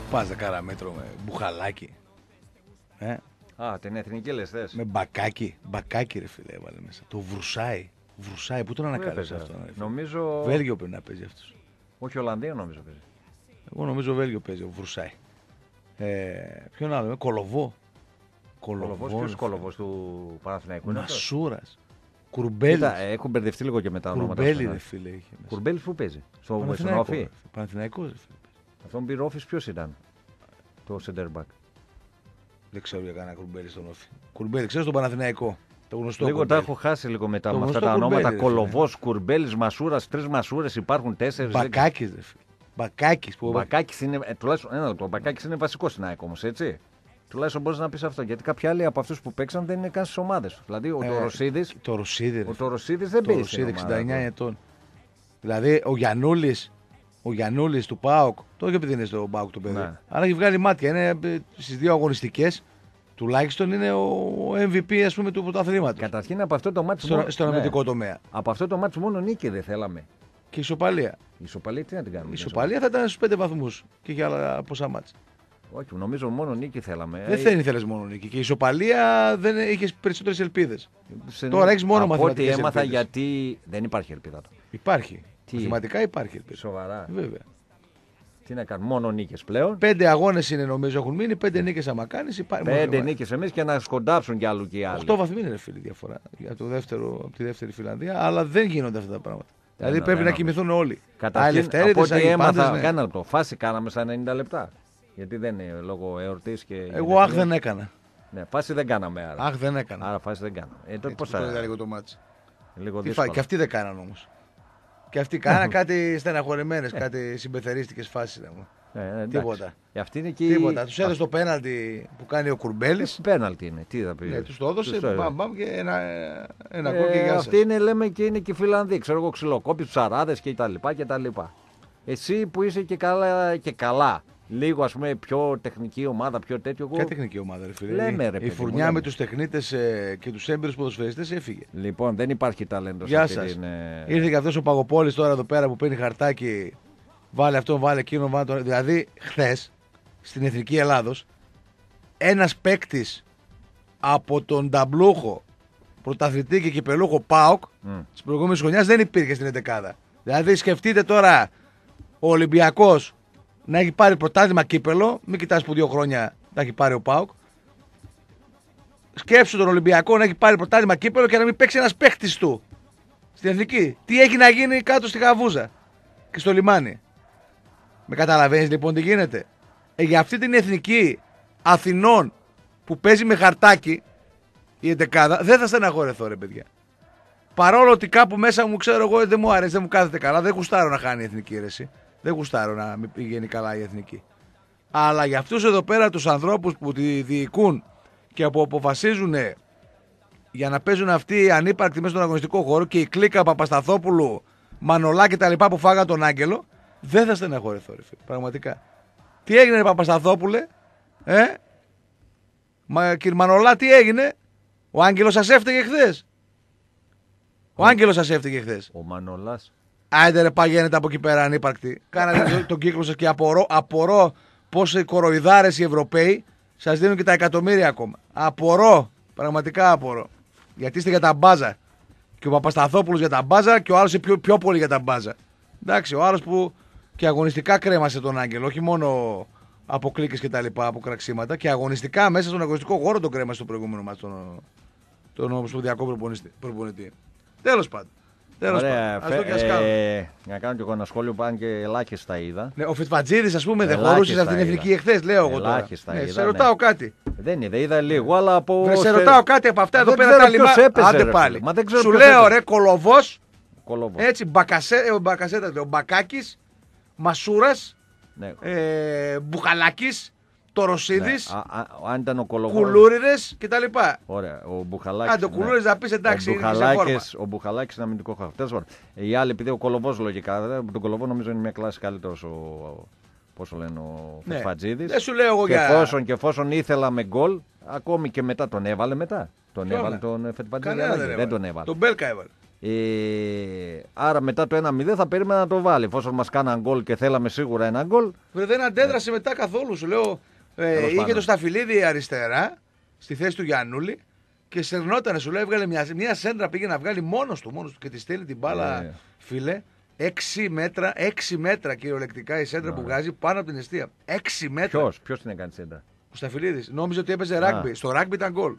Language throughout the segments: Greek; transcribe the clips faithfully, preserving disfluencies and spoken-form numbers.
Πας δεκάρα μέτρο με μπουχαλάκι. Ε? Α, την εθνική λες θες. Με μπακάκι. Μπακάκι ρε φίλε έβαλε μέσα. Το βρουσάει. Βρουσάει. Πού τον ανακάλεσε αυτό. Ρε, νομίζω. Βέλγιο πρέπει να παίζει αυτός. Όχι, Ολλανδία νομίζω παίζει. Εγώ νομίζω Βέλγιο παίζει. Ο βρουσάει. Ε, ποιον άλλο, ε, Κολοβό. Κολοβός, ποιος Κολοβός του Παναθηναϊκού είναι αυτός? Μασούρας. Κουρμπέλης. Κοίτα, έχουν μπερδευτεί λίγο και με τα ονόματα. Κουρμπέλη ρε φίλε είχε μέσα. Κουρμπέλης που παίζει? Στο Παναθηναϊκό, Όφη. ρε, Παναθηναϊκός ρε φίλε. Αυτόν πήρε Όφης ποιος ήταν? Το center back. Δεν ξέρω για κανένα Κουρμπέλη στον Όφη. Κουρμπέλη, ξέρω στον Παναθηναϊκό. Το γνωστό. Λίγο Κουρμπέλη. τα έχω χάσει λίγο μετά Το με αυτά γνωστό τα ονόματα. Κουρμπέλη, ρε, Κολοβός, Κουρμπέλης, Μασούρας, τρεις Μασούρες υπάρχουν, τέσσερις. Μπακάκης ρε φίλε. Μπακάκης που. Ο Μπακάκης είναι, ε, τουλάχιστον ένα λεπτό. Ο Μπακάκης είναι βασικό στην ΑΕΚ όμως, έτσι. Τουλάχιστον μπορείς να πεις αυτό. Γιατί κάποιοι άλλοι από αυτούς που παίξαν δεν είναι καν στις ομάδες. Δηλαδή ο Ε, Τωροσίδης. Το Ρωσίδη. Ο Τωροσίδης δεν Το παίζει. Ρωσίδη εξήντα εννιά ετών. Δηλαδή ο Γιαννούλης, ο Γιαννούλης του ΠΑΟΚ, το όχι επειδή είναι στο ΠΑΟΚ το παιδί. Ναι. Αλλά έχει βγάλει μάτια. Είναι ε, στις δύο αγωνιστικές. Τουλάχιστον είναι ο εμ βι πι ας πούμε του πρωταθλήματος. Καταρχήν από αυτό το μάτι. Στο, στον αμυντικό τομέα. Από αυτό το μάτι μόνο νίκη δεν θέλαμε. Και ισοπαλία. Η ισοπαλία τι να την κάνουμε? Η ισοπαλία θα ήταν στους πέντε βαθμούς και για άλλα πόσα μάτς. Όχι, νομίζω μόνο νίκη θέλαμε. Δεν δεν ήθελες μόνο νίκη. Και η ισοπαλία δεν είχε περισσότερες ελπίδες. Σε... Τώρα έχεις μόνο από μαθηματικές ό,τι έμαθα ελπίδες. γιατί δεν υπάρχει ελπίδα. Υπάρχει. Τι? Μαθηματικά υπάρχει ελπίδα. Σοβαρά. Βέβαια. Τι να κάνουμε, μόνο νίκες πλέον. Πέντε αγώνες είναι νομίζω έχουν μείνει. Πέντε νίκες άμα κάνεις υπάρχει. Πέντε νίκες εμείς και να σκοντάψουν κι άλλου και οι άλλοι. Οχτώ βαθμοί είναι ρε φίλοι διαφορά για το δεύτερο, από τη δεύτερη Φιλανδία. Αλλά δεν γίνονται αυτά τα πράγματα. Δηλαδή Ένα, πρέπει ένα, να κοιμηθούν όλοι. Καταρχήν, Αελευθέρητες, από ό,τι Άγιοι έμαθα, πάντες, ναι. κάνα λεπτό. Φάση κάναμε στα ενενήντα λεπτά. Γιατί δεν είναι λόγω εορτής και. Εγώ αχ δεν έκανα. Ναι, φάση δεν κάναμε άρα. Αχ δεν έκανα. Άρα φάση δεν κάναμε. Ε, τότε Έτσι, πώς που το είδα θα. λίγο το μάτς. Λίγο Τι δύσκολο. φα... Και αυτοί δεν κάναν όμως. Και αυτοί κάναν κάτι στεναχωρημένες, κάτι συμπεθερίστικες φάσεις. Ε, ε, εντάξει. Τίποτα. Ε, αυτή είναι και. Τίποτα. Τους έδωσε το πέναλτι που κάνει ο Κουρμπέλης. Πέναλτι είναι. Τι θα πει. Ναι, τους το έδωσε. Τους το έδωσε. Μπαμ, μπαμ και ένα, ένα Ε, γκολ και γεια σας. Αυτοί είναι, λέμε, και είναι και οι Φιλανδοί. Ξέρω εγώ, ξυλοκόπη, ψαράδες και τα λοιπά και τα λοιπά. Εσύ που είσαι και καλά, και καλά. Λίγο ας πούμε πιο τεχνική ομάδα, πιο τέτοιο. Ποια τεχνική ομάδα, ρε φίλε. Λέμε, ρε, η παιδί μου, φουρνιά λέμε. με τους τεχνίτες ε, και τους έμπειρους ποδοσφαιριστές έφυγε. Λοιπόν, δεν υπάρχει ταλέντο. Γεια σε αυτή σας. την, ε, Ήρθε και αυτός ο Παγοπόλης τώρα εδώ πέρα που παίρνει χαρτάκι. Βάλε αυτόν, βάλε εκείνον, βάλε τον. Δηλαδή, χθες στην Εθνική Ελλάδος, ένας παίκτης από τον ταμπλούχο πρωταθλητή και κυπελούχο ΠΑΟΚ μ. της προηγούμενης χρονιάς δεν υπήρχε στην εντεκάδα. Δηλαδή, σκεφτείτε τώρα ο Ολυμπιακός να έχει πάρει πρωτάθλημα κύπελο, μην κοιτάς που δύο χρόνια να έχει πάρει ο ΠΑΟΚ. Σκέψου τον Ολυμπιακό να έχει πάρει πρωτάθλημα κύπελο και να μην παίξει ένας παίκτης του στην Εθνική. Τι έχει να γίνει κάτω στη Γαβούζα και στο λιμάνι. Με καταλαβαίνεις λοιπόν τι γίνεται. Ε, για αυτή την Εθνική Αθηνών που παίζει με χαρτάκι η εντεκάδα δεν θα στεναχωρεθώ ρε παιδιά. Παρόλο ότι κάπου μέσα μου ξέρω εγώ δεν μου αρέσει, δεν μου κάθεται καλά, δεν γουστάρω να χάνει η Εθνική αίρεση. Δεν γουστάρω να μην πηγαίνει καλά η Εθνική. Αλλά για αυτούς εδώ πέρα τους ανθρώπους που τη διοικούν και που αποφασίζουν για να παίζουν αυτοί οι ανύπαρκτοι μέσα στον αγωνιστικό χώρο και η κλίκα Παπασταθόπουλου, Μανολά και τα λοιπά που φάγαν τον Άγγελο, δεν θα στεναχωρηθώ ρε φίλε, πραγματικά. Τι έγινε ρε Παπασταθόπουλε, ε? Μα, κύριε Μανολά, τι έγινε? Ο Άγγελος σας έφταιγε χθες. Ο Άγγελος σας έφταιγε χθες. Ο Μανολάς. Άντε ρε παγαίνετε από εκεί πέρα ανύπαρκτοι. Κάνατε τον κύκλο σας και απορώ, απορώ πως οι κοροϊδάρες οι Ευρωπαίοι σας δίνουν και τα εκατομμύρια ακόμα. Απορώ, πραγματικά απορώ. Γιατί είστε για τα μπάζα. Και ο Παπασταθόπουλος για τα μπάζα και ο άλλος πιο, πιο πολύ για τα μπάζα. Εντάξει, ο άλλος που και αγωνιστικά κρέμασε τον Άγγελο, όχι μόνο από κλίκες και τα λοιπά, από κραξίματα, και αγωνιστικά μέσα στον αγωνιστικό χώρο τον κρέμασε το προηγούμενο μας τον, τον ομοσπονδιακό προπονητή. Τέλος πάντων. Τέλος Ωραία, πάντων. Ας το και ας φε- κάνουμε. ε, να κάνω κι εγώ ένα σχόλιο, πάνε και ελάχιστα είδα. Ναι, ο Φιτφατζίδης, ας πούμε, δεν Ελάχιστα χωρούσε στην είδα. εθνική εχθές, λέω εγώ τώρα. Ελάχιστα Ναι, είδα, σε ναι. ρωτάω κάτι. Δεν είδα, είδα λίγο, αλλά από. Βρε, σε σε- ρωτάω κάτι από αυτά εδώ Δεν πέρα ξέρω τα λιμά. ποιος έπαιζε, Άντε ρε πάλι. φίλε. Μα δεν ξέρω Σου ποιος λέω έπαιζε. ρε, Κολοβός, Κολόβο. έτσι, μπακασέ, ε, ο Μπακασέτας, λέει, ο Μπακάκης, Μασούρας, Ναι. ε, Μπουχαλάκης, Τωροσίδης, Ναι, α, α, αν ήταν ο Κολοβός. Κουλούριδες κτλ. Ωραία, ο Μπουχαλάκης. Άντε, ο Κουλούριδες να πεις εντάξει, ο είναι και σε φόρμα. Μπουχαλάκης, ο Μπουχαλάκης είναι αμυντικό χάφ. Τέλος πάντων. Οι άλλοι, επειδή ο Κολοβός λογικά. δε, Τον Κολοβό νομίζω είναι μια κλάση καλύτερος ο. Πώς το λένε, ο Ναι. Φατζίδης. Δεν σου λέω εγώ και για... εφόσον, και εφόσον ήθελα με γκολ, ακόμη και μετά τον έβαλε μετά. Τον Ποιον, έβαλε ναι. τον Φατζίδη. Κανένα δεν, δεν, δεν έβαλε. τον έβαλε. Τον Μπέλκα έβαλε. Ε, άρα μετά το ένα μηδέν θα περίμενα να το βάλει. Εφόσον μας κάναν γκολ και θέλαμε σίγουρα ένα γκολ. Δεν αντέδρασε ε. μετά καθόλου. Σου λέω, ε, είχε το Σταφυλίδη αριστερά στη θέση του Γιαννούλη και σερνότανε. Σου λέω, έβγαλε μια, μια σέντρα, πήγε να βγάλει μόνος του, μόνος του και τη στέλνει την μπάλα, ε. φίλε. Έξι μέτρα, έξι μέτρα κυριολεκτικά η σέντρα ε. που βγάζει πάνω από την εστία. Έξι μέτρα. Ποιος, ποιος την έκανε σέντρα? Ο Σταφυλίδης. Νόμιζε ότι έπαιζε ράγκμπι. Στο ράγκμπι ήταν γκολ.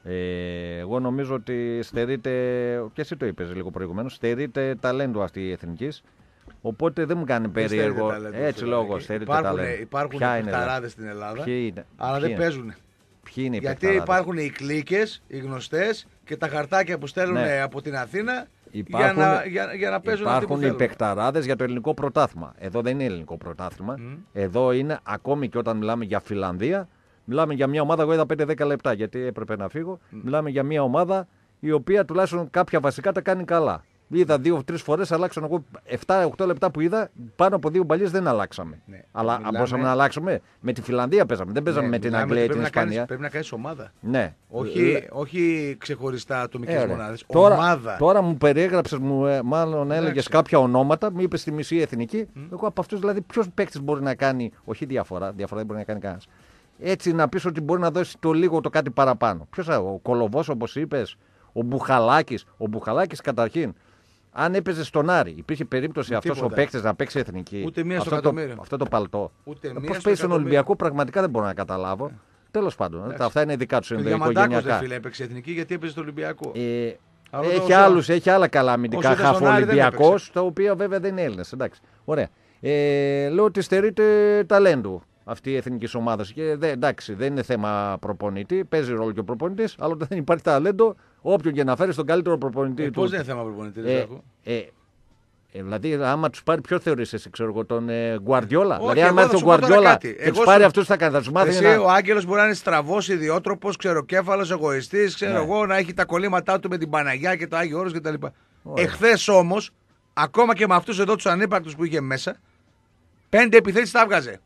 Ε, εγώ νομίζω ότι στερείται, και εσύ το είπες λίγο προηγουμένως, στερείται ταλέντο αυτή η Εθνικής. Οπότε δεν μου κάνει περίεργο. Έτσι λόγω στερείται ταλέντο. Υπάρχουν παιχταράδες στην Ελλάδα, είναι, αλλά δεν παίζουν. Ποιοι είναι οι Γιατί παιχταράδες? υπάρχουν οι κλίκες, οι γνωστές και τα χαρτάκια που στέλνουν ναι. από την Αθήνα υπάρχουν, για, να, για, για να παίζουν. Υπάρχουν οι παιχταράδες για το ελληνικό πρωτάθλημα. Εδώ δεν είναι ελληνικό πρωτάθλημα. Mm. Εδώ είναι, ακόμη και όταν μιλάμε για Φιλανδία, μιλάμε για μια ομάδα, εγώ είδα πέντε δέκα λεπτά γιατί έπρεπε να φύγω. Mm. Μιλάμε για μια ομάδα η οποία τουλάχιστον κάποια βασικά τα κάνει καλά. Είδα δύο-τρεις φορές, αλλάξαν εγώ επτά οκτώ λεπτά που είδα, πάνω από δύο μπαλιές δεν αλλάξαμε. Ναι. Αλλά μιλάμε... μπορούσαμε να αλλάξουμε. Με τη Φιλανδία παίζαμε, δεν παίζαμε ναι, με την Αγγλία ή την Ισπανία. Κάνεις, πρέπει να κάνεις ομάδα. Ναι. Όχι, ε, όχι ξεχωριστά ατομικές ε, μονάδες. Τώρα, ομάδα. Τώρα μου περιέγραψες, μου, ε, μάλλον έλεγες κάποια ονόματα, μου είπες τη μισή εθνική. Mm. Εγώ από αυτούς δηλαδή ποιος παίκτης μπορεί να κάνει, όχι διαφορά, διαφορά δεν μπορεί να κάνει κανένας. Έτσι να πεις ότι μπορεί να δώσει το λίγο το κάτι παραπάνω. Ποιος, ο Κολοβός όπως είπες, ο Μπουχαλάκης. Ο Μπουχαλάκης καταρχήν. Αν έπαιζε στον Άρη, υπήρχε περίπτωση αυτό ο παίκτη να παίξει εθνική. Ούτε μία στο αυτό, το, αυτό το παλτό. Πώς παίζει στον Ολυμπιακό, πραγματικά δεν μπορώ να καταλάβω. Ε. Τέλος πάντων, Εντάξει. αυτά είναι δικά του οικογενειακά. Διαμαντάκος δεν φίλε έπαιξε εθνική γιατί έπαιζε στον Ολυμπιακό. Ε, έχει, άλλους, έχει άλλα καλά αμυντικά χάφο Ολυμπιακός, τα οποία βέβαια δεν είναι Έλληνες. Ωραία. Ε, λέω ότι στερείται ταλέντου αυτή η εθνική ομάδα. Και δε, εντάξει, δεν είναι θέμα προπονητή, παίζει ρόλο και ο προπονητή, αλλά όταν δεν υπάρχει ταλέντο, όποιον και να φέρει τον καλύτερο προπονητή ε, του. Πώς δεν είναι θέμα προπονητή, ε, ε, ε, ε, δηλαδή, άμα του πάρει, ποιο θεωρεί εσύ, ξέρω εγώ, τον ε, Γκουαρδιόλα. Όχι, δηλαδή, άμα έρθει τον Γκουαρδιόλα και του πάρει αυτού, θα κάνει. Θα του μάθει. Εσύ, να... Ο Άγγελος μπορεί να είναι στραβός, ιδιότροπος, ξεροκέφαλος, εγωιστής, ξέρω ναι. εγώ, να έχει τα κολλήματά του με την Παναγιά και το Άγιο Όρος κτλ. Εχθές όμως, ακόμα και με αυτούς εδώ τους ανύπαρκτους που είχε μέσα, πέντε επιθέσεις τα έβγαζε.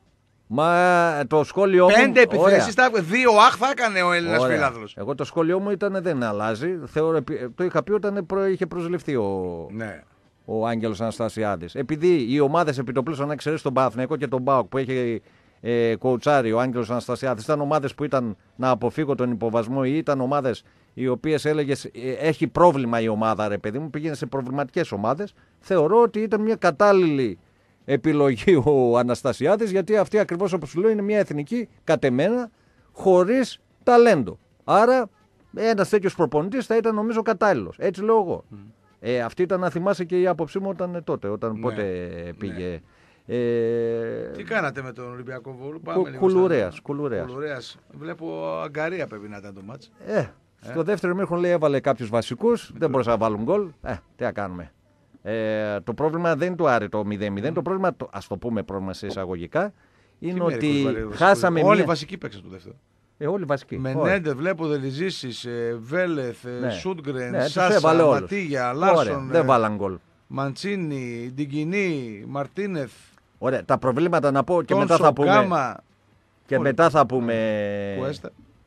Μα το σχόλιο μου. Πέντε επιθέσεις, δύο αχ θα έκανε ο Έλληνας φιλάθλος. Εγώ το σχόλιο μου ήταν δεν αλλάζει. Θεωρώ, το είχα πει όταν είχε προσληφθεί ο, ναι. ο Άγγελος Αναστασιάδης. Επειδή οι ομάδες επιτοπλίστων, να εξαιρέσει τον Παναθηναϊκό και τον ΠΑΟΚ που έχει ε, κοουτσάρει ο Άγγελος Αναστασιάδης, ήταν ομάδες που ήταν να αποφύγω τον υποβασμό ή ήταν ομάδες οι οποίες έλεγες ε, έχει πρόβλημα η ομάδα, ρε παιδί μου, πήγαινε σε προβληματικές ομάδες. Θεωρώ ότι ήταν μια κατάλληλη επιλογή ο Αναστασιάδης, γιατί αυτή ακριβώς όπως σου λέω είναι μια εθνική κατεμένα χωρίς ταλέντο. Άρα ένας τέτοιος προπονητής θα ήταν νομίζω κατάλληλος. Έτσι λέω εγώ. Mm. Ε, αυτή ήταν να θυμάσαι και η άποψή μου όταν τότε, όταν ναι, πότε πήγε. Ναι. Ε... Τι κάνατε με τον Ολυμπιακό Βόλου? Κου, κουλουρέας, κουλουρέας. κουλουρέας. Βλέπω αγκαρία πρέπει να ήταν το μάτς. Ε, ε. Στο δεύτερο μήχρονο λέει έβαλε κάποιους βασικούς, δεν μπορούσαν να βάλουν γκολ. Ε, τι να κάνουμε. Ε, το πρόβλημα δεν είναι το Άρη το μηδέν μηδέν. Το πρόβλημα, ας το πούμε πρόβλημα σε εισαγωγικά, είναι τι ότι μερικούς, χάσαμε όλοι μία... βασικοί παίξαν το δεύτερο. Ε, όλοι βασικοί. Μενέντε, βλέπω Δελιζήσης, ε, Βέλεθ, ναι. Σούντγκρεν, ναι, Σάσα, Ματίγια, Λάρσον, δεν βάλαν γκολ. Μαντσίνι, Ντιγκινή, Μαρτίνεθ. Ωραία, τα προβλήματα να πω και μετά θα πούμε. Κάμα. Και όλοι. Μετά θα πούμε. Κουέστα.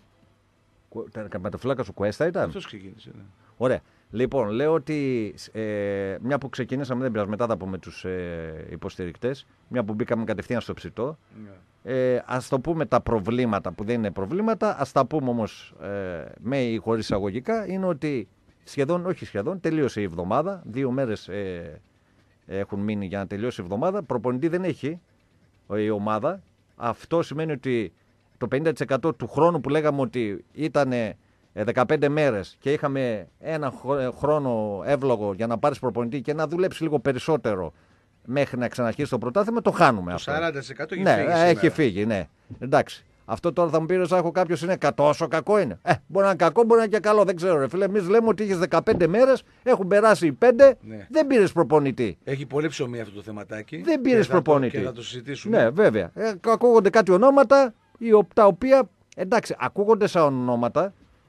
Με το φλάκα σου Κουέστα ήταν. Αυτός ξεκίνησε. Ναι. Ωραία. Λοιπόν, λέω ότι ε, μια που ξεκινήσαμε, δεν πειράζει, μετά θα πούμε τους ε, υποστηρικτές, μια που μπήκαμε κατευθείαν στο ψητό, yeah. ε, ας το πούμε τα προβλήματα που δεν είναι προβλήματα, ας τα πούμε όμως ε, με ή χωρίς εισαγωγικά, είναι ότι σχεδόν, όχι σχεδόν, τελείωσε η εβδομάδα, δύο μέρες ε, έχουν μείνει για να τελειώσει η εβδομάδα, προπονητή δεν έχει η ομάδα, αυτό σημαίνει ότι το πενήντα τοις εκατό του χρόνου που λέγαμε ότι ήταν δεκαπέντε μέρες και είχαμε ένα χρόνο εύλογο για να πάρεις προπονητή και να δουλέψει λίγο περισσότερο μέχρι να ξαναρχίσει το πρωτάθλημα, το χάνουμε το αυτό. σαράντα τοις εκατό έχει ναι, φύγει. Έχει σήμερα. φύγει, ναι. Εντάξει. Αυτό τώρα θα μου πει ότι κάποιο είναι τόσο κακό είναι. Ε, μπορεί να είναι κακό, μπορεί να είναι και καλό, δεν ξέρω. Ρε φίλε, εμείς λέμε ότι είχες δεκαπέντε μέρες, έχουν περάσει οι πέντε, ναι. Δεν πήρες προπονητή. Έχει πολύ ψωμί αυτό το θεματάκι. Δεν πήρες προπονητή. Και θα το συζητήσουμε. Ναι, βέβαια. Ε, ακούγονται κάτι ονόματα, τα οποία εντάξει, ακούγονται σαν ονόματα.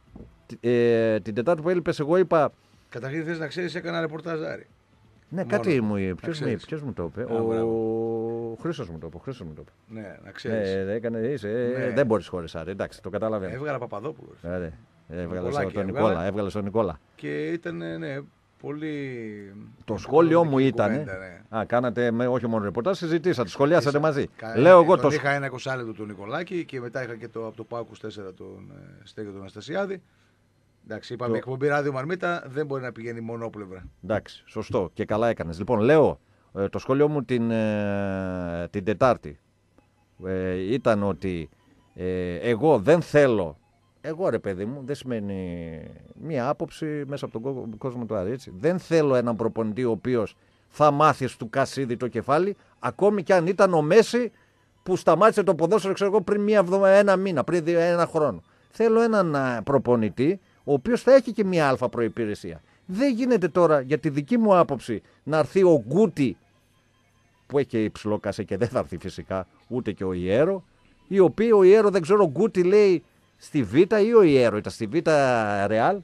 Ε, την Τετάρτη που έλειπες, εγώ είπα. Καταρχήν θες να ξέρεις, έκανα ρεπορταζάρι. Ναι, μόνο. Κάτι μου είπε. Ποιος, μου, ποιος μου το είπε. Α, ο Χρήστος μου το είπε. Χρήστος μου το είπε. Ναι, να ξέρεις. Ε, έκανε, είσαι, ναι. Δεν μπορείς χωρίς Άρη. Εντάξει, το καταλαβαίνω. Έβγαλα Παπαδόπουλο. Ε, έβγαλε στον Νικόλα, έβγαλε στον Νικόλα. Και ήταν, ναι, πολύ. Το σχόλιο μου ήταν. Ναι. Α, κάνατε με, όχι μόνο ρεπορτάζ, συζητήσατε, σχολιάσατε μαζί. Κα... Λέω εγώ τον το... Είχα ένα εικοσάλεπτο του Νικολάκη και μετά είχα και το, από το ΠΑΟΚ είκοσι τέσσερα τον ε, Στέγιο τον Αναστασιάδη. Εντάξει, είπαμε το... εκπομπή ράδιο Μαρμίτα δεν μπορεί να πηγαίνει μονόπλευρα. Εντάξει, σωστό και καλά έκανες. Λοιπόν, λέω ε, το σχόλιο μου την, ε, την Τετάρτη ε, ήταν ότι ε, εγώ δεν θέλω. Εγώ ρε παιδί μου, δεν σημαίνει μία άποψη μέσα από τον κόσμο του Άρη, έτσι. Δεν θέλω έναν προπονητή ο οποίος θα μάθει του Κασίδη το κεφάλι, ακόμη κι αν ήταν ο Μέση που σταμάτησε το ποδόσφαιρο ξέρω εγώ, πριν μία εβδομα, ένα μήνα, πριν ένα χρόνο. Θέλω έναν προπονητή ο οποίος θα έχει και μία αλφα προϋπηρεσία. Δεν γίνεται τώρα, για τη δική μου άποψη, να έρθει ο Γκούτι, που έχει και υψηλό κασέ και δεν θα έρθει φυσικά, ούτε και ο Ιέρο, οι οποίοι ο Ιέρο δεν ξέρω, Γκούτι λέει στη Β ή ο Ιέρο ήταν στη Β Ρεάλ,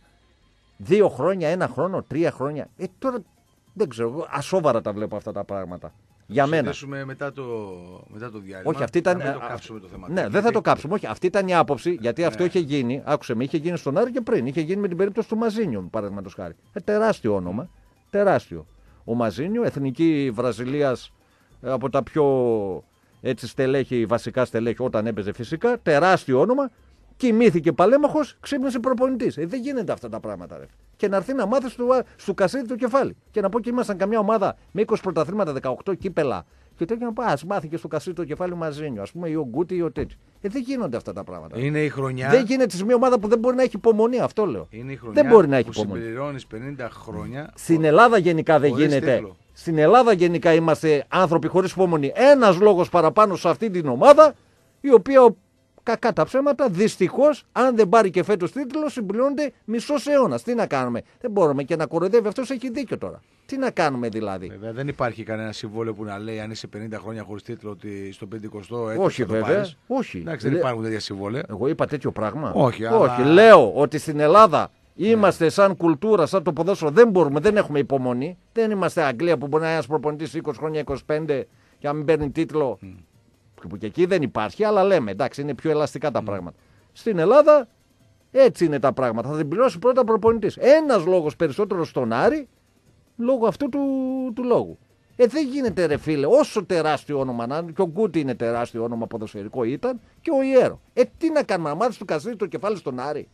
δύο χρόνια, ένα χρόνο, τρία χρόνια. Ε, τώρα δεν ξέρω, ασόβαρα τα βλέπω αυτά τα πράγματα. Για μένα. Θα συζητήσουμε μετά το, μετά το διάλειμμα. Όχι, αυτή ήταν. Να μην το κάψουμε το θέμα. Ναι, γιατί... δεν θα το κάψουμε. Όχι, αυτή ήταν η άποψη. Γιατί ναι. αυτό είχε γίνει. Άκουσε με, είχε γίνει στον Άρη και πριν. Είχε γίνει με την περίπτωση του Μαζίνιο, παραδείγματος χάρη. Ε, τεράστιο όνομα. Τεράστιο. Ο Μαζίνιο, εθνική Βραζιλίας από τα πιο έτσι, στελέχη, βασικά στελέχη όταν έπαιζε φυσικά. Τεράστιο όνομα. Κοιμήθηκε παλέμαχος, ξύπνησε προπονητής. Ε, δεν γίνεται αυτά τα πράγματα. Ρε. Και να έρθει να μάθει στο, στο Κασίδι το κεφάλι. Και να πω και ήμασταν καμιά ομάδα με είκοσι πρωταθλήματα, δεκαοκτώ κύπελα. Και τέτοιο να πω, α μάθει και στο Κασίδι το κεφάλι Μαζίνιο. Α πούμε, ή ο Γκούτι ή ο τέτοιο. Ε, δεν γίνονται αυτά τα πράγματα. Είναι η χρονιά. Δεν γίνεται σε μια ομάδα που δεν μπορεί να έχει υπομονή, αυτό λέω. Είναι η χρονιά δεν μπορεί να έχει που υπομονή. Συμπληρώνεις πενήντα χρόνια. Στην Ελλάδα γενικά δεν γίνεται. Τίτλο. Στην Ελλάδα γενικά είμαστε άνθρωποι χωρίς υπομονή. Ένας λόγος παραπάνω σε αυτή την ομάδα, η οποία. Κακά τα ψέματα, δυστυχώς, αν δεν πάρει και φέτος τίτλο, συμπληρώνεται μισός αιώνας. Τι να κάνουμε. Δεν μπορούμε και να κοροϊδεύει. Αυτός έχει δίκιο τώρα. Τι να κάνουμε δηλαδή. Βέβαια, δεν υπάρχει κανένα συμβόλαιο που να λέει αν είσαι πενήντα χρόνια χωρίς τίτλο ότι στο πενηκοστό έτος. Όχι, θα βέβαια. Το όχι. Εντάξει, δεν υπάρχουν τέτοια συμβόλαια. Εγώ είπα τέτοιο πράγμα. Όχι, Όχι. αλλά... Λέω ότι στην Ελλάδα είμαστε σαν κουλτούρα, σαν το ποδόσφαιρο. Δεν μπορούμε, δεν έχουμε υπομονή. Δεν είμαστε Αγγλία που μπορεί να είναι ένας προπονητής είκοσι χρόνια, είκοσι πέντε και αν μην παίρνει τίτλο. Mm. Που και εκεί δεν υπάρχει, αλλά λέμε εντάξει, είναι πιο ελαστικά τα mm. πράγματα. Στην Ελλάδα έτσι είναι τα πράγματα. Θα την πληρώσει πρώτα προπονητής. Ένας λόγος περισσότερο στον Άρη, λόγω αυτού του, του λόγου. Ε, δεν γίνεται ρε φίλε, όσο τεράστιο όνομα να είναι, και ο Γκούτι είναι τεράστιο όνομα ποδοσφαιρικό ήταν, και ο Ιέρο. Ε, τι να κάνουμε, να μάθεις του Κασίδη το κεφάλι στον Άρη.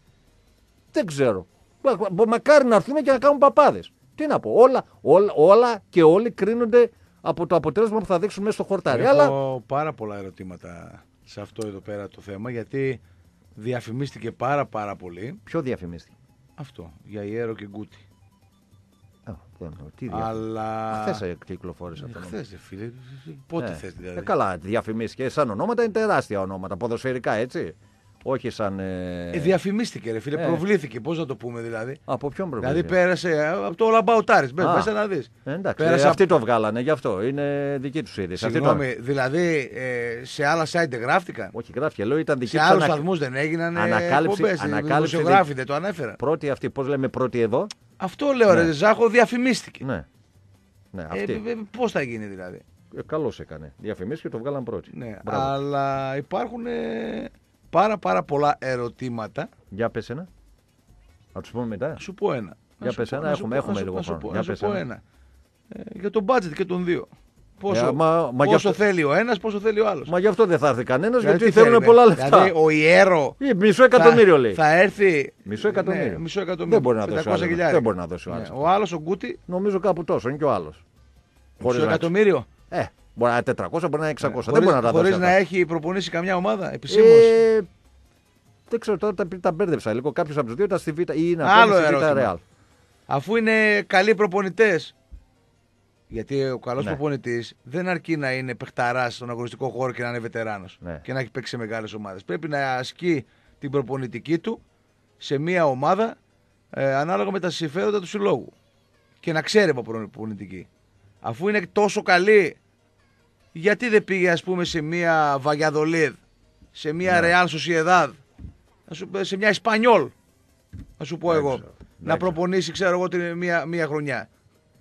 Δεν ξέρω. Μακάρι να έρθουν και να κάνουν παπάδες. Τι να πω, όλα, όλα, όλα και όλοι κρίνονται από το αποτέλεσμα που θα δείξουν μέσα στο χορτάρι. Έχω αλλά... πάρα πολλά ερωτήματα σε αυτό εδώ πέρα το θέμα, γιατί διαφημίστηκε πάρα πάρα πολύ. Ποιο διαφημίστηκε? Αυτό, για Ιέρο και Γκούτι. Α, τι αλλά... Χθες κυκλοφόρησε αυτό. Χθες, φίλε. Πότε ε, θες δηλαδή. Ε, καλά, διαφημίστηκε. Σαν ονόματα είναι τεράστια ονόματα, ποδοσφαιρικά έτσι. Όχι σαν. Ε... Ε, διαφημίστηκε, ρε φίλε, ε. προβλήθηκε. Πώς να το πούμε δηλαδή. Από ποιον προβλήθηκε? Δηλαδή πέρασε από το All About Aris. Μπες μέσα να δεις. Ε, εντάξει, πέρασε... ε, αυτοί το βγάλανε γι' αυτό. Είναι δική του είδηση. Συγγνώμη, το... δηλαδή ε, σε άλλα site δεν γράφτηκαν. Όχι, γράφτηκε. Λέω ήταν δική σε άλλους ανα... σταθμούς δεν έγιναν. Ανακάλυψη. Ανακάλυψη. Δημοσιογράφοι δεν το ανέφεραν. Πρώτη αυτή, πώς λέμε πρώτη εδώ. Αυτό λέω, ναι. Ρε Ζάχο, διαφημίστηκε. Ναι. Ναι, αυτή. Ε, πώς θα γίνει δηλαδή. Ε, καλώς έκανε. Διαφημίστηκε και το βγάλαν πρώτη. Ναι, αλλά υπάρχουν. Ε... Πάρα πάρα πολλά ερωτήματα. Για πες ένα. Να τους πούμε μετά. Να σου πω ένα. Για πες ένα, έχουμε, έχουμε λίγο χρόνο. Να σου πω ένα. Ε, για τον budget και των δύο. Πόσο, ε, μα, μα πόσο αυτό... θέλει ο ένας, πόσο θέλει ο άλλος. Μα γι' αυτό δεν θα έρθει κανένας, γιατί, γιατί θέλουν θέλει, πολλά λεφτά. Δηλαδή ο Ιέρο. Ή, μισό εκατομμύριο θα, λέει. Θα έρθει. Μισό εκατομμύριο. Ναι, μισό εκατομμύριο. Δεν μπορεί να δώσει ο άλλος. Δεν μπορεί να δώσει ο άλλος. Ναι, ο άλλος ο Γκούτι. Νομίζω κάπου τόσο, είναι και ο άλλος. Μισό εκατομμύριο. Ε, μπορεί να είναι τετρακόσια, μπορεί να είναι εξακόσια. Δεν μπορεί να τα δώσει. Χωρίς να έχει προπονήσει καμιά ομάδα επισήμως. Δεν ξέρω τώρα, τα, τα μπέρδεψα λίγο. Κάποιο από του δύο ήταν στη Β' ή είναι άλλο στη Β' Ρεάλ. Αφού είναι καλοί προπονητές. Γιατί ο καλός ναι. προπονητής δεν αρκεί να είναι παιχταράς στον αγωνιστικό χώρο και να είναι βετεράνος ναι. και να έχει παίξει σε μεγάλες ομάδες. Πρέπει να ασκεί την προπονητική του σε μια ομάδα ε, ανάλογα με τα συμφέροντα του συλλόγου. Και να ξέρει από προπονητική. Αφού είναι τόσο καλή, γιατί δεν πήγε ας πούμε σε μια Βαγιαδολίδ, σε μια Ρεάλ ναι. Σοσιεδάδ, σε μια Ισπανιόλ, να σου πω δεν εγώ, ξέρω. να δεν προπονήσει ξέρω εγώ την, μια, μια χρονιά.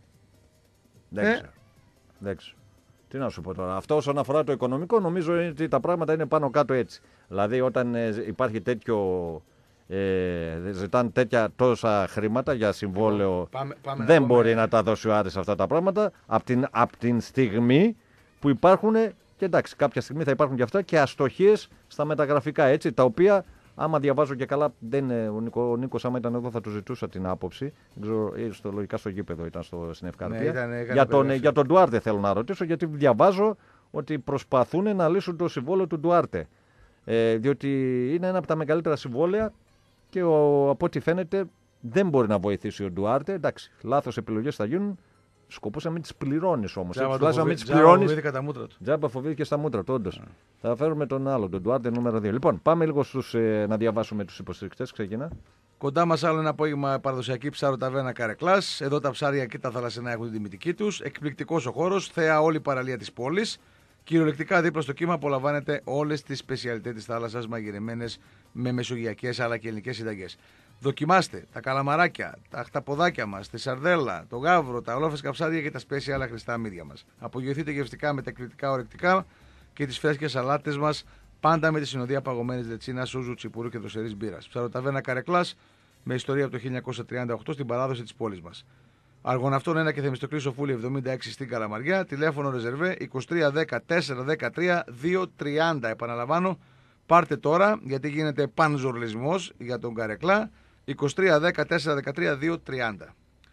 Δεν ε? ξέρω. Δεν ξέρω. Τι να σου πω τώρα. Αυτό όσον αφορά το οικονομικό, νομίζω ότι τα πράγματα είναι πάνω κάτω έτσι. Δηλαδή, όταν ε, υπάρχει τέτοιο Ε, ζητάνε τέτοια τόσα χρήματα για συμβόλαιο. Πάμε, πάμε δεν να μπορεί πούμε... να τα δώσει ο Άρης αυτά τα πράγματα. Από την, απ την στιγμή που υπάρχουν, και εντάξει, κάποια στιγμή θα υπάρχουν και αυτά και αστοχίες στα μεταγραφικά, έτσι, τα οποία, άμα διαβάζω και καλά, δεν είναι, ο, Νίκο, ο Νίκος άμα ήταν εδώ θα του ζητούσα την άποψη. Δεν ξέρω, στο, λογικά στο γήπεδο ήταν στο, στην Ευκαρπία. Ναι, για, τον, για τον Ντουάρτε θέλω να ρωτήσω, γιατί διαβάζω ότι προσπαθούν να λύσουν το συμβόλαιο του Ντουάρτε. Ε, διότι είναι ένα από τα μεγαλύτερα συμβόλαια και ο, από ό,τι φαίνεται δεν μπορεί να βοηθήσει ο Ντουάρτε. Εντάξει, λάθος επιλογές θα γίνουν. Σκοπός να μην τις πληρώνεις όμως. Τζάμπα φοβήθηκε τα μούτρα του. Τζάμπα φοβήθηκε στα μούτρα του, όντως. Yeah. Θα φέρουμε τον άλλο, τον Ντουάρτε νούμερο δύο. Λοιπόν, πάμε λίγο στους, ε, να διαβάσουμε τους υποστηρικτές. Ξεκινά. Κοντά μας άλλο ένα απόγευμα παραδοσιακή ψάρο ταβέρνα Καρεκλάς. Εδώ τα ψάρια και τα θαλασσινά έχουν την τιμητική τους. Εκπληκτικός ο χώρος, θέα όλη η παραλία της πόλης. Κυριολεκτικά δίπλα στο κύμα απολαμβάνετε όλες τις σπεσιαλιτές της θάλασσας μαγειρεμένες με μεσογειακές αλλά και ελληνικές συνταγές. Δοκιμάστε τα καλαμαράκια, τα χταποδάκια μας, τη σαρδέλα, το γάβρο, τα ολόφρεσκα ψάρια και τα σπέσια άλλα χρηστά μύδια μας. Απογειωθείτε γευστικά με τα εκπληκτικά ορεκτικά και τις φρέσκες σαλάτες μας, πάντα με τη συνοδεία παγωμένης λετσίνα, σούζου, τσιπούρου και δροσερής μπύρας. Ψαροταβέρνα Καρεκλάς με ιστορία από το χίλια εννιακόσια τριάντα οκτώ στην παράδοση της πόλης μας. Αργοναυτόν ένα και Θεμιστοκλή Σοφούλη εβδομήντα έξι στην Καλαμαριά. Τηλέφωνο ρεζερβέ είκοσι τρία δέκα τέσσερα δεκατρία δύο τριάντα. Επαναλαμβάνω, πάρτε τώρα γιατί γίνεται πανζορλισμός για τον Καρεκλά. είκοσι τρία δέκα τέσσερα δεκατρία δύο τριάντα.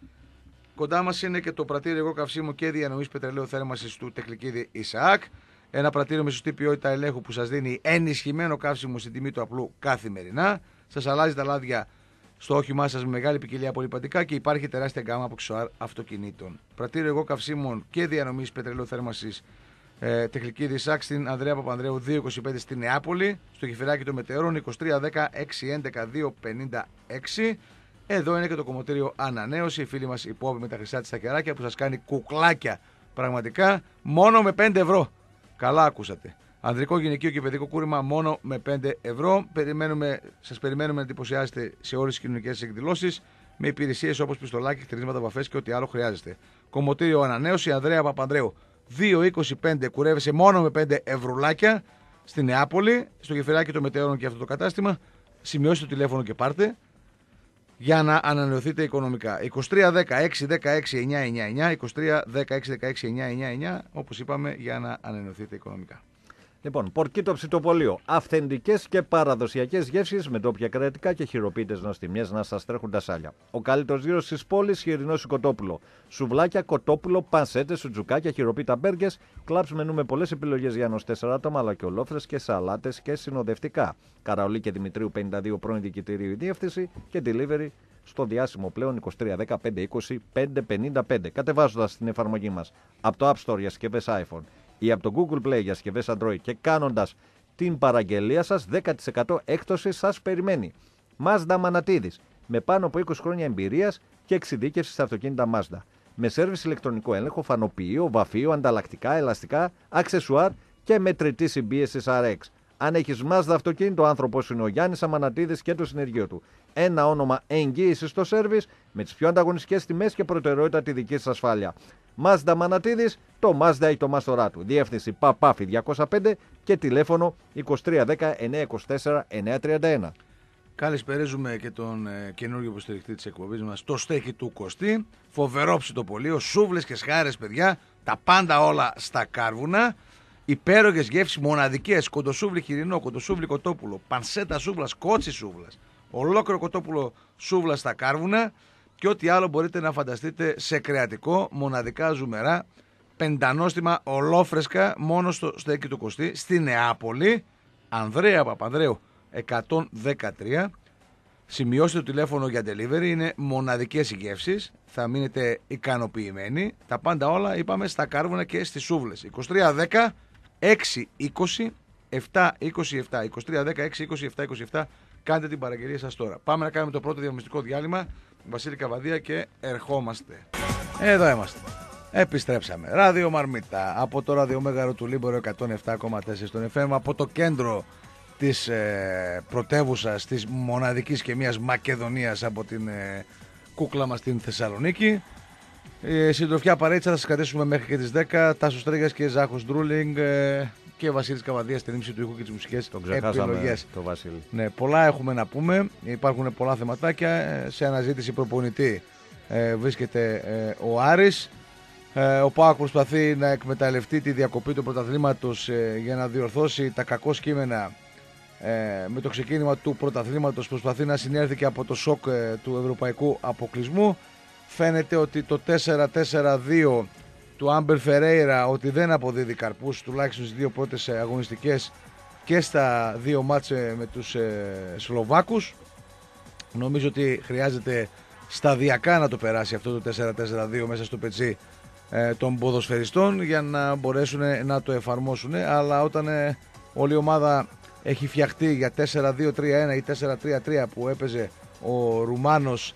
Κοντά μας είναι και το πρατήριο εγώ καυσίμου και διανομής πετρελαίου θέρμανσης του Τεκλικίδη Ισαάκ. Ένα πρατήριο με σωστή ποιότητα ελέγχου που σας δίνει ενισχυμένο καύσιμο στην τιμή του απλού καθημερινά. Σας αλλάζει τα λάδια στο όχημά σας με μεγάλη ποικιλία πολυπαντικά και υπάρχει τεράστια γκάμα από αξεσουάρ αυτοκινήτων. Πρατήριο εγώ καυσίμων και διανομής πετρελαίου θέρμανσης ε, Τεχνική Ισαάκ στην Ανδρέα Παπανδρέου δύο είκοσι πέντε στην Νεάπολη, στο Γεφυράκι των Μετεωρών είκοσι τρία δέκα έξι έντεκα δύο πενήντα έξι. Εδώ είναι και το κομμωτήριο Ανανέωση, οι φίλοι μας υπόβοι με τα χρυσά της στα κεράκια που σας κάνει κουκλάκια πραγματικά μόνο με πέντε ευρώ. Καλά ακούσατε. Ανδρικό, γυναικείο και παιδικό κούρεμα μόνο με πέντε ευρώ. Περιμένουμε, σας περιμένουμε να εντυπωσιάσετε σε όλες τις κοινωνικές εκδηλώσεις με υπηρεσίες όπως πιστολάκι, χτενίσματα, βαφές και ό,τι άλλο χρειάζεστε. Κομμωτήριο Ανανέωση, Ανδρέα Παπανδρέου δύο είκοσι πέντε, κουρεύεσαι μόνο με πέντε ευρουλάκια στη Νεάπολη, στο Γεφυράκι των Μετεώρων και αυτό το κατάστημα. Σημειώστε το τηλέφωνο και πάρτε για να ανανεωθείτε οικονομικά. είκοσι τρία δέκα έξι δεκαέξι εννιά εννιά εννιά, είκοσι τρία δέκα έξι δεκαέξι εννιά εννιά εννιά, όπως είπαμε, για να ανανεωθείτε οικονομικά. Λοιπόν, Πορκίτο Ψητοπολείο. Αυθεντικές και παραδοσιακές γεύσεις με ντόπια κρεατικά και χειροποίητες νοστιμιές να σας τρέχουν τα σάλια. Ο καλύτερος γύρος της πόλης, χοιρινό σικοτόπουλο. Σουβλάκια, κοτόπουλο, πανσέτες, σουτζουκάκια, χειροποίητα μπέργκες, κλαμπς μενού με πολλές επιλογές για ενός τέσσερα άτομα, αλλά και ολόφρες και σαλάτες και συνοδευτικά. Καραολί και Δημητρίου πενήντα δύο, πρώην διοικητήριο η διεύθυνση και delivery στο διάσημο πλέον είκοσι τρία δέκα πεντακόσια είκοσι πεντακόσια πενήντα πέντε. Κατεβάζοντας την εφαρμογή μας από το App Store για συσκευές iPhone ή από το Google Play για συσκευές Android και κάνοντας την παραγγελία σας, δέκα τοις εκατό έκπτωση σας περιμένει. Mazda Μανατίδης, με πάνω από είκοσι χρόνια εμπειρίας και εξειδίκευση στα αυτοκίνητα Mazda. Με σέρβις ηλεκτρονικό έλεγχο, φανοποιείο, βαφείο, ανταλλακτικά, ελαστικά, αξεσουάρ και μετρητή συμπίεσης αρ εξ. Αν έχεις Mazda αυτοκίνητο, ο άνθρωπος είναι ο Γιάννης Αμανατίδης και το συνεργείο του. Ένα όνομα εγγύησης στο σέρβις με τις πιο ανταγωνιστικές τιμές και προτεραιότητα τη δική σας ασφάλεια. Mazda Μανατίδης, το Mazda έχει το μάστορά του. Διεύθυνση Παπάφη διακόσια πέντε και τηλέφωνο είκοσι τρία δέκα εννιακόσια είκοσι τέσσερα εννιακόσια τριάντα ένα. Καλησπέριζουμε και τον ε, καινούργιο υποστηρικτή της εκπομπής μας, το στέκι του Κωστή. Φοβερό ψητοπολείο, σούβλες και σχάρες, παιδιά, τα πάντα όλα στα κάρβουνα. Υπέροχες γεύσεις, μοναδικές, κοντοσούβλι χοιρινό, κοντοσούβλι κοτόπουλο, πανσέτα σούβλας, κότσι σούβλας, ολόκληρο κοτόπουλο σούβλα στα κάρβουνα και ό,τι άλλο μπορείτε να φανταστείτε σε κρεατικό, μοναδικά ζουμερά, πεντανόστιμα, ολόφρεσκα, μόνο στο στέκι του Κωστή, στη Νεάπολη, Ανδρέα Παπανδρέου εκατόν δεκατρία. Σημειώστε το τηλέφωνο για delivery, είναι μοναδικές οι γεύσεις, θα μείνετε ικανοποιημένοι. Τα πάντα όλα είπαμε στα κάρβουνα και στις σούβλες. είκοσι τρία δέκα έξι είκοσι επτά είκοσι επτά, είκοσι τρία δέκα έξι είκοσι επτά είκοσι επτά. Κάντε την παραγγελία σας τώρα. Πάμε να κάνουμε το πρώτο διαφημιστικό διάλειμμα. Βασίλη Καβαδία και ερχόμαστε. Εδώ είμαστε. Επιστρέψαμε. Ράδιο Μαρμίτα από το ραδιομέγαρο του Λίμπερο εκατόν επτά κόμμα τέσσερα στον εφ εμ, από το κέντρο της ε, πρωτεύουσας, της μοναδικής και μιας Μακεδονίας, από την ε, κούκλα μας στην Θεσσαλονίκη. Ε, συντροφιά παρέτσα θα σας κρατήσουμε μέχρι και τις δέκα. Τάσος Τρίγας και Ζάχος Ντρούλινγκ. Ε, και Βασίλης Καβαδίας στην ύψη του ήχου και τις μουσικές Τον ξεχάσαμε επιλογές. το Βασίλη. Ναι, πολλά έχουμε να πούμε. Υπάρχουν πολλά θεματάκια. Σε αναζήτηση προπονητή ε, βρίσκεται ε, ο Άρης. Ε, ο ΠΑΟΚ προσπαθεί να εκμεταλλευτεί τη διακοπή του πρωταθλήματος ε, για να διορθώσει τα κακό κείμενα ε, με το ξεκίνημα του πρωταθλήματος. Προσπαθεί να συνέλθει και από το σοκ ε, του ευρωπαϊκού αποκλεισμού. Φαίνεται ότι το τέσσερα τέσσερα δύο του Άμπερ Φερέιρα ότι δεν αποδίδει καρπούς, τουλάχιστον στις δύο πρώτες αγωνιστικές και στα δύο μάτς με τους ε, Σλοβάκους. Νομίζω ότι χρειάζεται σταδιακά να το περάσει αυτό το τέσσερα τέσσερα δύο μέσα στο πετσί ε, των ποδοσφαιριστών για να μπορέσουν να το εφαρμόσουν, αλλά όταν ε, όλη η ομάδα έχει φτιαχτεί για τέσσερα δύο τρία ένα ή τέσσερα τρία τρία που έπαιζε ο Ρουμάνος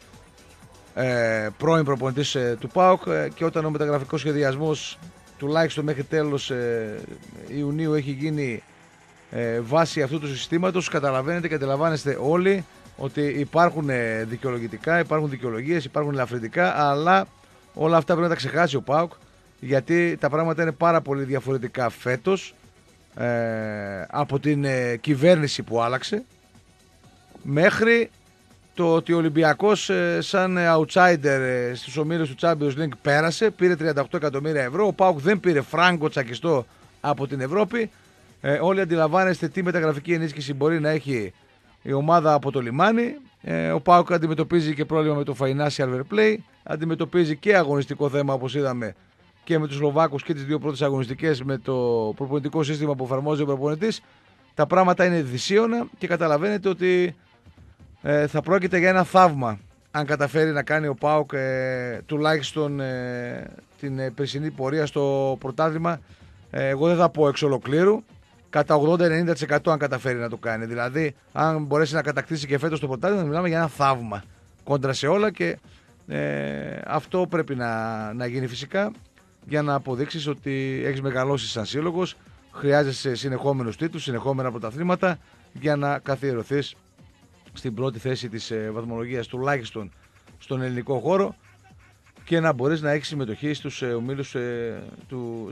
ε, πρώην προπονητής ε, του ΠΑΟΚ ε, και όταν ο μεταγραφικός σχεδιασμός τουλάχιστον μέχρι τέλος ε, Ιουνίου έχει γίνει ε, βάση αυτού του συστήματος, καταλαβαίνετε και αντιλαμβάνεστε όλοι ότι υπάρχουν ε, δικαιολογητικά, υπάρχουν δικαιολογίες, υπάρχουν ελαφρυντικά, αλλά όλα αυτά πρέπει να τα ξεχάσει ο ΠΑΟΚ, γιατί τα πράγματα είναι πάρα πολύ διαφορετικά φέτος ε, από την ε, κυβέρνηση που άλλαξε μέχρι το ότι ο Ολυμπιακός ε, σαν outsider ε, στους ομίλους του Champions League πέρασε, πήρε τριάντα οκτώ εκατομμύρια ευρώ, ο ΠΑΟΚ δεν πήρε φράγκο τσακιστό από την Ευρώπη. Ε, όλοι αντιλαμβάνεστε τι μεταγραφική ενίσχυση μπορεί να έχει η ομάδα από το λιμάνι. Ε, ο ΠΑΟΚ αντιμετωπίζει και πρόβλημα με το financial fair play, αντιμετωπίζει και αγωνιστικό θέμα όπως είδαμε και με τους Σλοβάκους και τις δύο πρώτες αγωνιστικές με το προπονητικό σύστημα που εφαρμόζει ο προπονητής. Τα πράγματα είναι δυσίωνα και καταλαβαίνετε ότι ε, θα πρόκειται για ένα θαύμα αν καταφέρει να κάνει ο ΠΑΟΚ ε, τουλάχιστον ε, την ε, περσινή πορεία στο πρωτάθλημα. Ε, εγώ δεν θα πω εξ ολοκλήρου, κατά ογδόντα με ενενήντα τοις εκατό αν καταφέρει να το κάνει. Δηλαδή, αν μπορέσει να κατακτήσει και φέτος το πρωτάθλημα, μιλάμε για ένα θαύμα κόντρα σε όλα και ε, αυτό πρέπει να, να γίνει φυσικά για να αποδείξεις ότι έχεις μεγαλώσει σαν σύλλογος, χρειάζεσαι συνεχόμενους τίτλους, συνεχόμενα πρωταθλήματα για να καθιερωθείς στην πρώτη θέση της ε, βαθμολογίας τουλάχιστον στον ελληνικό χώρο και να μπορείς να έχεις συμμετοχή στους ε, ομίλους ε, του,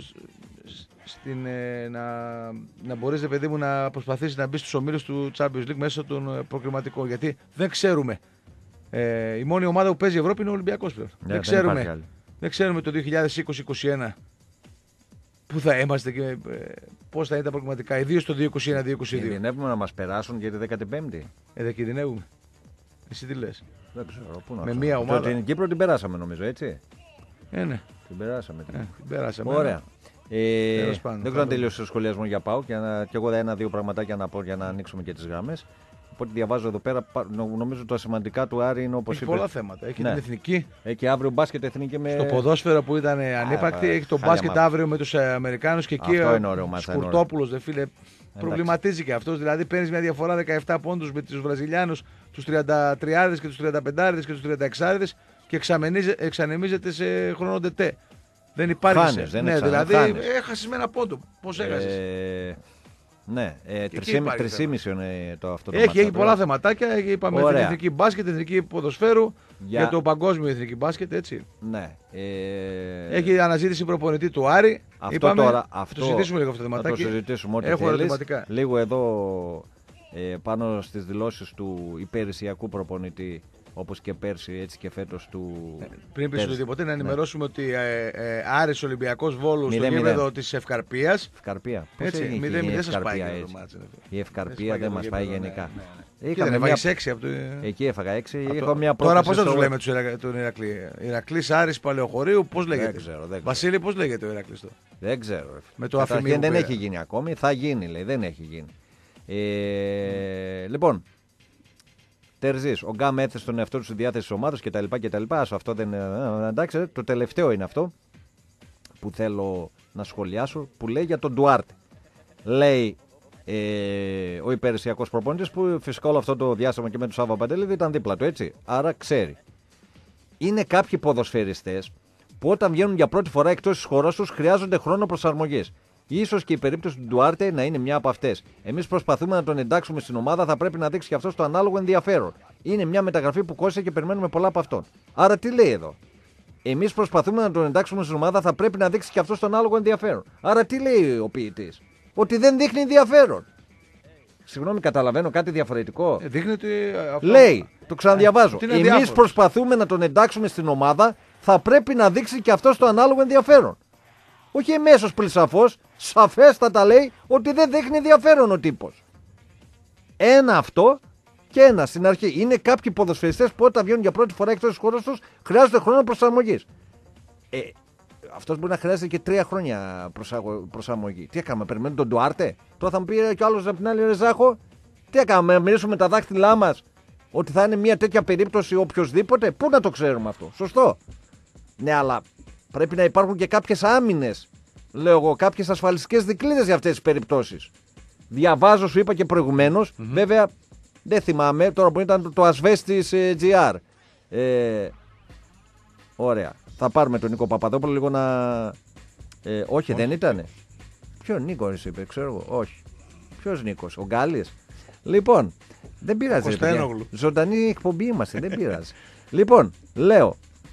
στην, ε, να, να μπορείς, ρε παιδί μου, να προσπαθήσεις να μπεις στους ομίλους του Champions League μέσω των ε, προκριματικών, γιατί δεν ξέρουμε. Ε, η μόνη ομάδα που παίζει η Ευρώπη είναι ο Ολυμπιακός πλέον. Yeah, δεν, ξέρουμε, δεν ξέρουμε το δύο χιλιάδες είκοσι είκοσι ένα πού θα είμαστε και ε, πώς θα είναι τα προκριματικά, ιδίως το δύο χιλιάδες είκοσι ένα δύο χιλιάδες είκοσι δύο. Κινδυνεύουμε να μας περάσουν για τη δέκατη πέμπτη. Ε, δεν κινδυνεύουμε. Εσύ τι λες? Δεν ξέρω. Πού να με ξέρω. μία ομάδα. Την Κύπρο την περάσαμε νομίζω, έτσι. Ε, ναι. Την περάσαμε. Ε, την περάσαμε. Ωραία. Ε, πάντων, δεν ξέρω αν τελείωσε ο σχολιασμό για ΠΑΟΚ και, και εγώ ένα-δύο πραγματάκια να πω για να ανοίξουμε και τις γραμμές. Οπότε διαβάζω εδώ πέρα, νομίζω τα σημαντικά του Άρη είναι όπως έχει είπε. Πολλά θέματα. Έχει ναι. την εθνική. Έχει αύριο μπάσκετ εθνική με. Στο ποδόσφαιρο που ήταν ανύπαρκτη. Έχει το μπάσκετ μα... αύριο με τους Αμερικάνους και εκεί ο Σκουρτόπουλος, δε φίλε. Προβληματίζει και αυτός. Δηλαδή παίρνει μια διαφορά δεκαεπτά πόντους με τους Βραζιλιάνους, τους τριάντα τρία και τους τριάντα πέντε και τους τριάντα έξι και εξανεμίζεται σε χρόνο τετέ. Δεν υπάρχει. Χάνες, δεν ναι, εξάνε, δηλαδή έχασε με ένα πόντο. Πώς έχασες? Ε... Ναι, ε, τρισήμισι είναι το αυτό το Έχει, μάτσα, έχει πολλά θεματάκια. Είπαμε την εθνική μπάσκετ, εθνική ποδοσφαίρου για... για το παγκόσμιο εθνική μπάσκετ, έτσι. Ναι. Ε... Έχει αναζήτηση προπονητή του Άρη. Αυτό είπαμε, τώρα. Θα αυτό... το συζητήσουμε λίγο αυτό το θεματάκι. Θα το συζητήσουμε ό,τι Έχω θέλεις. ερωτηματικά. Λίγο εδώ ε, πάνω στις δηλώσεις του υπηρεσιακού προπονητή. Όπως και πέρσι, έτσι και φέτος του. Ε, πριν πει οτιδήποτε, να ενημερώσουμε ναι. ότι ε, ε, Άρης Ολυμπιακός Βόλου στο γήπεδο της Ευκαρπίας. Ευκαρπία. Έτσι, μηδέν μηδέν σας πάει. Η Ευκαρπία δεν μας πάει γενικά. Είχαμε μια έξι από το... Εκεί έφαγα έξι. Από... Έχω μια τώρα πώς θα τους λέμε τον Ηρακλή? Ηρακλής Άρης Παλαιοχωρίου, πώς λέγεται? Δεν ξέρω, δεν Βασίλη, πώς λέγεται ο Ηρακλής τώρα? Δεν ξέρω. Με το αφημί δεν έχει γίνει ακόμη. Θα γίνει, λέει. Δεν έχει γίνει. Λοιπόν. Τερζής, ο Γκάμ έθεσε τον εαυτό του στη διάθεση της ομάδας κτλ. κτλ. Αυτό δεν. Εντάξει, το τελευταίο είναι αυτό που θέλω να σχολιάσω, που λέει για τον Ντουάρτε. Λέει ε, ο υπηρεσιακός προπονητής, που φυσικά όλο αυτό το διάστημα και με τον Σάββα Παντελίδη ήταν δίπλα του, έτσι. Άρα ξέρει. Είναι κάποιοι ποδοσφαιριστές που όταν βγαίνουν για πρώτη φορά εκτός της χώρας τους χρειάζονται χρόνο προσαρμογής. Ίσως και η περίπτωση του Ντουάρτε να είναι μια από αυτές. Εμείς προσπαθούμε να τον εντάξουμε στην ομάδα, θα πρέπει να δείξει και αυτό το ανάλογο ενδιαφέρον. Είναι μια μεταγραφή που κόστησε και περιμένουμε πολλά από αυτόν. Άρα τι λέει εδώ? Εμείς προσπαθούμε να τον εντάξουμε στην ομάδα, θα πρέπει να δείξει και αυτό το ανάλογο ενδιαφέρον. Άρα τι λέει ο ποιητής? ότι δεν δείχνει ενδιαφέρον. Συγγνώμη, καταλαβαίνω κάτι διαφορετικό. Ε, δείχνει ότι. Αυτό... Λέει, το ξαναδιαβάζω. Ε, Εμείς προσπαθούμε να τον εντάξουμε στην ομάδα, θα πρέπει να δείξει και αυτό το ανάλογο ενδιαφέρον. Όχι εμέσως πλησαφώς, σαφέστατα λέει ότι δεν δείχνει ενδιαφέρον ο τύπος. Ένα αυτό και ένα στην αρχή. Είναι κάποιοι ποδοσφαιριστές που όταν βγαίνουν για πρώτη φορά εκτός της χώρας τους χρειάζεται χρόνο προσαρμογής. Ε, αυτός μπορεί να χρειάζεται και τρία χρόνια προσαρμογή. Τι έκαμε, περιμένουμε τον Ντουάρτε. Τώρα θα μου πει κι άλλος από την άλλη Ρεζάχο. Τι έκαμε, να μιλήσουμε τα δάχτυλά μας ότι θα είναι μια τέτοια περίπτωση οποιοδήποτε. Πού να το ξέρουμε αυτό, σωστό. Ναι, αλλά πρέπει να υπάρχουν και κάποιες άμυνες, λέω εγώ, κάποιες ασφαλιστικές δικλείδες για αυτές τις περιπτώσεις. Διαβάζω, σου είπα και προηγουμένως, mm-hmm. βέβαια δεν θυμάμαι τώρα που ήταν το, το Ασβέστης ε, τζι αρ. Ε, ωραία. Θα πάρουμε τον Νίκο Παπαδόπουλο λίγο να. Ε, όχι, όχι, δεν ήτανε. Ποιο Νίκο είπε, ξέρω εγώ. Όχι. Ποιος Νίκος, ο Γκάλης. Λοιπόν, δεν πειράζει. Ζωντανή εκπομπή είμαστε, δεν πειράζει. Λοιπόν, λέω.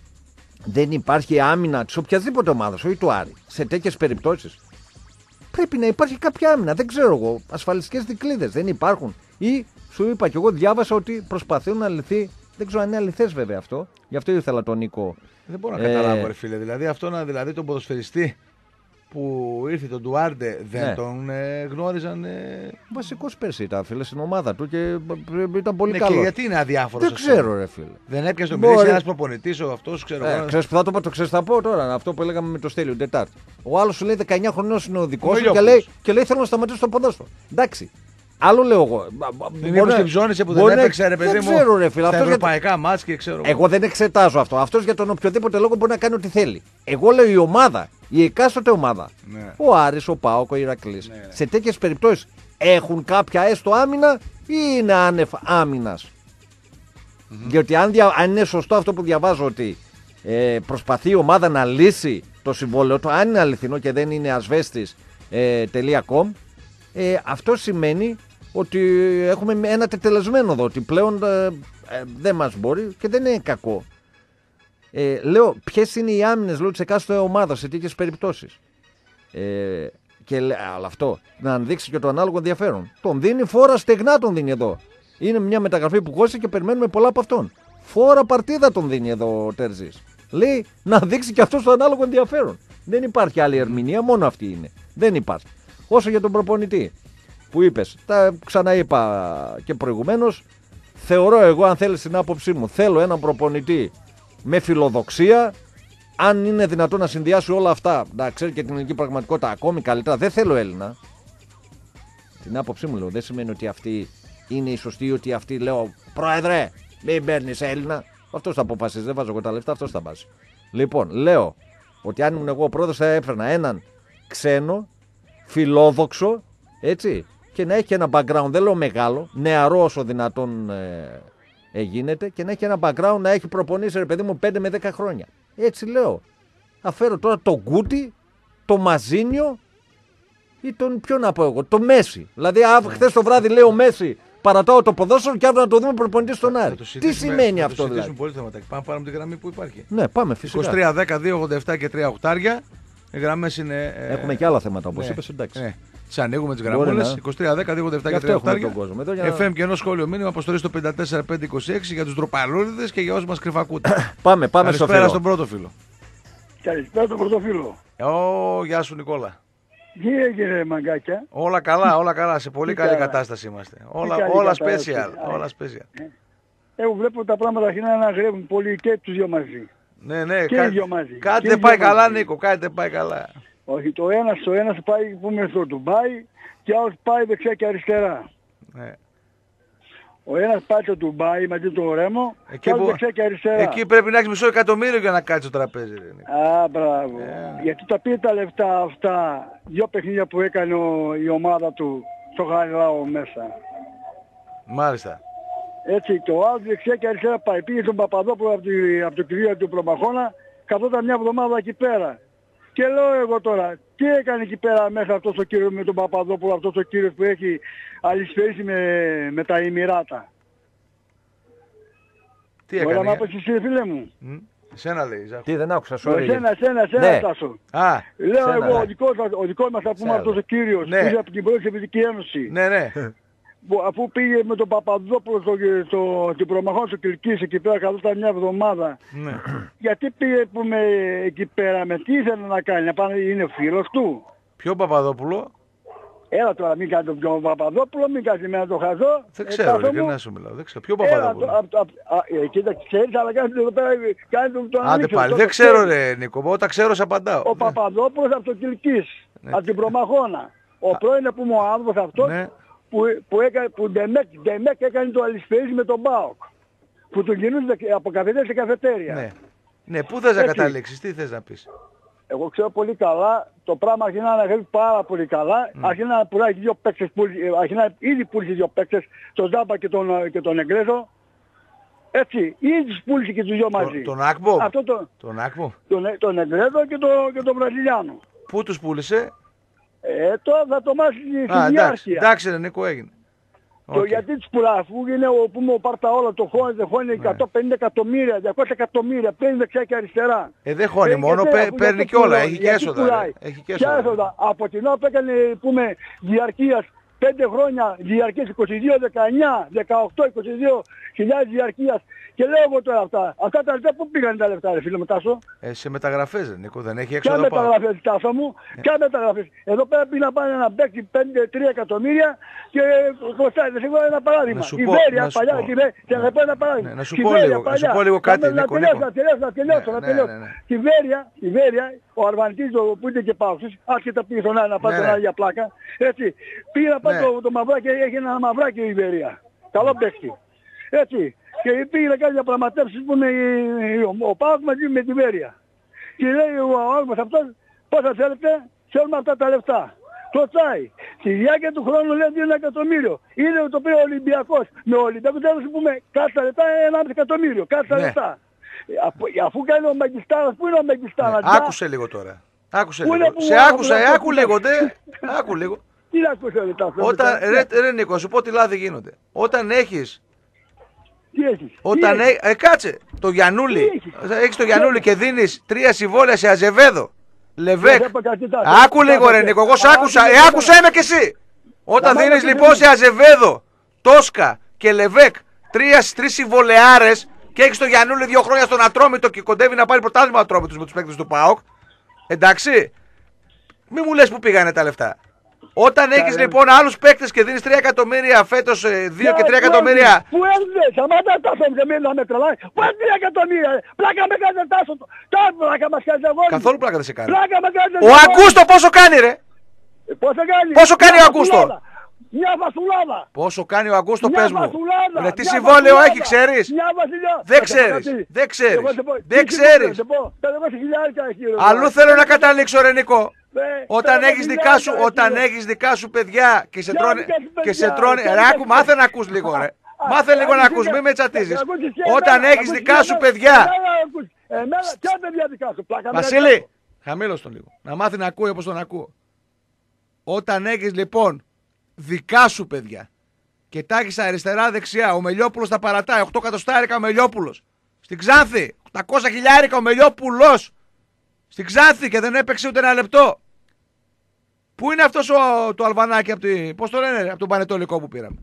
Δεν υπάρχει άμυνα τη οποιασδήποτε ομάδα, όχι του Άρη, σε τέτοιες περιπτώσεις. Πρέπει να υπάρχει κάποια άμυνα. Δεν ξέρω εγώ. Ασφαλιστικές δικλείδες δεν υπάρχουν. Ή σου είπα κι εγώ, διάβασα ότι προσπαθούν να λυθεί. Δεν ξέρω αν είναι αληθές βέβαια αυτό. Γι' αυτό ήθελα τον Νίκο. Δεν μπορώ να ε... καταλάβω, ρε φίλε. Δηλαδή, αυτό να, δηλαδή τον ποδοσφαιριστή που ήρθε τον Ντουάρντε δεν ναι. τον ε, γνώριζαν. Ε... Βασικός πέρσι ήταν, φίλε, στην ομάδα του και ήταν πολύ ναι, καλό. Και γιατί είναι αδιάφορος. Δεν ξέρω, ρε φίλε. Δεν έπιασε τον Μπορεί... ένας προπονητής ο αυτός, ξέρω εγώ. Ε, ξέρεις που θα το πω, το ξέρεις θα πω τώρα, αυτό που έλεγαμε με το Στέλιο Τετάρτη. Ο άλλος σου λέει δεκαεννιά χρονών είναι ο δικός σου και λέει, και λέει θέλω να σταματήσω το ποδόσφαιρο. Εντάξει. Άλλο λέω εγώ. Δεν ήμουν στην ψώνιση που δεν έπαιξε, ρε παιδί μου. Δεν ξέρω, ρε φίλε. Στα ευρωπαϊκά μάτς και ξέρω. Εγώ δεν εξετάζω αυτό. Αυτός για τον οποιοδήποτε λόγο μπορεί να κάνει ό,τι θέλει. Εγώ λέω η ομάδα, η εκάστοτε ομάδα. Ναι. Ο Άρης, ο ΠΑΟΚ, ο Ηρακλής. Ναι, ναι. Σε τέτοιες περιπτώσεις έχουν κάποια έστω άμυνα ή είναι άνευ άμυνας. Mm-hmm. Διότι αν, δια... αν είναι σωστό αυτό που διαβάζω ότι ε, προσπαθεί η ομάδα να λύσει το συμβόλαιο του, αν είναι αληθινό και δεν είναι ασβέστης τελεία κομ, ε, ε, αυτό σημαίνει ότι έχουμε ένα τετελεσμένο εδώ, ότι πλέον ε, ε, δεν μας μπορεί και δεν είναι κακό. Ε, λέω, ποιες είναι οι άμυνες της εκάστοτε ομάδα σε τέτοιες περιπτώσεις. Ε, και, αλλά αυτό, να δείξει και το ανάλογο ενδιαφέρον. Τον δίνει φόρα στεγνά, τον δίνει εδώ. Είναι μια μεταγραφή που κόστησε και περιμένουμε πολλά από αυτόν. Φόρα παρτίδα τον δίνει εδώ ο Τερζής. Λέει να δείξει και αυτό το ανάλογο ενδιαφέρον. Δεν υπάρχει άλλη ερμηνεία, μόνο αυτή είναι. Δεν υπάρχει. Όσο για τον προπονητή που είπες, τα ξαναείπα και προηγουμένως, θεωρώ εγώ, αν θέλεις την άποψή μου, θέλω έναν προπονητή με φιλοδοξία, αν είναι δυνατόν να συνδυάσει όλα αυτά, να ξέρει και την ελληνική πραγματικότητα ακόμη καλύτερα, δεν θέλω Έλληνα. Την άποψή μου λέω, δεν σημαίνει ότι αυτή είναι η σωστή, ότι αυτή λέω, πρόεδρε, μην παίρνεις Έλληνα. Αυτός θα αποφασίζει, δεν βάζω εγώ τα λεφτά, αυτός θα βάζει. Λοιπόν, λέω ότι αν ήμουν εγώ ο πρόεδρος θα έφερνα έναν ξένο, φιλόδοξο, έτσι, και να έχει και ένα background, δεν λέω μεγάλο, νεαρό όσο δυνατόν ε, ε, γίνεται, και να έχει ένα background να έχει προπονήσει, ρε παιδί μου, πέντε με δέκα χρόνια. Έτσι λέω. Αφέρω τώρα τον Γκούτι, το Μαζίνιο ή τον, ποιο να πω εγώ, το Μέση. Δηλαδή, yeah. χθες το βράδυ λέω Μέση, παρατάω το ποδόσφαιρο και αύριο να το δούμε προπονητή στον Άρη. Τι σημαίνει αυτό δηλαδή. Θα το πολύ θέματα. Πάμε να πάρουμε τη γραμμή που υπάρχει. Ναι, πάμε φυσικά. είκοσι τρία δέκα δύο ογδόντα επτά και τρία οχτάρια. Οι γραμμές είναι. Ε... Έχουμε και άλλα θέματα όπως ναι, είπες, εντάξει. Ναι. Τι ανοίγουμε τις γραμμούλες. Να... είκοσι τρία δέκα δύο ογδόντα επτά και τρία οχτάρια. Για... εφ εμ και ενό σχόλιο μήνυμα αποστολή στο πέντε τέσσερα πέντε είκοσι έξι για τους ντροπαλούριδες και για όσους μας κρυφακούτε. Πάμε, πάμε στο φίλο. Καλησπέρα στον πρώτο φίλο. Καλησπέρα στον πρώτο φίλο. Ω, γεια σου Νικόλα. Τι έγινε μαγκάκια. Όλα καλά, όλα καλά. Σε πολύ καλή κατάσταση είμαστε. Όλα, όλα special. Όλα special. Εγώ βλέπω τα πράγματα αρχίζουν να γρεύουν πολύ και τους δυο μαζί. Ναι, ναι, και κά... δυο μαζί. Κάτι δεν πάει καλά, Νίκο, κάτι δεν πάει καλά. Όχι, το ένας, το ένας πάει που είμαι στο Ντουμπάι και ο άλλος πάει δεξιά και αριστερά. Ναι. Ο ένας πάει στο Ντουμπάι μαζί τον Ρέμο και ο άλλος δεξιά και αριστερά. Εκεί πρέπει να έχεις μισό εκατομμύριο για να κάτσεις στο τραπέζι. Ρε. Α, μπράβο. Yeah. Γιατί τα πήρε τα λεφτά αυτά, δυο παιχνίδια που έκανε ο, η ομάδα του στο Χαριλάο μέσα. Μάλιστα. Έτσι, το άλλο δεξιά και αριστερά πάει. Πήγε τον Παπαδόπουλο από, τη, από το κτηρίο του Προμαχώνα, καθόταν μια εβδομάδα εκεί πέρα. Και λέω εγώ τώρα, τι έκανε εκεί πέρα μέσα αυτός ο κύριος με τον Παπαδόπουλο, αυτός ο κύριος που έχει αλυσφαιρίσει με, με τα Εμιράτα. Τι έκανε. Ωραία, να πεις εσύ φίλε μου. Mm. Εσένα λέει, Ζάχο. Τι δεν άκουσα, sorry. Εσένα, εσένα, εσένα, Ναι. Τάσο. Α, Λέω Σένα, εγώ, ναι. ο δικός μας, ο δικός μας θα πούμε Σένα. αυτός ο κύριος Ναι. που είναι από την πρώτη Σοβιετική Ένωση. ναι, ναι. Που, αφού πήγε με τον Παπαδόπουλο στο, στο, στην προμαχώνα του Κιλκής εκεί πέρα καθόταν μια εβδομάδα. ναι. Γιατί πήγε που με, εκεί πέρα, με τι ήθελε να κάνει, να πάνε, είναι φίλος του. Ποιο Παπαδόπουλο, Έλα τώρα, μην κάνει τον πιο Παπαδόπουλο, μην κάνει με το χαζό. δεν Ε, ξέρω, Τάσο μου. ειλικρινά σου μιλάω. Δεν ξέρω. Ποιο Έλα, το- Παπαδόπουλο. απ' το- απ' α, ε, κοίταξε, ξέρεις, αλλά κάνει εδώ πέρα, κάνει τον τον Άντε ανοίξω, πάλι, το- δεν το ξέρω ξέρεις. ρε Νίκο, όταν ξέρω σε απαντάω. Ο Ναι. Παπαδόπουλος από το Κιλκής, Ναι. από την Προμαχώνα. Ο πρώην που μου ο άνθρωπος αυτός Ναι. που, που, έκανε, που ντεμέκ, ντεμέκ έκανε το αλυσπερίζ με τον ΠΑΟΚ. Που τον κινούσε από καφετέρια σε καφετέρια. Ναι. Ναι, πού θες να Έτσι. καταλήξεις, τι θες να πεις. Εγώ ξέρω πολύ καλά, το πράγμα αρχινά να γράφει πάρα πολύ καλά. Mm. Αρχινά να πουλάει δύο παίκτες, αρχινά ήδη πούλησε δύο παίκτες, τον Ζάμπα και τον, και τον Εγκρέζο. Έτσι, ήδη τους πούλησε και τους δυο μαζί. Τον Άκμπο, Αυτό το, τον Άκμπο. τον, τον Εγκρέζο και, το, και τον Βραζιλιάνο. Πού τους πούλησε. Ε, τώρα θα το μάθει στη Α, εντάξει, διάρκεια. εντάξει ρε Νίκο, έγινε. Το Οκ. γιατί τους πουλά, αφού είναι ο, πούμε, ο Παρταόλα, το χώνει, δεν χώνει εκατόν πενήντα εκατομμύρια, διακόσια εκατομμύρια, παίρνει δεξιά και αριστερά. Ε, δεν χώνει Ε, μόνο, γιατί, παι- αφού παίρνει γιατί και όλα, πουλάει, έχει και γιατί έσοδα. πουλάει. ρε. Έχει και Ποια έσοδα. έσοδα. Από την ώρα που έκανε, πούμε, διαρκείας πέντε χρόνια, διαρκείας είκοσι δύο, δεκαεννιά, δεκαοκτώ, είκοσι δύο χιλιάδες διαρκείας. Και λέω εγώ τώρα αυτά. Αυτά τα λεφτά πού πήγαν τα λεφτά, ρε φίλε μου, Τάσο. Ε, σε μεταγραφές ρε Νίκο, δεν έχει Ποια έξοδο πάνω. μεταγραφές, Τάσο μου, ποια μεταγραφές. Εδώ πέρα πήγαν να πάνε ένα παίκτη πέντε τρία εκατομμύρια και κοστάει. Δεν σίγουρα ένα παράδειγμα. Να σου Η πω, Βέρεια να σου παλιά, πω. τη Βέ- και θα πω ένα παράδειγμα. Ναι, να σου Τη πω Βέρεια λίγο- να παλιά. σου πω λίγο κάτι, Να- να Νίκο, τελειώσω, Νίκο. Να τελειώσω, να τελειώσω, Ναι, να ναι, τελειώσω. ναι, ναι. Τη Βέρεια, τη Βέρεια, ο Αρβανιτής ο- που είναι και πάυσης, άσχετα πήγε στον άλλο να πάει Ναι, τον ναι. άλλο για πλάκα. Έτσι, πήγε να πάει Ναι. το, το μαυράκι, έχει ένα μαυράκι η Βέρεια. Καλό παίκτη. Έτσι. Και πήγε να κάνει διαπραγματεύσεις που είναι η- ο, ο Πάος μαζί με τη Βέρεια. Και λέει ο άνθρωπος αυτός, πόσα θέλετε, θέλουμε αυτά τα λεφτά. Το τσάι. Στη διάρκεια του χρόνου λέει δύο εκατομμύριο. Είναι το οποίο ο Ολυμπιακός. Με ο Ολυμπιακός δεν θα πούμε κάθε τα λεφτά ένα εκατομμύριο. Κάθε τα Ναι. λεφτά. Ε, Αφού, αφού κάνει ο Μεγκιστάρας, πού είναι ο Μεγκιστάρας. Ναι, άκουσε λίγο τώρα. Άκουσε Πού είναι λίγο. που Σε άκουσα, άκουσα, ε, άκουσα. άκου λίγο, ντε. Άκου λίγο. Τι να ακούσε ο Λιτάς. Όταν, ρε, ρε Νίκο, σου πω τι λάθη γίνονται. Όταν έχεις, Τι έχεις. όταν τι έ, ε, κάτσε, το Γιαννούλη, Τι έχεις το Γιαννούλη και δίνεις τρία συμβόλαια σε Αζεβέδο, Λεβέκ. Δεν θα πω κάτι, Τάσο. Άκου λίγο ρε Νίκο, εγώ σ' άκουσα, ε, άκουσα είμαι κι εσύ. Όταν Να δίνεις μάθω λοιπόν τι σε Αζεβέδο, Τόσκα και Λεβέκ τρία, τρεις συμβολεάρες και έχεις το Γιαννούλη δύο χρόνια στον Ατρόμητο και κοντεύει να πάρει πρωτάθλημα Ατρόμητος με τους παίκτες του ΠΑΟΚ. Εντάξει, μη μου λες που πήγανε τα λεφτά. Όταν έχεις λοιπόν άλλους παίκτες και δίνεις τρία εκατομμύρια φέτος, δύο και τρία εκατομμύρια. Πού έρθες, σταμάτα Τάσο, δεν με να με τρελάει. Πού έρθες τρία εκατομμύρια, ρε. Πλάκα με κάνετε Τάσο. Τώρα πλάκα μας κάνετε αγόρι. Καθόλου πλάκα δεν σε κάνει. Πλάκα με κάνετε. Ο Ακούστο πόσο κάνει ρε. Ε, Πόσο κάνει. Πόσο κάνει Μια ο Ακούστο? φασουλάδα. Μια φασουλάδα. Πόσο κάνει ο Ακούστο, Μια πες μου. φασουλάδα. Ρε, τι Μια συμβόλαιο φασουλάδα. έχει, ξέρεις. Μια βασιλιά. Δεν Θα σε πω ξέρεις. κάτι. Δεν ξέρεις. Εγώ θα πω- Δεν τι ξέρεις. θα σε πω. πεντακόσια χιλιάρικα έχει, ρε. Αλλού θέλω να καταλήξω ρε Νίκο. Ε, Όταν πεντακόσια έχεις δικά σου, χιλιάρικα όταν έχει, ρε. έχεις δικά σου παιδιά και σε Ποια τρώνε, δικά σου και σε παιδιά, τρώνε, ποια ρε δικά άκου, σου μάθε παιδιά. να ακούς λίγο ρε. Α, Μάθε λίγο α, να α, ακούς, α, μη με α, τσατίζεις. α, ακούσεις και Όταν εμένα, έχεις ακούσεις δικά και σου εμένα, παιδιά. εμένα ακούς. Εμένα, ποια παιδιά δικά σου, πλάκα με Βασίλη, κάνεις. χαμήλως τον λίγο. Να μάθει να ακούει όπως τον ακούω. Όταν έχεις λοιπόν δικά σου παιδιά και τα έχεις αριστερά δεξιά, ο Μελιόπουλος τα παρατάει, οκτώ εκατοστάρικα ο Μελιόπουλος. Στην Ξάνθη, οκτακόσια χιλιάρικα ο Μελιόπουλος. Στην Ξάνθη και δεν έπαιξε ούτε ένα λεπτό. Πού είναι αυτός ο, το Αλβανάκι από, τη, πώς το λένε, από τον Πανετολικό που πήραμε.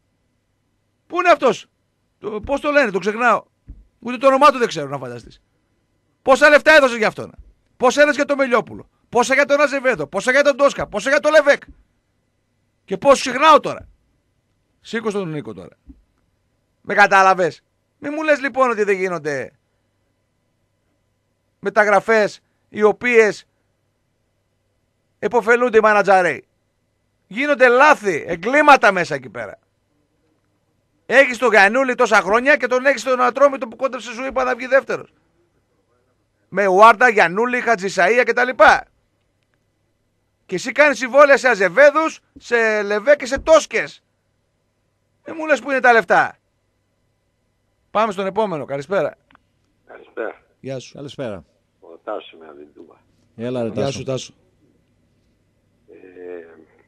Πού είναι αυτός, το, πώς το λένε, το ξεχνάω. Ούτε το όνομά του δεν ξέρω να φανταστείς. Πόσα λεφτά έδωσε για αυτόν. Πόσα έδωσε για τον Μελιόπουλο. Πόσα για τον Αζεβέδο. Πόσα για τον Τόσκα. Πόσα για τον Λεβέκ. Και πόσο ξεχνάω τώρα. Σήκω στον Νίκο τώρα. Με κατάλαβες. Μη μου λες λοιπόν ότι δεν γίνονται μεταγραφές οι οποίες εποφελούνται οι μανατζαρέοι. Γίνονται λάθη, εγκλήματα μέσα εκεί πέρα. Έχεις τον Γιαννούλη τόσα χρόνια και τον έχεις τον Ατρόμητο που κόντεψε, σου είπα, να βγει δεύτερος. Με Ουάρντα, Γιαννούλη, Χατζησαΐα κτλ. Και εσύ κάνεις συμβόλαια σε Αζεβέδους, σε Λεβέ και σε Τόσκες. Δεν μου λες που είναι τα λεφτά. Πάμε στον επόμενο. Καλησπέρα. Καλησπέρα. Γεια σου. Καλησπέρα. Ο Τάσος είμαι από την Τούμπα. Έλα ρε Γεια Τάσο. σου, Τάσο. Ε,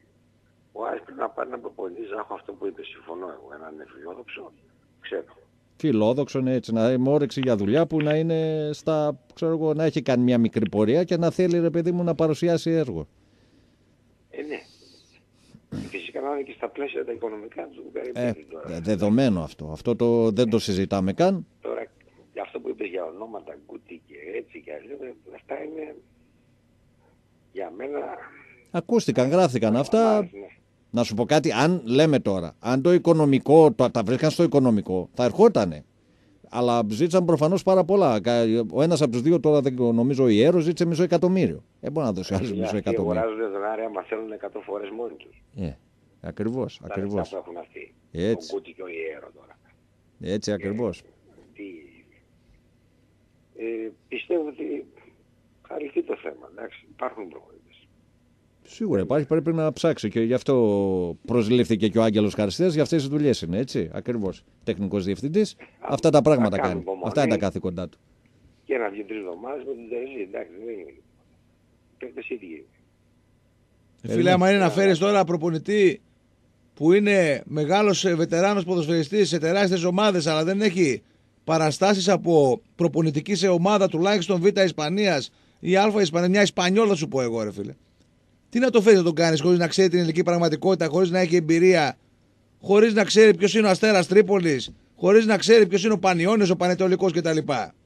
ο Άρης πρέπει να πάρει ένα προπονητή, Ζάχο, αυτό που είπε, συμφωνώ εγώ, έναν φιλόδοξο, ξέρω. Φιλόδοξο, ναι, έτσι, να με όρεξη για δουλειά που να είναι στα, ξέρω εγώ, να έχει κάνει μια μικρή πορεία και να θέλει, ρε παιδί μου, να παρουσιάσει έργο. Ε, ναι. Φυσικά να είναι και στα πλαίσια τα οικονομικά του περιπέτει Ε, τώρα. δεδομένο αυτό. Αυτό το, δεν το συζητάμε καν. Τώρα, αυτό που είπες για ονόματα, κουτί και έτσι και αλλιώς, αυτά είναι για μένα... Ακούστηκαν, γράφτηκαν αυτά. Ναι. Να σου πω κάτι, αν λέμε τώρα, αν το οικονομικό, το, τα βρίσκαν στο οικονομικό, θα ερχότανε. Αλλά ζήτησαν προφανώς πάρα πολλά. Ο ένας από τους δύο, τώρα δεν νομίζω, ο Ιέρο, ζήτησε μισό εκατομμύριο. Δεν μπορεί να δώσει άλλο μισό εκατομμύριο. Αγοράζουν δολάρια, άμα θέλουν εκατό φορές μόνοι τους. Ε, ακριβώς, Τα ακριβώς. λεφτά που έχουν αυτοί. Έτσι. Ο Κούτι και ο Ιέρο τώρα. Έτσι ακριβώς. Ε, τι... ε, πιστεύω ότι θα λυθεί το θέμα. Εντάξει, υπάρχουν προχωρήσεις. Σίγουρα υπάρχει, πρέπει να ψάξει και γι' αυτό προσλήφθηκε και ο Άγγελος Χαριστέας, για αυτές τις δουλειές είναι, έτσι, ακριβώς. Τεχνικός διευθυντής, αυτά τα πράγματα κάνει. υπομονή. Αυτά είναι τα καθήκοντά του. Και ένα δύο-τρεις εβδομάδες με την Τερζή, εντάξει, δεν είναι. Παίκτες ίδιοι. Ε, Φίλε, άμα είναι να φέρεις τώρα προπονητή που είναι μεγάλος ε, βετεράνος ποδοσφαιριστής σε τεράστιες ομάδες, αλλά δεν έχει παραστάσεις από προπονητική σε ομάδα τουλάχιστον Β' Ισπανίας ή Α' Ισπανία, μια Ισπανιόλα σου πω εγώ, ρε φίλε. Τι να το φέρεις να τον κάνεις χωρίς να ξέρει την ελληνική πραγματικότητα, χωρίς να έχει εμπειρία, χωρίς να ξέρει ποιος είναι ο Αστέρας Τρίπολης, χωρίς να ξέρει ποιος είναι ο Πανιώνιος, ο Πανετολικός κτλ.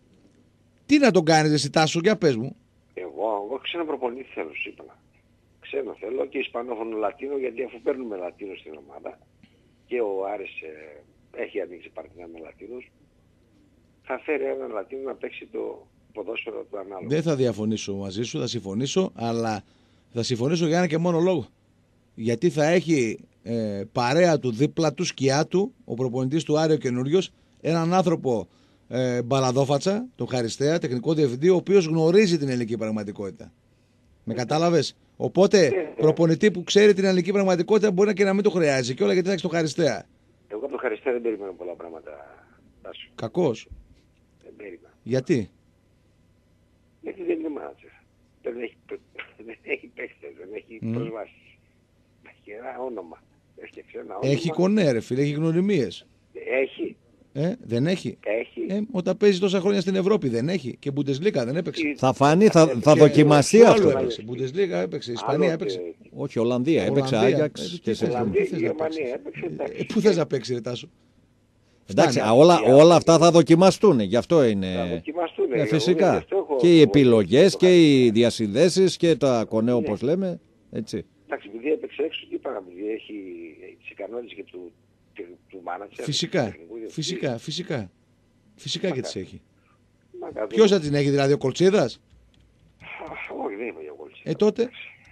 Τι να τον κάνεις εσύ, Τάσο, για πες μου. Εγώ, εγώ ξένα προπονητή θέλω, σου είπα. Ξένο θέλω και Ισπανόφωνο Λατίνο, γιατί αφού παίρνουμε Λατίνο στην ομάδα και ο Άρης ε, έχει ανοίξει παρτινά με Λατίνους, θα φέρει έναν Λατίνο να παίξει το ποδόσφαιρο του ανάλογου. Δεν θα διαφωνήσω μαζί σου, θα συμφωνήσω, αλλά θα συμφωνήσω για ένα και μόνο λόγο. Γιατί θα έχει ε, παρέα του δίπλα του, σκιά του, ο προπονητής του Άρη ο καινούριος, έναν άνθρωπο ε, μπαλαδόφατσα, τον Χαριστέα, τεχνικό διευθυντή, ο οποίος γνωρίζει την ελληνική πραγματικότητα. Με κατάλαβες. Οπότε, προπονητή που ξέρει την ελληνική πραγματικότητα μπορεί να και να μην το χρειάζεται και όλα γιατί θα έχει τον Χαριστέα. Εγώ από τον Χαριστέα δεν περίμενα πολλά πράγματα. Τάσου. Κακός. Δεν περίμενα. Γιατί. Γιατί δεν είναι μάτσερ. Δεν έχει, δεν έχει παίχτες, δεν έχει Mm. προσβάσεις. Έχει ένα όνομα. Έχει, ένα όνομα. Έχει κονέ, ρε φίλε, έχει γνωριμίες. Έχει. Ε, δεν έχει. Έχει. Ε, όταν παίζει τόσα χρόνια στην Ευρώπη δεν έχει. Και Bundesliga δεν έπαιξε. Θα φανεί, θα, θα Και δοκιμαστεί άλλο αυτό. έπαιξε. Bundesliga έπαιξε. Ισπανία Άλλο έπαιξε. και- Όχι, Ολλανδία, έπαιξε Ολλανδία. Άγιαξ Ε, τι και θες σε να Ολλανδία, θες να Γερμανία παίξεις. έπαιξε. Ε, εντάξει. Πού θες να παίξει, ρε Τάσο. Εντάξει, Φτάνει. α, όλα, όλα αυτά θα δοκιμαστούν, γι' αυτό Θα είναι. δοκιμαστούν. Ε, Εγώ φυσικά. γι' αυτό έχω- Και οι έχω- επιλογές το και χάρη. οι διασυνδέσεις και τα κονέ Ναι. όπως λέμε. Έτσι. Εντάξει, επειδή έπαιξε έξω, τι είπαμε, επειδή έχει τις ικανότητες και του, του, του μάνατζερ. Φυσικά. του τεχνικού διευθυντή. Φυσικά. Φυσικά. Φυσικά και τις έχει. Μα κάτω- Ποιος θα την έχει, δηλαδή ο Κολτσίδας. Αχ, όχι, δεν είμαι για κόλληση. Ε, τότε.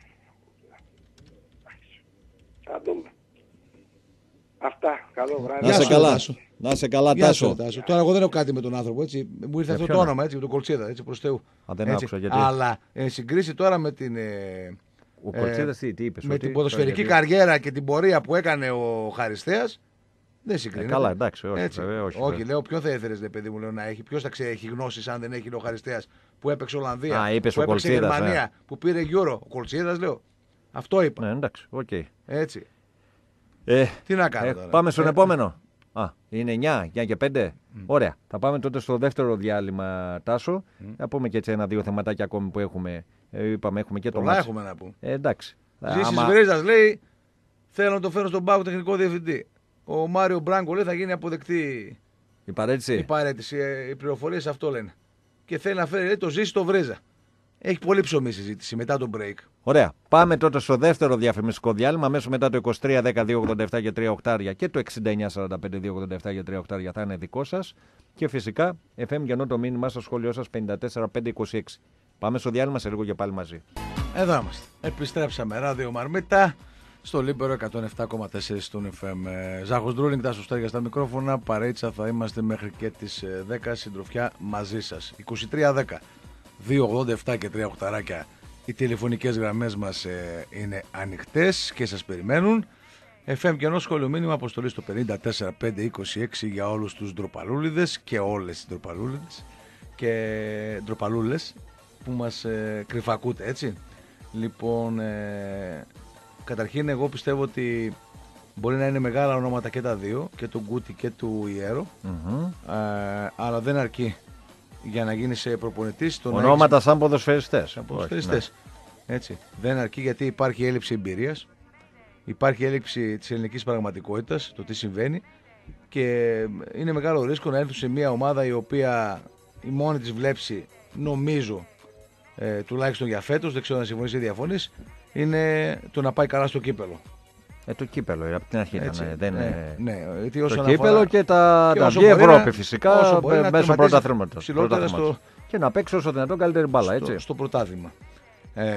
Θα δούμε. Αυτά. Καλό βράδυ. Να Γεια σε σου, καλά. Τάσο. Να σε καλά, Γεια σου, Τάσο. Τάσο. Τώρα εγώ δεν έχω κάτι με τον άνθρωπο, έτσι. Μου ήρθε αυτό το ποιον? όνομα, έτσι, με τον Κολτσίδα, έτσι, προς Θεού. Α, δεν Έτσι. άκουσα, γιατί? Αλλά εν συγκρίση τώρα με την, ε, Ο Κολτσίδας τι, τι είπες, με ότι- την ποδοσφαιρική γιατί- καριέρα και την πορεία που έκανε ο Χαριστέας, δεν Ε, συγκρίνεται. καλά, εντάξει, όχι, Έτσι. βέβαια, όχι, όχι βέβαια. λέω, ποιο θα ήθελες, ρε παιδί μου, λέω, να έχει. Ποιος θα ξέρει, έχει γνώσεις αν δεν έχει ο Χαριστέας που έπαιξε Ολλανδία, Α, είπες που ο έπαιξε Κολτσίδας, Γερμανία, ναι. που πήρε Euro. Ο Κολτσίδας, λέω. Αυτό είπα. Ναι, εντάξει, οκ. Έτσι. Ε, Τι να κάνω ε, τώρα. πάμε στον Ε, επόμενο. Α, είναι εννιά, εννιά και πέντε. Ωραία. Θα πάμε τότε στο δεύτερο διάλειμμα, Τάσο. Να πούμε και έτσι ένα-δύο θεματάκια ακόμη που έχουμε. Ε, είπαμε, έχουμε και το Πολλά μάτς. έχουμε να πούμε. Ε, εντάξει. Ζήσης Άμα- Βρίζας λέει, θέλω να το φέρω στον Πάκο τεχνικό διευθυντή. Ο Μάριο Μπράγκο λέει θα γίνει αποδεκτή Η παρέτηση. η παρέτηση. Ε, Οι πληροφορίες αυτό λένε. Και θέλει να φέρει λέει, το Ζήση το Βρίζα. Έχει πολύ ψωμί συζήτηση μετά το break. Ωραία. Πάμε τότε στο δεύτερο διαφημιστικό διάλειμμα. Αμέσως μετά το είκοσι τρία δέκα δύο ογδόντα επτά και τρία οκτάρια και το εξήντα εννιά σαράντα πέντε δύο ογδόντα επτά και τρία οκτάρια θα είναι δικό σας. Και φυσικά εφ εμ γεννό το μήνυμά στο σχόλιο σας πέντε τέσσερα πέντε είκοσι έξι. Πάμε στο διάλειμμα σε λίγο και πάλι μαζί. Εδώ είμαστε. Επιστρέψαμε. Ράδιο Μαρμίτα στο Λίμπερο εκατόν επτά κόμμα τέσσερα στον εφ εμ. Ζάχος Ντρούλινγκ, τα σωστά στα μικρόφωνα. Παρέτσα θα είμαστε μέχρι και τις δέκα. Συντροφιά μαζί σας. είκοσι τρία δέκα δύο ογδόντα επτά και τρία οκτάρια. Οι τηλεφωνικές γραμμές μας ε, είναι ανοιχτές και σας περιμένουν. εφ εμ και ενό σχόλιο μήνυμα αποστολή στο πέντε τέσσερα πέντε είκοσι έξι για όλους τους ντροπαλούλιδες και όλες τις ντροπαλούλιδες και ντροπαλούλες που μας ε, κρυφακούτε, έτσι. Λοιπόν, ε, καταρχήν εγώ πιστεύω ότι Μπορεί να είναι μεγάλα ονόματα και τα δύο, και του Γκούτι και του Ιέρο, Mm-hmm. ε, αλλά δεν αρκεί για να γίνεις προπονητής. Ονόματα σαν ποδοσφαιριστές. Σαν ποδοσφαιριστές. Ναι. Έτσι. Δεν αρκεί γιατί υπάρχει έλλειψη εμπειρίας, υπάρχει έλλειψη της ελληνικής πραγματικότητας, το τι συμβαίνει, και είναι μεγάλο ρίσκο να έρθουν σε μια ομάδα η οποία η μόνη της βλέψη, νομίζω, ε, τουλάχιστον για φέτος, δεν ξέρω αν συμφωνείς ή διαφωνείς, είναι το να πάει καλά στο κύπελο. Ε, το κύπελο, από την αρχή ήταν. Δεν ναι, είναι... ναι, γιατί το όσον κύπελο αφορά... και τα, και τα όσο βγει μπορεί Ευρώπη να- φυσικά όσο μπορεί να μέσω τερματίσει πρωταθλήματος. ψηλότερα στο- Και να παίξει όσο δυνατόν καλύτερη μπάλα, έτσι. στο, στο πρωτάθλημα. Ε,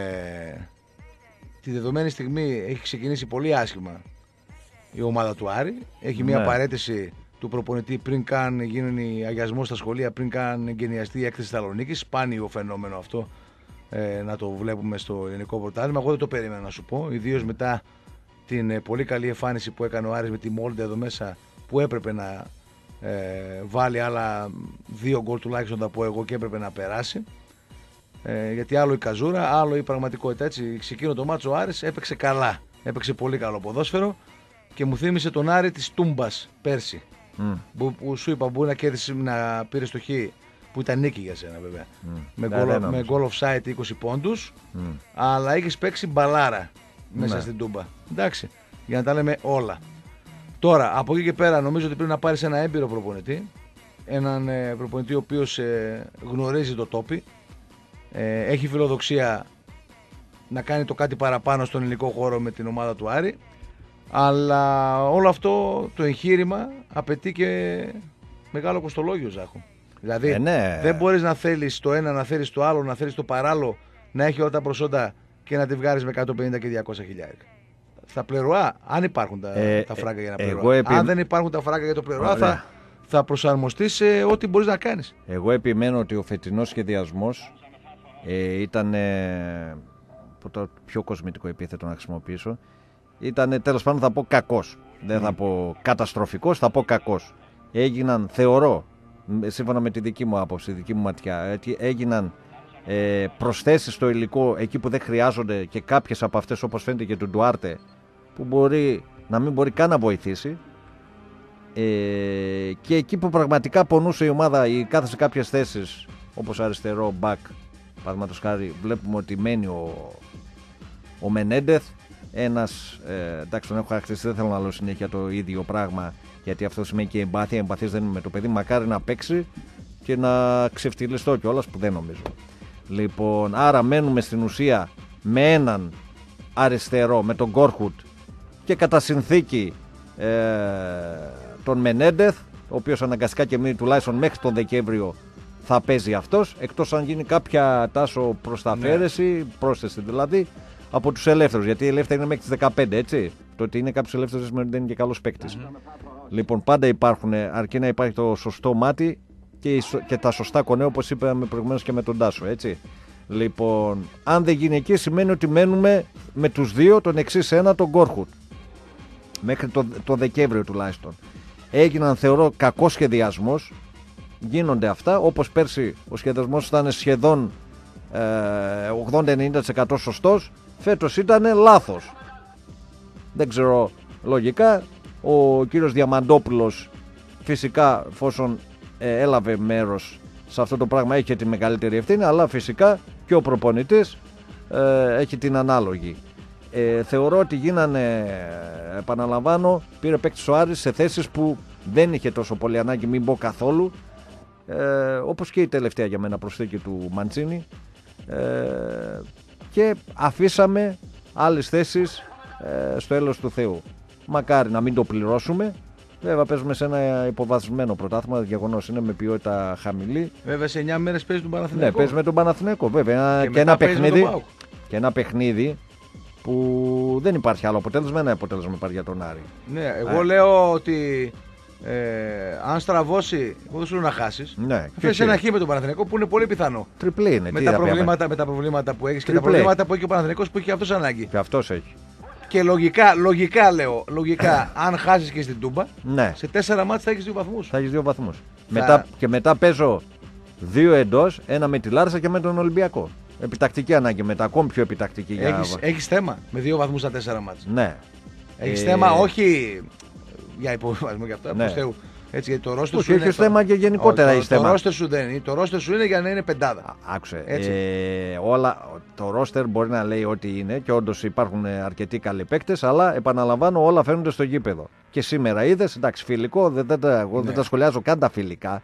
τη δεδομένη στιγμή έχει ξεκινήσει πολύ άσχημα η ομάδα του Άρη. Έχει μια Ναι. παραίτηση του προπονητή πριν καν γίνει αγιασμό στα σχολεία, πριν καν εγκαινιαστεί η έκθεση Θεσσαλονίκης. Σπάνιο φαινόμενο αυτό, ε, να το βλέπουμε στο ελληνικό πρωτάθλημα. Εγώ δεν το περίμενα να σου πω, ιδίως μετά την ε, πολύ καλή εμφάνιση που έκανε ο Άρης με τη Μόλντε εδώ μέσα, που έπρεπε να ε, βάλει άλλα δύο γκολ τουλάχιστον, θα πω εγώ, και έπρεπε να περάσει. Ε, γιατί άλλο η καζούρα, άλλο η πραγματικότητα. Έτσι, ξεκίνησε το μάτσο ο Άρης, έπαιξε καλά. Έπαιξε πολύ καλό ποδόσφαιρο και μου θύμισε τον Άρη της Τούμπας πέρσι. Mm. Που, που σου είπα, μπορεί να κέρδισε, να πήρε το χ, που ήταν νίκη για σένα βέβαια. Mm. Με, Ναι, goal, δεν με νόμιζα. goal offside είκοσι πόντους, Mm. αλλά έχεις παίξει μπαλάρα μέσα Ναι. στην Τούμπα. Εντάξει, για να τα λέμε όλα. Τώρα, από εκεί και πέρα, νομίζω ότι πρέπει να πάρεις ένα έμπειρο προπονητή. Έναν ε, προπονητή ο οποίος ε, γνωρίζει το τόπι. Ε, έχει φιλοδοξία να κάνει το κάτι παραπάνω στον ελληνικό χώρο με την ομάδα του Άρη, αλλά όλο αυτό το εγχείρημα απαιτεί και μεγάλο κοστολόγιο, Ζάχο. Δηλαδή Ε, ναι. δεν μπορείς να θέλεις το ένα, να θέλεις το άλλο, να θέλεις το παράλληλο, να έχει όλα τα προσόντα και να τη βγάλεις με εκατόν πενήντα και διακόσια χιλιάρικα. Στα πλερωά, αν υπάρχουν τα, Ε, τα φράγκα για να εγώ πλερωά. επι- Αν δεν υπάρχουν τα φράγκα για το πλερωά, Ωραία. θα, θα προσαρμοστείς σε ό,τι μπορείς να κάνεις. Εγώ επιμένω ότι ο φετινός σχεδιασμός ε, ήταν ε, το πιο κοσμητικό επίθετο να χρησιμοποιήσω. Ήταν, τέλος πάντων, θα πω κακός. Δεν θα πω καταστροφικός, θα πω κακός. Έγιναν, θεωρώ, μ, σύμφωνα με τη δική μου άποψη, τη δική μου ματιά, ότι έγιναν ε, προσθέσεις στο υλικό εκεί που δεν χρειάζονται, και κάποιες από αυτές, όπως φαίνεται και του Ντουάρτε, που μπορεί να μην μπορεί καν να βοηθήσει. Ε, και εκεί που πραγματικά πονούσε η ομάδα, η κάθε σε κάποιες θέσεις, όπως αριστερό μπακ, παραδείγματος χάρη, βλέπουμε ότι μένει ο, ο Μενέντεθ. Ένας, ε, εντάξει, τον έχω χαρακτηριστεί, δεν θέλω να λέω συνέχεια το ίδιο πράγμα, γιατί αυτό σημαίνει και εμπάθεια. Εμπαθής δεν είναι με το παιδί, μακάρι να παίξει και να ξεφτυλιστώ κιόλας, που δεν νομίζω. Λοιπόν, άρα μένουμε στην ουσία με έναν αριστερό, με τον Γκόρχουτ, και κατά συνθήκη ε, τον Μενέντεθ, ο οποίος αναγκαστικά και μείνει τουλάχιστον μέχρι τον Δεκέμβριο θα παίζει αυτός, εκτός αν γίνει κάποια τάσο προσταφαίρεση, πρόσθεση δηλαδή, από τους ελεύθερους. Γιατί οι ελεύθεροι είναι μέχρι τις δεκαπέντε, έτσι. Το ότι είναι κάποιος ελεύθερος δεν σημαίνει ότι δεν είναι και καλός παίκτης. Λοιπόν, πάντα υπάρχουν, αρκεί να υπάρχει το σωστό μάτι και, η σο- και τα σωστά κονέ, όπως είπαμε προηγουμένως και με τον Τάσο, έτσι. Λοιπόν, αν δεν γίνει εκεί, σημαίνει ότι μένουμε με τους δύο, τον εξής ένα, τον Γκόρχουτ. Μέχρι το, το Δεκέμβριο τουλάχιστον. Έγιναν, θεωρώ, κακός σχεδιασμός. Γίνονται αυτά. Όπως πέρσι ο σχεδιασμός ήταν σχεδόν ε, ογδόντα με ενενήντα τοις εκατό σωστός. Φέτος ήταν λάθος. Δεν ξέρω, λογικά. Ο κύριος Διαμαντόπουλος, φυσικά, εφόσον ε, έλαβε μέρος σε αυτό το πράγμα, έχει τη μεγαλύτερη ευθύνη, αλλά φυσικά και ο προπονητής ε, έχει την ανάλογη. Ε, θεωρώ ότι γίνανε, επαναλαμβάνω, πήρε παίκτης ο Άρης σε θέσεις που δεν είχε τόσο πολύ ανάγκη, μην πω καθόλου, ε, όπως και η τελευταία για μένα προσθήκη του Μαντσίνη, ε, και αφήσαμε άλλες θέσεις ε, στο έλεος του Θεού. Μακάρι να μην το πληρώσουμε. Βέβαια παίζουμε σε ένα υποβαθμισμένο πρωτάθλημα, γεγονός είναι, με ποιότητα χαμηλή. Βέβαια σε εννιά μέρες παίζει τον Παναθηναϊκό. Ναι, παίζει με τον Παναθηναϊκό, βέβαια. Και Και, μετά ένα παίζει με τον παιχνίδι, ΠΑΟΚ. και ένα παιχνίδι που δεν υπάρχει άλλο αποτέλεσμα, ένα αποτέλεσμα υπάρχει για τον Άρη. Ναι, εγώ Ε. λέω ότι ε, αν στραβώσει, εγώ δεν σου λέω να χάσεις. Ναι, Φέρεις και ένα εσύ. χ με τον Παναθηναϊκό που είναι πολύ πιθανό. Τριπλή είναι. Με τι τα, θα πει, προβλήματα, με τα προβλήματα που έχεις και τα Τριπλέ. προβλήματα που έχει ο Παναθηναϊκός που έχει αυτός ανάγκη. Και αυτός έχει. Και λογικά, λογικά λέω, λογικά, αν χάσεις και στην Τούμπα, Ναι, σε τέσσερα μάτς θα έχεις δύο βαθμούς. θα έχει δύο βαθμούς. Μετά, και μετά παίζω δύο εντός, ένα με τη Λάρισα και με τον Ολυμπιακό. Επιτακτική ανάγκη μετά, ακόμη πιο επιτακτική. Για... Έχεις, έχεις θέμα με δύο βαθμούς στα τέσσερα μάτς. Ναι. Έχεις Ε, θέμα όχι για υποβιβασμό και αυτά, Ναι. προς Θεού. Έτσι, γιατί το ρόστερ Όχι, σου είναι. έχεις θέμα και γενικότερα το, έχεις το, θέμα. το ρόστερ σου δεν είναι. Το ρόστερ σου είναι για να είναι πεντάδα. Α, Άκουσε. Έτσι. Ε, όλα, το ρόστερ μπορεί να λέει ό,τι είναι και όντως υπάρχουν ε, αρκετοί καλοί παίκτες, αλλά επαναλαμβάνω όλα φαίνονται στο γήπεδο. Και σήμερα είδες, εντάξει, φιλικό, δεν, δεν, τα- εγώ Ναι. δεν τα σχολιάζω καν τα φιλικά.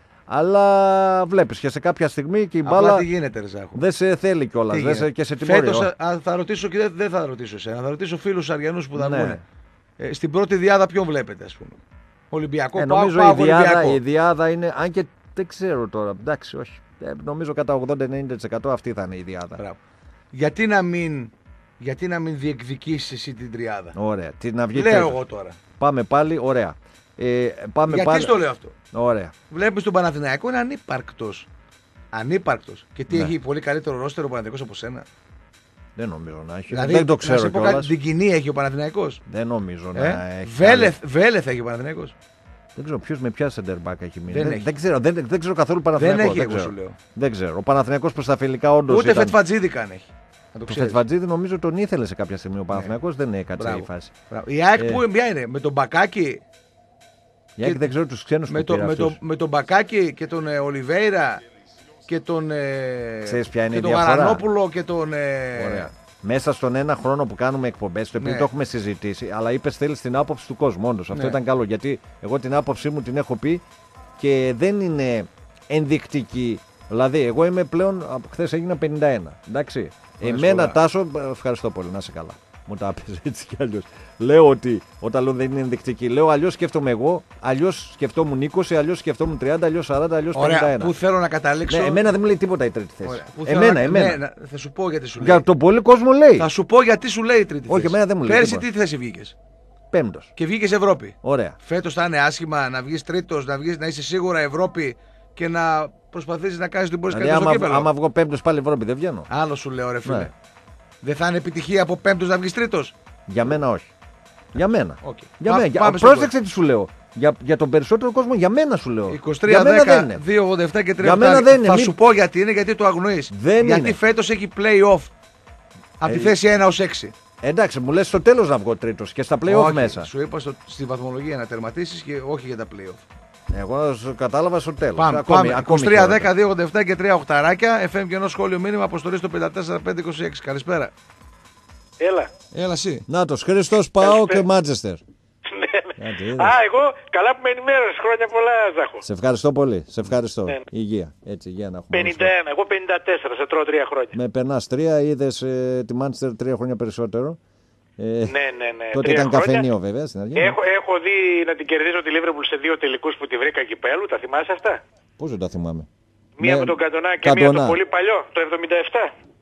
Αλλά βλέπεις και σε κάποια στιγμή και η Απλά μπάλα τι γίνεται, ρε Ζάχο. δεν σε θέλει κιόλας. Τι Δεν σε, γίνεται. και σε τιμωρεί. Φέτος, α, α, θα ρωτήσω και δεν, δεν θα ρωτήσω εσένα. Θα ρωτήσω φίλους Αριανούς που θα Ναι. βγουν. Ε, στην πρώτη διάδα ποιον βλέπετε, ας πούμε. Ολυμπιακό, Ε, πάω, νομίζω πάω η διάδα, Ολυμπιακό. η διάδα είναι. Αν και δεν ξέρω τώρα. Εντάξει, όχι. Ε, νομίζω κατά ογδόντα με ενενήντα τοις εκατό αυτή θα είναι η διάδα. Μπράβο. Γιατί να μην, γιατί να μην διεκδικήσεις εσύ την τριάδα. Ωραία. Τι να βγει Λέω τρίτος. εγώ τώρα. Πάμε πάλι, ωραία. Ε, πάμε Γιατί πάλι... στο λέω αυτό. Ωραία. Βλέπεις τον Παναθηναϊκό είναι ανύπαρκτος. Ανύπαρκτος. Και τι Ναι. έχει πολύ καλύτερο ρόστερο ο Παναθηναϊκός από σένα. Δεν νομίζω να έχει. Δηλαδή, δεν το να ξέρω σε πω κιόλας. κάτι, την κοινή έχει ο Παναθηναϊκός. Δεν νομίζω να Ε? έχει. Βέλεθ, Βέλεθ έχει ο Παναθηναϊκός. Δεν ξέρω ποιο με ποια center back έχει μείνει. Δεν Δεν, έχει. δεν ξέρω, δεν, δεν ξέρω καθόλου Παναθηναϊκό. Δεν έχει, δεν εγώ ξέρω. σου λέω. Δεν ξέρω. Ο Παναθηναϊκός προς τα φιλικά όντως Ούτε ήταν... Φετφατζίδη καν έχει. Να το Το ξέρεις. Φετφατζίδη νομίζω τον ήθελε σε κάποια στιγμή. Ο Παναθηναϊκός δεν έκατσε Μπράβο. η φάση. Μπράβο. Η ΑΕΚ Ε. που ποια είναι, με τον Μπακάκι, Για και δεν ξέρω τους ξένους με, που το, πήρε με, το, αυτούς. με τον Μπακάκι και τον ε, Ολιβέηρα και τον, ε, Ξέρεις ποια είναι και η τον διαφορά? Γαρανόπουλο και τον. Ε, Ωραία. Μέσα στον ένα χρόνο που κάνουμε εκπομπές, το οποίο Ναι. το έχουμε συζητήσει, αλλά είπε θέλει την άποψη του κόσμου. Όντως, αυτό Ναι. ήταν καλό. Γιατί εγώ την άποψή μου την έχω πει και δεν είναι ενδεικτική. Δηλαδή, εγώ είμαι πλέον. Χθες έγινα πενήντα ένα. Εντάξει. Ωραία, Εμένα, σχολά. Τάσο, ευχαριστώ πολύ, να είσαι καλά. Μου τα έπαιζε έτσι κι αλλιώς. Λέω ότι όταν λέω δεν είναι ενδεικτική, λέω αλλιώς σκέφτομαι εγώ, αλλιώς σκεφτόμουν είκοσι, αλλιώς σκεφτόμουν τριάντα, αλλιώς σαράντα, αλλιώς πενήντα Ωραία, ένα. που θέλω να καταλήξω. Ναι, εμένα δεν μου λέει τίποτα η τρίτη θέση. Ωραία, που θέλω Εμένα, να- εμένα. ναι, να- θα σου πω γιατί σου λέει. Για τον πολύ κόσμο λέει. Θα σου πω γιατί σου λέει η τρίτη Όχι, θέση. εμένα δεν μου λέει Πέρσι τίποτα. τι θέση βγήκες. Πέμπτος. Και βγήκες Ευρώπη. Ωραία. Φέτος θα είναι άσχημα να βγεις τρίτος, να, βγεις, να είσαι σίγουρα Ευρώπη και να προσπαθήσεις να κάνεις την πόρση Δηλαδή, καλύτερο στο άμα, κύπελο. άμα βγω πέμπτος πάλι Ευρώπη, δεν βγαίνω. Άλλο σου λέω, ρε φίλε. Ναι. Δεν θα είναι επιτυχία από πέμπτος να βγεις τρίτος. Για μένα όχι. Για μένα. Οκ. Για Πά- μένα. Για- πάμε στο Πρόσεξε τι σου λέω. Για, για τον περισσότερο κόσμο, για μένα σου λέω. είκοσι Για τρία μένα δεν δέκα είναι. δύο ογδόντα επτά και τρία Για μένα οχτώ. δεν είναι. Θα Μη- σου πω γιατί είναι, γιατί το αγνοείς. Δεν γιατί είναι. φέτος έχει play-off. Από τη Ε, θέση ένα ως έξι. Εντάξει, μου λες στο τέλος να βγω τρίτος και στα play-off Όχι, μέσα. σου είπα στο, στη βαθμολογία να τερματίσεις και όχι για τα play-off. Εγώ σου κατάλαβα στο τέλος. Πάμε, Ακόμη- πάμε. ακόμη είκοσι τρία χειρότερα. δέκα δύο ογδόντα επτά και τρία οχταράκια. εφ εμ και ενό σχόλιο μήνυμα αποστολή στο πέντε τέσσερα πέντε είκοσι έξι. Καλησπέρα. Έλα. Έλα εσύ. Νάτος, Χριστός Πάο Καλησπέρα. και Μάντσεστερ. Ναι, Άντε, ναι. είδες. Α, εγώ καλά που με ενημέρωσες. Χρόνια πολλά, Ζάχο. Σε ευχαριστώ πολύ. Σε ευχαριστώ. Ναι. Υγεία. Έτσι, υγεία να έχουμε. πενήντα ένα, εγώ πενήντα τέσσερα, σε τρώω τρία χρόνια. Με περνά τρία, είδε τη Μάντσεστερ τρία χρόνια περισσότερο. Ε, Ναι, ναι, ναι. τότε τρία ήταν χρόνια. καφενείο βέβαια στην αρχή. Έχω, έχω δει να την κερδίζω τη Λίβερπουλ σε δύο τελικούς που τη βρήκα κυπέλου. Τα θυμάσαι αυτά? Πώς δεν τα θυμάμαι. Μία Ναι, με τον Καντονά και μία Καντονά. το πολύ παλιό, το εβδομήντα επτά.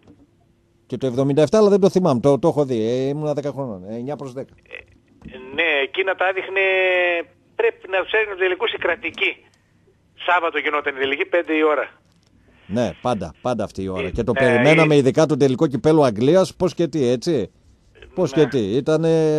Και το εβδομήντα επτά, αλλά δεν το θυμάμαι. Το, το έχω δει. Ε, ήμουνα δέκα χρόνων. Ε, εννιά προς δέκα. Ναι, εκείνα τα έδειχνε. Πρέπει να τους έδειχνε τελικούς η κρατική. Σάββατο γινόταν η τελική, πέντε η ώρα. Ναι, πάντα, πάντα αυτή η ώρα. Ε, Και το ε, περιμέναμε ε, ειδικά το τελικό κυπέλο Αγγλίας. Πώς και τι, έτσι. Πώς Ναι. και τι. Ήταν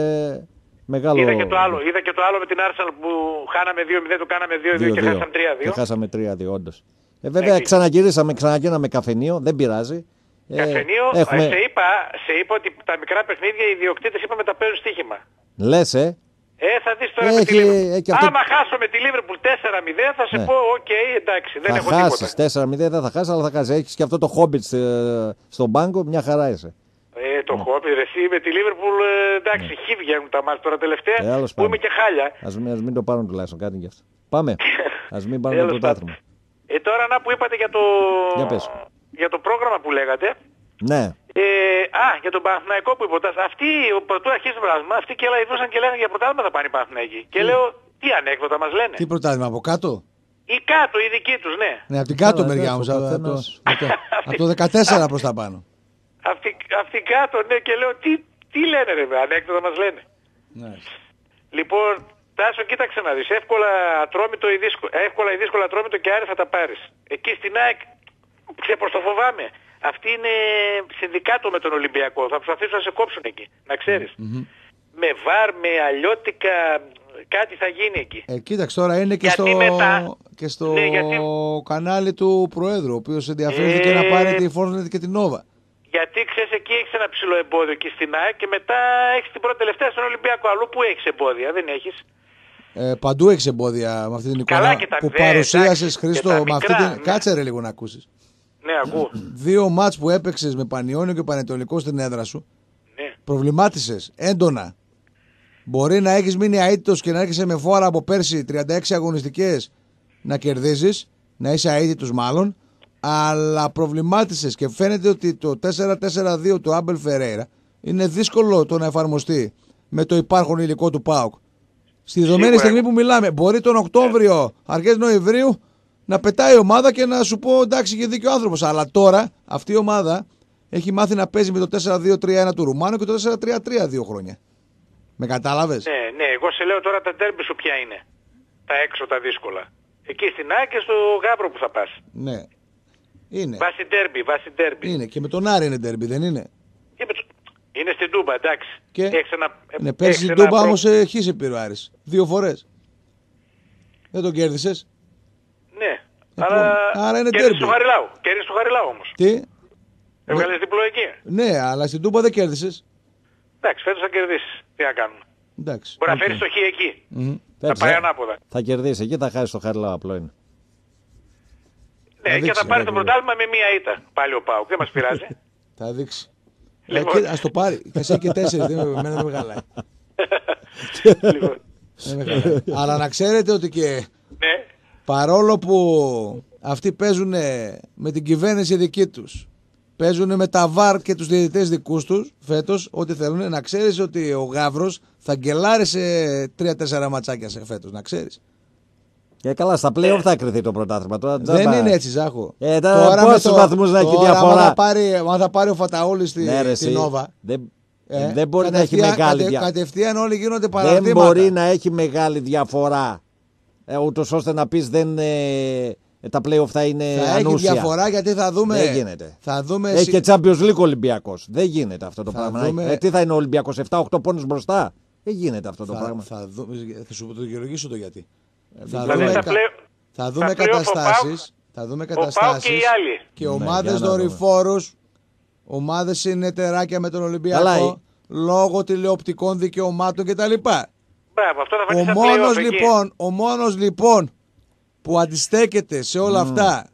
μεγάλο. Είδα και το άλλο, είδα και το άλλο με την Arsenal που χάναμε δύο μηδέν, το κάναμε δύο δύο και δύο-δύο. χάσαμε τρία δύο. Και χάσαμε τρία δύο, όντως. Ε, βέβαια, Ναι, ξαναγυρίσαμε, ξαναγίναμε καφενείο. Δεν πειράζει. Ε, Καφενείο, έχουμε... σε, είπα, σε είπα ότι τα μικρά παιχνίδια οι ιδιοκτήτες είπαμε τα παίζουν στοίχημα. Λες, ε. Ε, θα δεις τώρα Έχει- με τη Liverpool. έχει αυτό- Άμα χάσω με τη Liverpool τέσσερα μηδέν θα σε Ναι. πω οκ, εντάξει, δεν Θα έχω χάσεις. τίποτα. τέσσερα μηδέν δεν θα χάσεις, αλλά θα χάσεις. Έχεις και αυτό το Hobbit ε, στον πάγκο, μια χαρά είσαι. Ε, το έχω πει, ρε, εσύ με τη Liverpool, ε, εντάξει, χι βγαίνουν τα μάτια τώρα τελευταία, Ε, άλλος που πάμε. είμαι και χάλια. Ας μην, ας μην το πάρουν τουλάχιστον κάτι γι' αυτό. Πάμε. Ας μην πάρουν το Τέλος πρωτάθλημα. Ε, τώρα να που είπατε για το, Για πες. για το πρόγραμμα που λέγατε. Ναι. Ε, α, για τον Παναθηναϊκό που υποτάσσεται. Αυτοί, ο πρωτού αρχίζει το πράγμα, αυτοί και λαϊδούσαν και λέγανε για πρωτάθλημα θα πάνε οι Παναθηναϊκοί. Και λέω, τι ανέκδοτα μας λένε. Τι πρωτάθλημα από κάτω. Ή κάτω, οι δικοί τους, ναι. Ναι, από την κάτω Καλά, μεριά εντάξει, μου. ο Από το, καθένας. από το- από το δεκατέσσερα προς τα πάνω. Αυτοί, αυτοί κάτω, ναι, και λέω, τι, τι λένε ρε, με, ανέκδοτα μας λένε. Ναι. Λοιπόν, Τάσο, κοίταξε να δεις, εύκολα ατρόμητο ή δύσκολο, εύκολα ή δύσκολα ατρόμητο και άρε θα τα πάρεις. Εκεί στην ΑΕΚ, ξέρεις πως το φοβάμαι. Αυτή είναι συνδικάτο με τον Ολυμπιακό, θα προσπαθήσουν να σε κόψουν εκεί, να ξέρεις. Με βαρ, με αλλιώτικα, κάτι θα γίνει εκεί. Ε, κοίταξε τώρα είναι και Γιατί στο, μετά- και στο Ναι, γιατί- κανάλι του Προέδρου, ο οποίος ενδιαφέρθηκε Ε, να πάρει τη Fortnite και την Nova. Γιατί ξέρεις, εκεί έχεις ένα ψηλό εμπόδιο εκεί στην ΑΕΚ και μετά έχεις την πρώτη τελευταία στον Ολυμπιακό. Αλλού που έχεις εμπόδια, δεν έχεις. Ε, παντού έχεις εμπόδια με αυτή την εικόνα Καλά, και τα που δε, παρουσίασες, εντάξει, Χρήστο. και τα Με αυτή μικρά, την... ναι. Κάτσε ρε λίγο να ακούσεις. Ναι, ακούω. Δύο μάτς που έπαιξες με Πανιόνιο και Πανετολικό στην έδρα σου, Ναι. προβλημάτισες έντονα. Μπορεί να έχεις μείνει αίτητος και να έρχεσαι με φόρα από πέρσι τριάντα έξι αγωνιστικές να κερδίζεις, να είσαι αίτητος μάλλον, αλλά προβλημάτισες και φαίνεται ότι το τέσσερα τέσσερα δύο του Άμπελ Φερέιρα είναι δύσκολο το να εφαρμοστεί με το υπάρχον υλικό του ΠΑΟΚ. Στη δεδομένη Σίγουρα. στιγμή που μιλάμε, μπορεί τον Οκτώβριο, αρχές Νοεμβρίου, να πετάει η ομάδα και να σου πω εντάξει, και δίκιο άνθρωπος. Αλλά τώρα αυτή η ομάδα έχει μάθει να παίζει με το τέσσερα δύο τρία ένα του Ρουμάνου και το τέσσερα τρία τρία δύο χρόνια. Με κατάλαβες? Ναι, ναι, εγώ σε λέω τώρα τα τέρμπι σου ποια είναι. Τα έξω τα δύσκολα. Εκεί στην ΑΕΚ και στο Γάβρο που θα πας. Ναι. Είναι. Βάση τέρμπι, βάση τέρμπι. Είναι. Και με τον Άρη είναι ντέρμπι, δεν είναι? Και με το- Είναι στην Τούμπα, εντάξει. Και Έχεις ένα, ναι, έχεις πέρσι στην ένα Τούμπα προ- όμως ε, χύσε πήρε ο Άρης. Δύο φορές. Δεν τον κέρδισες. Ναι, Ε, αλλά άρα είναι κέρδισε ντέρμπι. του Χαριλάου. Κέρδισε του Χαριλάου όμως. Τι? Έβγαλες διπλό εκεί. Ναι, αλλά στην Τούμπα δεν κέρδισες. Εντάξει, φέτος θα κερδίσεις. Τι να κάνουμε. Εντάξει. Μπορεί να οκ. φέρεις το χ εκεί. Μμμ. Θα Έτσι, πάει ε. ανάποδα. Θα κερδίσει εκεί, θα χάσει το Χαριλάου, απλό είναι. Ναι, Θα και δείξει, θα πάρει ρε, το κύριε. πρωτάθλημα με μία ήττα. Πάλι ο Πάουκ, δεν μας πειράζει. Θα δείξει. Ε, Λοιπόν. και, ας το πάρει. Και εσύ και τέσσερις. δεν, εμένα δεν με χαλάει. Λοιπόν, Δεν με χαλάει. Αλλά να ξέρετε ότι και ναι, παρόλο που αυτοί παίζουν με την κυβέρνηση δική τους, παίζουν με τα βαρ και τους διαιτητές δικούς τους φέτος, ό,τι θέλουν, να ξέρεις ότι ο Γαύρος θα γκελάρει σε τρία τέσσερα ματσάκια σε φέτος, να ξέρεις. Και καλά, στα play-off θα κρυθεί το πρωτάθλημα. Τώρα, Δεν τζάμπα. είναι έτσι, Ζάχο. Ε, τώρα πόσους βαθμούς να έχει τώρα, διαφορά. άμα θα πάρει, άμα θα πάρει ο Φαταούλης στη, Ναι, ρε, στη εσύ. Νόβα, Δεν, ε, δεν μπορεί να έχει κατευθείαν- μεγάλη κατε- διαφορά. Κατευθείαν όλοι γίνονται παραδείγματα. Δεν μπορεί να έχει μεγάλη διαφορά. Ε, ούτως ώστε να πεις δεν, ε, τα play-off θα είναι Θα έχει ανούσια. διαφορά γιατί θα δούμε. Δεν γίνεται. Θα δούμε Έχει συ- και Champions League Ολυμπιακός. Δεν γίνεται αυτό το Θα πράγμα. δούμε- Ε, τι θα είναι ο Ολυμπιακός, επτά οκτώ πόνους μπροστά. Δεν γίνεται αυτό το θα, πράγμα. θα, δούμε, θα σου το δικαιολογήσω το γιατί. θα, δηλαδή δούμε, στα κα- πλέον- θα δούμε στα πλέον ο καταστάσεις. Θα δούμε καταστάσεις και οι άλλοι. και Ναι, ομάδες για να δούμε. δορυφόρους, ομάδες είναι τεράκια με τον Ολυμπιακό, Καλά, ε. λόγω τηλεοπτικών δικαιωμάτων κτλ. Μπράβο, αυτό θα φανεί Ο στα μόνος, play-off εκεί. λοιπόν, ο μόνος λοιπόν που αντιστέκεται σε όλα αυτά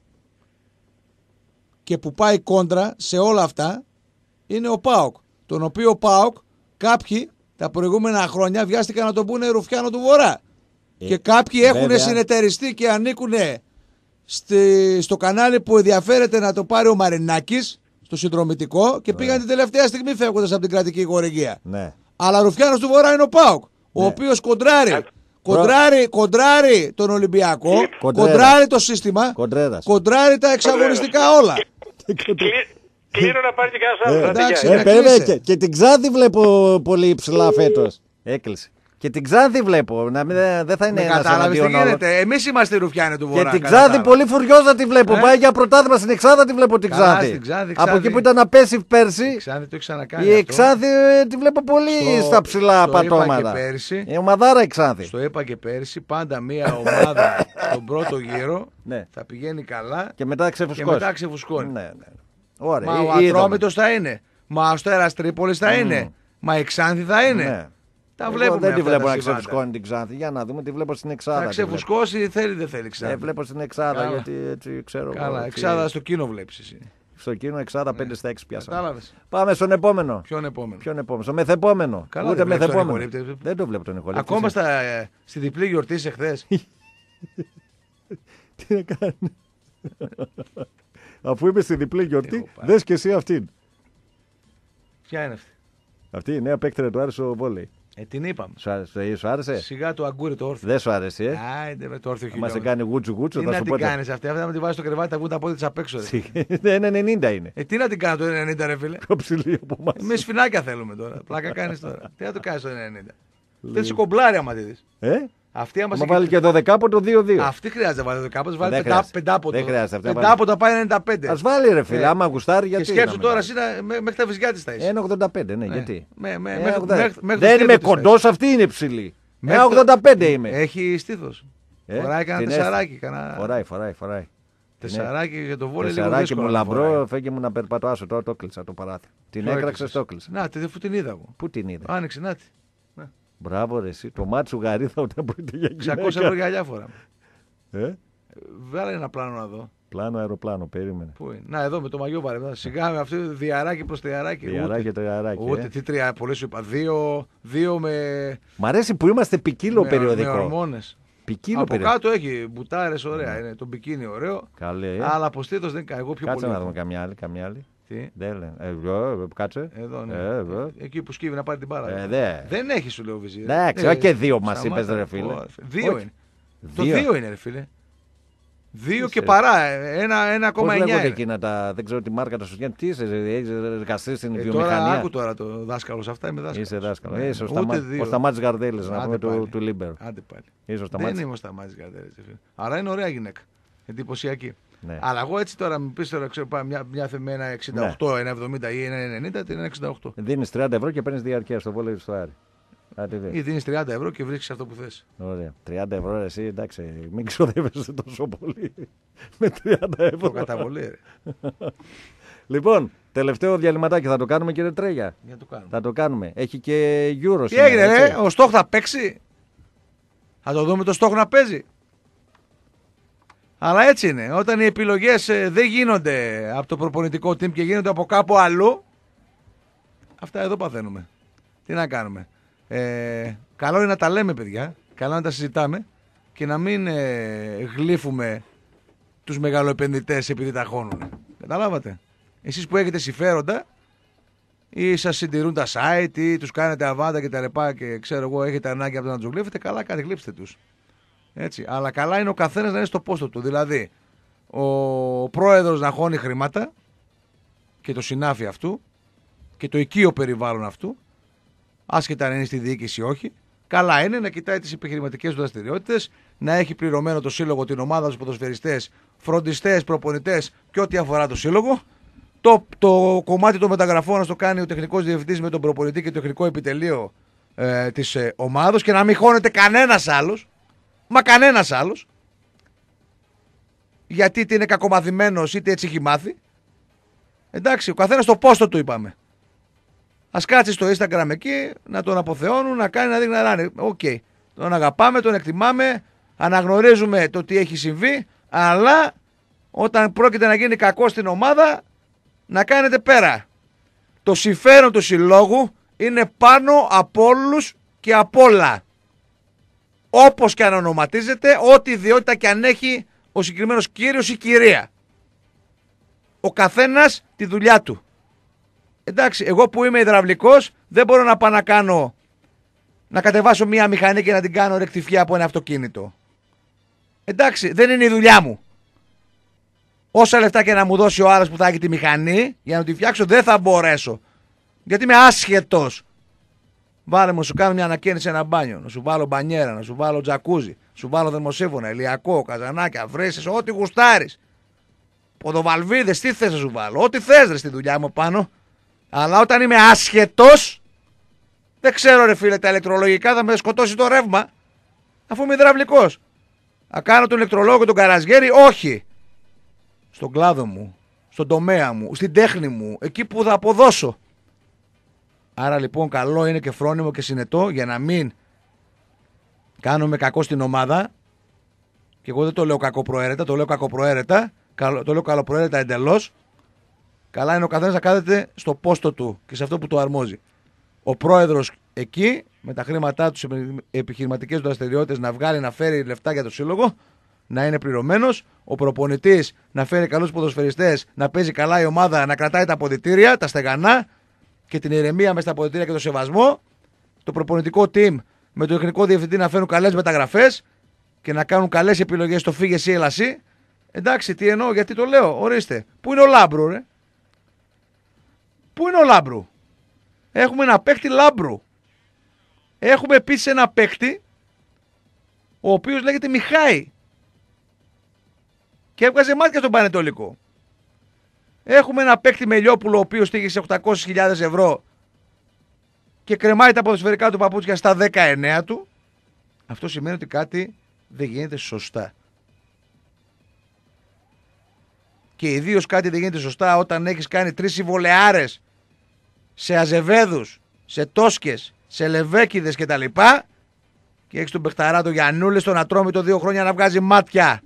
και που πάει κόντρα σε όλα αυτά είναι ο ΠΑΟΚ. Τον οποίο ο ΠΑΟΚ κάποιοι τα προηγούμενα χρόνια βιάστηκαν να τον πούνε Ρουφιάνο του Βορρά. Ε, και κάποιοι έχουν βέβαια. συνεταιριστεί και ανήκουν στη, στο κανάλι που ενδιαφέρεται να το πάρει ο Μαρινάκης, στο συνδρομητικό, και πήγαν την τελευταία στιγμή φεύγοντας από την κρατική χορηγία. Ναι. Αλλά Ρουφιάνος του Βορρά είναι ο ΠΑΟΚ, ο Ναι. οποίος κοντράρει, Ε, κοντράρει, κοντράρει τον Ολυμπιακό, Κοντρέρα. κοντράρει το σύστημα, Κοντρέρας. κοντράρει τα εξαγωνιστικά όλα. Κλεί- Κλείνω να πάρει και κανένας άλλος. εντάξει, Άντε, ναι. γεια. Ε, βέβαια, κλείσε. και, και την Ξάνθη βλέπω πολύ υψηλά φέτος. Έκλεισε. Και την Ξάνθη βλέπω. Να μην, δεν θα είναι Με ένας κατάλαβες τι εναντίον όλων. γίνεται. Εμείς είμαστε οι Ρουφιάνοι του Και Βορρά. την κατά τα Ξάνθη άλλα. πολύ φουριόζα τη βλέπω. Ε? Πάει για πρωτάθλημα στην Εξάδα τη βλέπω την Καλά, Ξάνθη. στην Ξάνθη, Από Ξάνθη. εκεί που ήταν να πέσει πέρσι, Η Ξάνθη το έχει ξανακάνει. η αυτό. Εξάνθη ε, τη βλέπω πολύ Στο- στα ψηλά στο είπα πατώματα. και πέρσι. Η ομαδάρα η Ξάνθη. Στο είπα και πέρσι, πάντα μία ομάδα στον πρώτο γύρο Ναι. θα πηγαίνει καλά Και μετά και ξεφουσκώσει. μετά ξεφουσκώνει. Ναι, ναι. Ωραία. Μα Ή- ο είδαμε. Ατρόμητος θα είναι. Μα ο Αστέρας Τρίπολης θα είναι. Μα η Ξάνθη θα είναι. Ναι. Τα Εγώ βλέπουμε δεν τη αυτά βλέπω τα να συμβάντα. ξεφουσκώνει την Ξάνθη. Για να δούμε, τη βλέπω στην Εξάδα. Θα τη βλέπω. ξεφουσκώσει, θέλει δεν θέλει Ξάνθη. Ε, βλέπω στην Εξάδα Καλά. γιατί έτσι ξέρω. Καλά, εγώ, Εξάδα έτσι, στο κοινό βλέπεις εσύ. Στο κοινό Εξάδα πέντε στα έξι πιάσαμε. Κατάλαβες. Πάμε στον επόμενο. Ποιον επόμενο. Ποιον επόμενο, στο μεθεπόμενο. Καλά, Ούτε δεν βλέπεις τον μεθεπόμενο. Νικολίτη. Δεν το βλέπω τον Νικολίτη. Ακόμα στα, ε, στη διπλή γιορτή σε χθες. Τι να κάνει. Αφού είμαι στη διπλή γιορτή, Έχω πάει. δες και εσύ αυτήν. Ποια είναι αυτή. Αυτή η νέα παίκτρια του άρεσε ο βόλεϊ. Ε, την είπαμε. Σου άρεσε, σου άρεσε? Σιγά το αγκούρι το όρθιο. Δεν σου άρεσε, ε. Άιντε με το όρθιο Μα σε χιλιόμετρο. κάνει γούτσου γούτσου, Τι θα να σου την πω. κάνεις αυτή, αυτή να με τη βάζεις στο κρεβάτι, θα βγουν τα πόδια της απ' έξω. ρε. Ένα ενενήντα είναι. Ε, τι να την κάνω το ενενήντα ρε φίλε. Πιο ψηλή από εμάς. Με σφινάκια θέλουμε τώρα. Πλάκα κάνεις τώρα. Τι να το κάνεις το ενενήντα. Δεν σε κομπλάρει άμα τη δεις. Ε, Αυτή άμα άμα σε βάλει και δωδεκάποτο δύο δύο. Αυτή χρειάζεται να βάλει το κάπως, βάλει Δεν πεντά, χρειάζεται. πεντάποτο. Δεν χρειάζεται αυτή να βάλει. Πεντάποτο πάει ενενήντα πέντε. Ας βάλει ρε φίλε, Ε, άμα γουστάρει γιατί. Και σκέψου να τώρα μην εσύ να- μέ- μέχρι τα βυζιά της θα είσαι. ένα ογδόντα πέντε, ναι, Ναι. γιατί. Με- με- Ένα μέχρι- ογδόντα. μέχρι- μέχρι το Δεν είμαι στήθος της κοντός, αυτή είναι ψηλή. Μέχρι ένα το- ογδόντα πέντε είμαι. Έχει στήθος. Ε, Φοράει κανένα την τεσσαράκι. έστω. Κανένα... Φοράει, φοράει, φοράει. Τεσσαράκι για το βόλεϊ. Τεσσαράκι μου λαμπρό, φέγγε μου να περπατώ. Άσο, τώρα το κλείσα το παράθυρο. Την έκραξε, το κλείσα. Να, τη την είδα εγώ. Πού την είδα. Άνοιξε, να τη. Μπράβο, ρε, εσύ. Το μάτι σου γαρίδα όταν πρόκειται για γυναίκα. εξακόσια ευρώ για διάφορα. Ε? Βάλε ένα πλάνο να δω. Πλάνο αεροπλάνο, περίμενε. Πού είναι? Να, εδώ με το μαγιό παρεμβάσει. Σιγά με αυτό διαράκι προς διαράκι. Διαράκι το διαράκι. Ούτε ε. τι τρία, πολλές σου είπα. Δύο, δύο με. Μ' αρέσει που είμαστε ποικίλο με, περιοδικό. Με ορμόνες. Ποικίλο Από περιοδικό. κάτω έχει μπουτάρες, ωραία. Είναι το μπικίνι ωραίο. Καλή, ε. Αλλά αποστήτως δεν κάνει. Εγώ πιο Κάτσε πολύ. να δούμε καμιά άλλη. Καμιά άλλη. Τι? Δεν λένε. Ε, ε, κάτσε. Εδώ, ναι. Ε, ε. Εκεί που σκύβει να πάρει την μπάλα. Ε, δε. Δεν έχει, σου λέω, Βυζί. Εντάξει, όχι και δύο μας είπες, ρε φίλε. Δύο Όχι. είναι. Δύο. Το δύο είναι, ρε φίλε. Δύο Είσαι, και ρε. παρά. Ένα, ένα Πώς κόμμα εννιά. λέγονται είναι. εκείνα τα. Δεν ξέρω τι μάρκα τα σου βγαίνει. Τι είσαι, έχεις εργαστεί στην Ε, τώρα βιομηχανία. άκου τώρα το δάσκαλο. Αυτά είμαι δάσκαλο. Είσαι δάσκαλο. Ναι, Είσαι ο, ούτε Σταμα... δύο. ο Σταμάτης Γαρδέλης, να Άντε πούμε, του, πάλι. του Λίμπερο. Άντε πάλι. Είσαι ο Δεν Σταμάτης. είμαι ο Σταμάτης Γαρδέλης. Άρα είναι ωραία γυναίκα. Εντυπωσιακή. Ναι. Αλλά εγώ έτσι τώρα μου πει τώρα, ξέρω, πάμε μια, μια με ένα εξήντα οκτώ, ένα εβδομήντα ή ένα ενενήντα, την ένα εξήντα οκτώ. Δίνεις τριάντα ευρώ και παίρνεις διαρκεία στο βόλεϊ στο Άρη. Ή δίνεις τριάντα ευρώ και βρίσκεις αυτό που θες. Ωραία. τριάντα ευρώ ρε, εσύ, εντάξει, μην ξοδεύεσαι τόσο πολύ. Με τριάντα ευρώ. Το καταβολή, ρε. Λοιπόν, τελευταίο διαλυματάκι θα το κάνουμε, κύριε Τρέγια. Για το κάνουμε. Θα το κάνουμε. Έχει και Euro Τι σήμερα, έγινε, έτσι. ρε, ο Στόχ θα παίξει. Θα το δούμε το Στόχ να παίζει. Αλλά έτσι είναι. Όταν οι επιλογές ε, δεν γίνονται από το προπονητικό team και γίνονται από κάπου αλλού, αυτά εδώ παθαίνουμε. Τι να κάνουμε. Ε, καλό είναι να τα λέμε, παιδιά. Καλό είναι να τα συζητάμε και να μην ε, γλύφουμε τους μεγαλοεπενδυτές επειδή τα χώνουν. Καταλάβατε. Εσείς που έχετε συμφέροντα ή σας συντηρούν τα site ή τους κάνετε αβάντα και τα ρεπά και ξέρω εγώ έχετε ανάγκη από το να τους γλύφετε, καλά κάνετε, γλύψτε τους. Έτσι. Αλλά καλά είναι ο καθένας να είναι στο πόστο του. Δηλαδή, ο πρόεδρος να χώνει χρήματα και το συνάφι αυτού και το οικείο περιβάλλον αυτού, άσχετα αν είναι στη διοίκηση ή όχι. Καλά είναι να κοιτάει τις επιχειρηματικές του δραστηριότητες, να έχει πληρωμένο το σύλλογο, την ομάδα, τους ποδοσφαιριστές, φροντιστές, προπονητές και ό,τι αφορά το σύλλογο. Το, το κομμάτι των μεταγραφών να το κάνει ο τεχνικός διευθυντής με τον προπονητή και το τεχνικό επιτελείο ε, της ε, ομάδος και να μην χώνεται κανένας άλλος. Μα κανένας άλλος. Γιατί είτε είναι κακομαθημένος είτε έτσι έχει μάθει. Εντάξει, ο καθένας στο πόστο του είπαμε. Ας κάτσει στο Instagram εκεί, να τον αποθεώνουν, να κάνει να δείχνει να ράνει. Οκ. Okay. Τον αγαπάμε, τον εκτιμάμε, αναγνωρίζουμε το τι έχει συμβεί, αλλά όταν πρόκειται να γίνει κακό στην ομάδα, να κάνετε πέρα. Το συμφέρον του συλλόγου είναι πάνω από όλους και από όλα. Όπως και αν ονοματίζεται, ό,τι ιδιότητα και αν έχει ο συγκεκριμένος κύριος ή κυρία. Ο καθένας τη δουλειά του. Εντάξει, εγώ που είμαι υδραυλικός δεν μπορώ να πάω να κάνω, να κατεβάσω μία μηχανή και να την κάνω ρεκτιφιά από ένα αυτοκίνητο. Εντάξει, δεν είναι η δουλειά μου. Όσα λεφτά και να μου δώσει ο άλλος που θα έχει τη μηχανή για να τη φτιάξω δεν θα μπορέσω. Γιατί είμαι άσχετος. Βάλε μου να σου κάνω μια ανακαίνιση σε ένα μπάνιο, να σου βάλω μπανιέρα, να σου βάλω τζακούζι, να σου βάλω θερμοσύφωνα, ηλιακό, καζανάκια, βρύσες, ό,τι γουστάρεις. Ποδοβαλβίδες, τι θες να σου βάλω, ό,τι θες ρε στη δουλειά μου πάνω. Αλλά όταν είμαι άσχετος, δεν ξέρω ρε φίλε, τα ηλεκτρολογικά θα με σκοτώσει το ρεύμα, αφού είμαι υδραυλικός. Θα κάνω τον ηλεκτρολόγο και τον καραζιέρι, όχι. Στον κλάδο μου, στον τομέα μου, στην τέχνη μου, εκεί που θα αποδώσω. Άρα λοιπόν καλό είναι και φρόνιμο και συνετό για να μην κάνουμε κακό στην ομάδα. Και εγώ δεν το λέω κακοπροαίρετα, το λέω κακοπροαίρετα, το λέω καλοπροαίρετα εντελώς. Καλά είναι ο καθένας να κάθεται στο πόστο του και σε αυτό που το αρμόζει. Ο πρόεδρος εκεί με τα χρήματά του σε επιχειρηματικές του δραστηριότητες να βγάλει, να φέρει λεφτά για το σύλλογο, να είναι πληρωμένος. Ο προπονητής να φέρει καλούς ποδοσφαιριστές, να παίζει καλά η ομάδα, να κρατάει τα αποδυτήρια, τα στεγανά και την ηρεμία μέσα στα αποδυτήρια και το σεβασμό. Το προπονητικό team με το τεχνικό διευθυντή να φέρουν καλές μεταγραφές και να κάνουν καλές επιλογές στο φύγε εσύ, έλα εσύ. Εντάξει, τι εννοώ, γιατί το λέω, ορίστε. Πού είναι ο Λάμπρου, ρε? Πού είναι ο Λάμπρου? Έχουμε ένα παίκτη Λάμπρου. Έχουμε επίσης ένα παίκτη ο οποίος λέγεται Μιχάη και έβγαζε μάτια στον Πανετολικό. Έχουμε ένα παίκτη Μελιόπουλο ο οποίος στήγησε οκτακόσιες χιλιάδες ευρώ και κρεμάει τα ποδοσφαιρικά του παπούτσια στα δεκαεννέα του. Αυτό σημαίνει ότι κάτι δεν γίνεται σωστά. και ιδίως κάτι δεν γίνεται σωστά όταν έχεις κάνει τρεις συμβολεάρες σε Αζεβέδους, σε Τόσκες, σε Λεβέκηδες κτλ. Και έχεις τον παιχταρά το Γιαννούλη στον Ατρόμητο δύο χρόνια να βγάζει μάτια.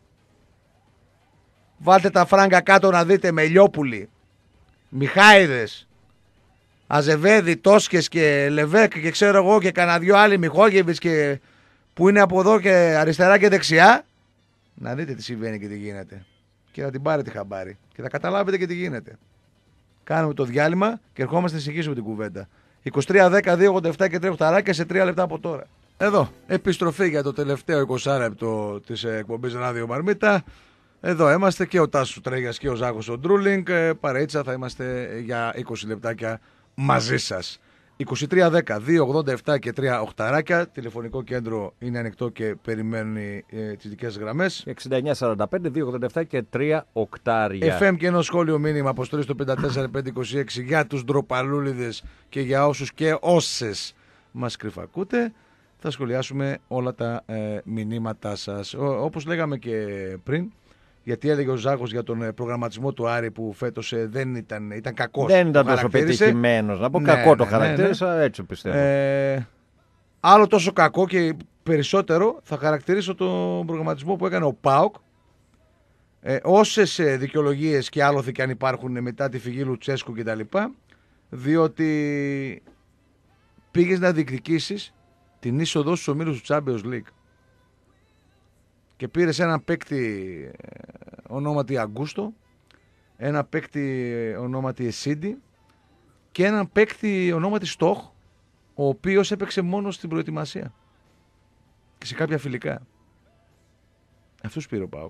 Βάλτε τα φράγκα κάτω να δείτε Μελιόπουλοι, Μιχάηδες, Αζεβέδη, Τόσκες και Λεβέκ και ξέρω εγώ και κανένα δυο άλλοι Μιχόγεβιτς και που είναι από εδώ και αριστερά και δεξιά. Να δείτε τι συμβαίνει και τι γίνεται. Και να την πάρετε χαμπάρι. Και θα καταλάβετε και τι γίνεται. Κάνουμε το διάλειμμα και ερχόμαστε να συνεχίσουμε την κουβέντα. είκοσι τρία δέκα δύο ογδόντα επτά και τρία οχταράκια σε τρία λεπτά από τώρα. Εδώ, επιστροφή για το τελευταίο είκοσι λεπτό της εκπομπής Ράδιο Μαρμίτα. Εδώ είμαστε και ο Τάσος Τρέγιας και ο Ζάχος ο Ντρούλινγκ. Παρείτσα θα είμαστε για είκοσι λεπτάκια μαζί σας. είκοσι τρία δέκα δύο ογδόντα επτά και τρία οχταράκια. Τηλεφωνικό κέντρο είναι ανοιχτό και περιμένει ε, τις δικές γραμμές. εξήντα εννιά σαράντα πέντε δύο ογδόντα επτά και τρία οκτάρια. εφ εμ και ένα σχόλιο μήνυμα αποστολή στο πέντε τέσσερα πέντε είκοσι έξι για τους ντροπαλούλιδες και για όσους και όσες μας κρυφακούτε. Θα σχολιάσουμε όλα τα ε, μηνύματά σας. Ο, όπως λέγαμε και πριν, γιατί έλεγε ο Ζάχος για τον προγραμματισμό του Άρη που φέτος ε, δεν ήταν, ήταν κακός. Δεν ήταν τόσο πετυχημένος. Να πω ναι, κακό το ναι, χαρακτήρισα, ναι, ναι. έτσι πιστεύω. Ε, άλλο τόσο κακό και περισσότερο θα χαρακτηρίσω τον προγραμματισμό που έκανε ο ΠΑΟΚ. Ε, όσες ε, δικαιολογίες και άλοθη και αν υπάρχουν μετά τη φυγή Λουτσέσκου κτλ. Διότι πήγες να διεκδικήσεις την είσοδο στους ομίλους του Champions League. Και πήρες έναν παίκτη ονόματι Αγκούστο, ένα παίκτη ονόματι Εσίντι και έναν παίκτη ονόματι Στόχ, ο οποίος έπαιξε μόνο στην προετοιμασία και σε κάποια φιλικά. Αυτούς πήρε ο ΠΑΟΚ.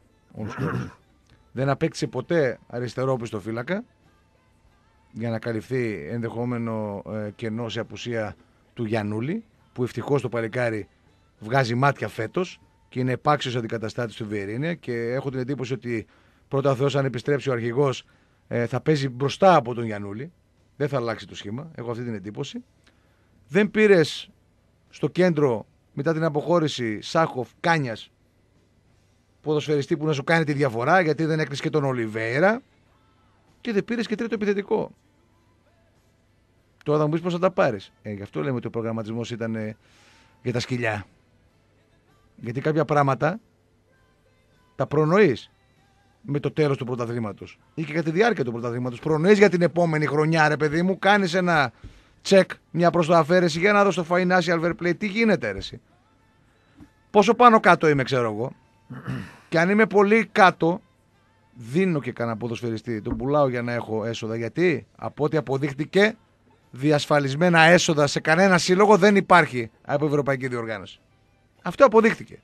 Δεν απέκτησε ποτέ αριστερόπιστο φύλακα για να καλυφθεί ενδεχόμενο ε, κενό σε απουσία του Γιαννούλη, που ευτυχώς το παλικάρι βγάζει μάτια φέτος και είναι επάξιος αντικαταστάτης του Βιερίνια και έχω την εντύπωση ότι πρώτα ο Θεός αν επιστρέψει ο αρχηγός ε, θα παίζει μπροστά από τον Γιαννούλη. Δεν θα αλλάξει το σχήμα, έχω αυτή την εντύπωση. Δεν πήρες στο κέντρο μετά την αποχώρηση Σάχοφ, Κάνιας, ποδοσφαιριστή που να σου κάνει τη διαφορά, γιατί δεν έκλεισε και τον Ολιβέιρα, και δεν πήρες και τρίτο επιθετικό. Τώρα θα μου πεις πώς θα τα πάρεις. Ε, γι' αυτό λέμε ότι ο προγραμματισμός ήταν ε, για τα σκυλιά. Γιατί κάποια πράγματα τα προνοείς με το τέλος του πρωταθλήματος ή και κατά τη διάρκεια του πρωταθλήματος. Προνοείς για την επόμενη χρονιά, ρε παιδί μου, κάνεις ένα τσεκ, μια προστοαφαίρεση για να δω στο financial fair play τι γίνεται, ρε εσύ. Πόσο πάνω κάτω είμαι, ξέρω εγώ. Και αν είμαι πολύ κάτω, δίνω και κανένα ποδοσφαιριστή. Τον πουλάω για να έχω έσοδα. Γιατί από ό,τι αποδείχτηκε, διασφαλισμένα έσοδα σε κανένα σύλλογο δεν υπάρχει από ευρωπαϊκή διοργάνωση. Αυτό αποδείχτηκε.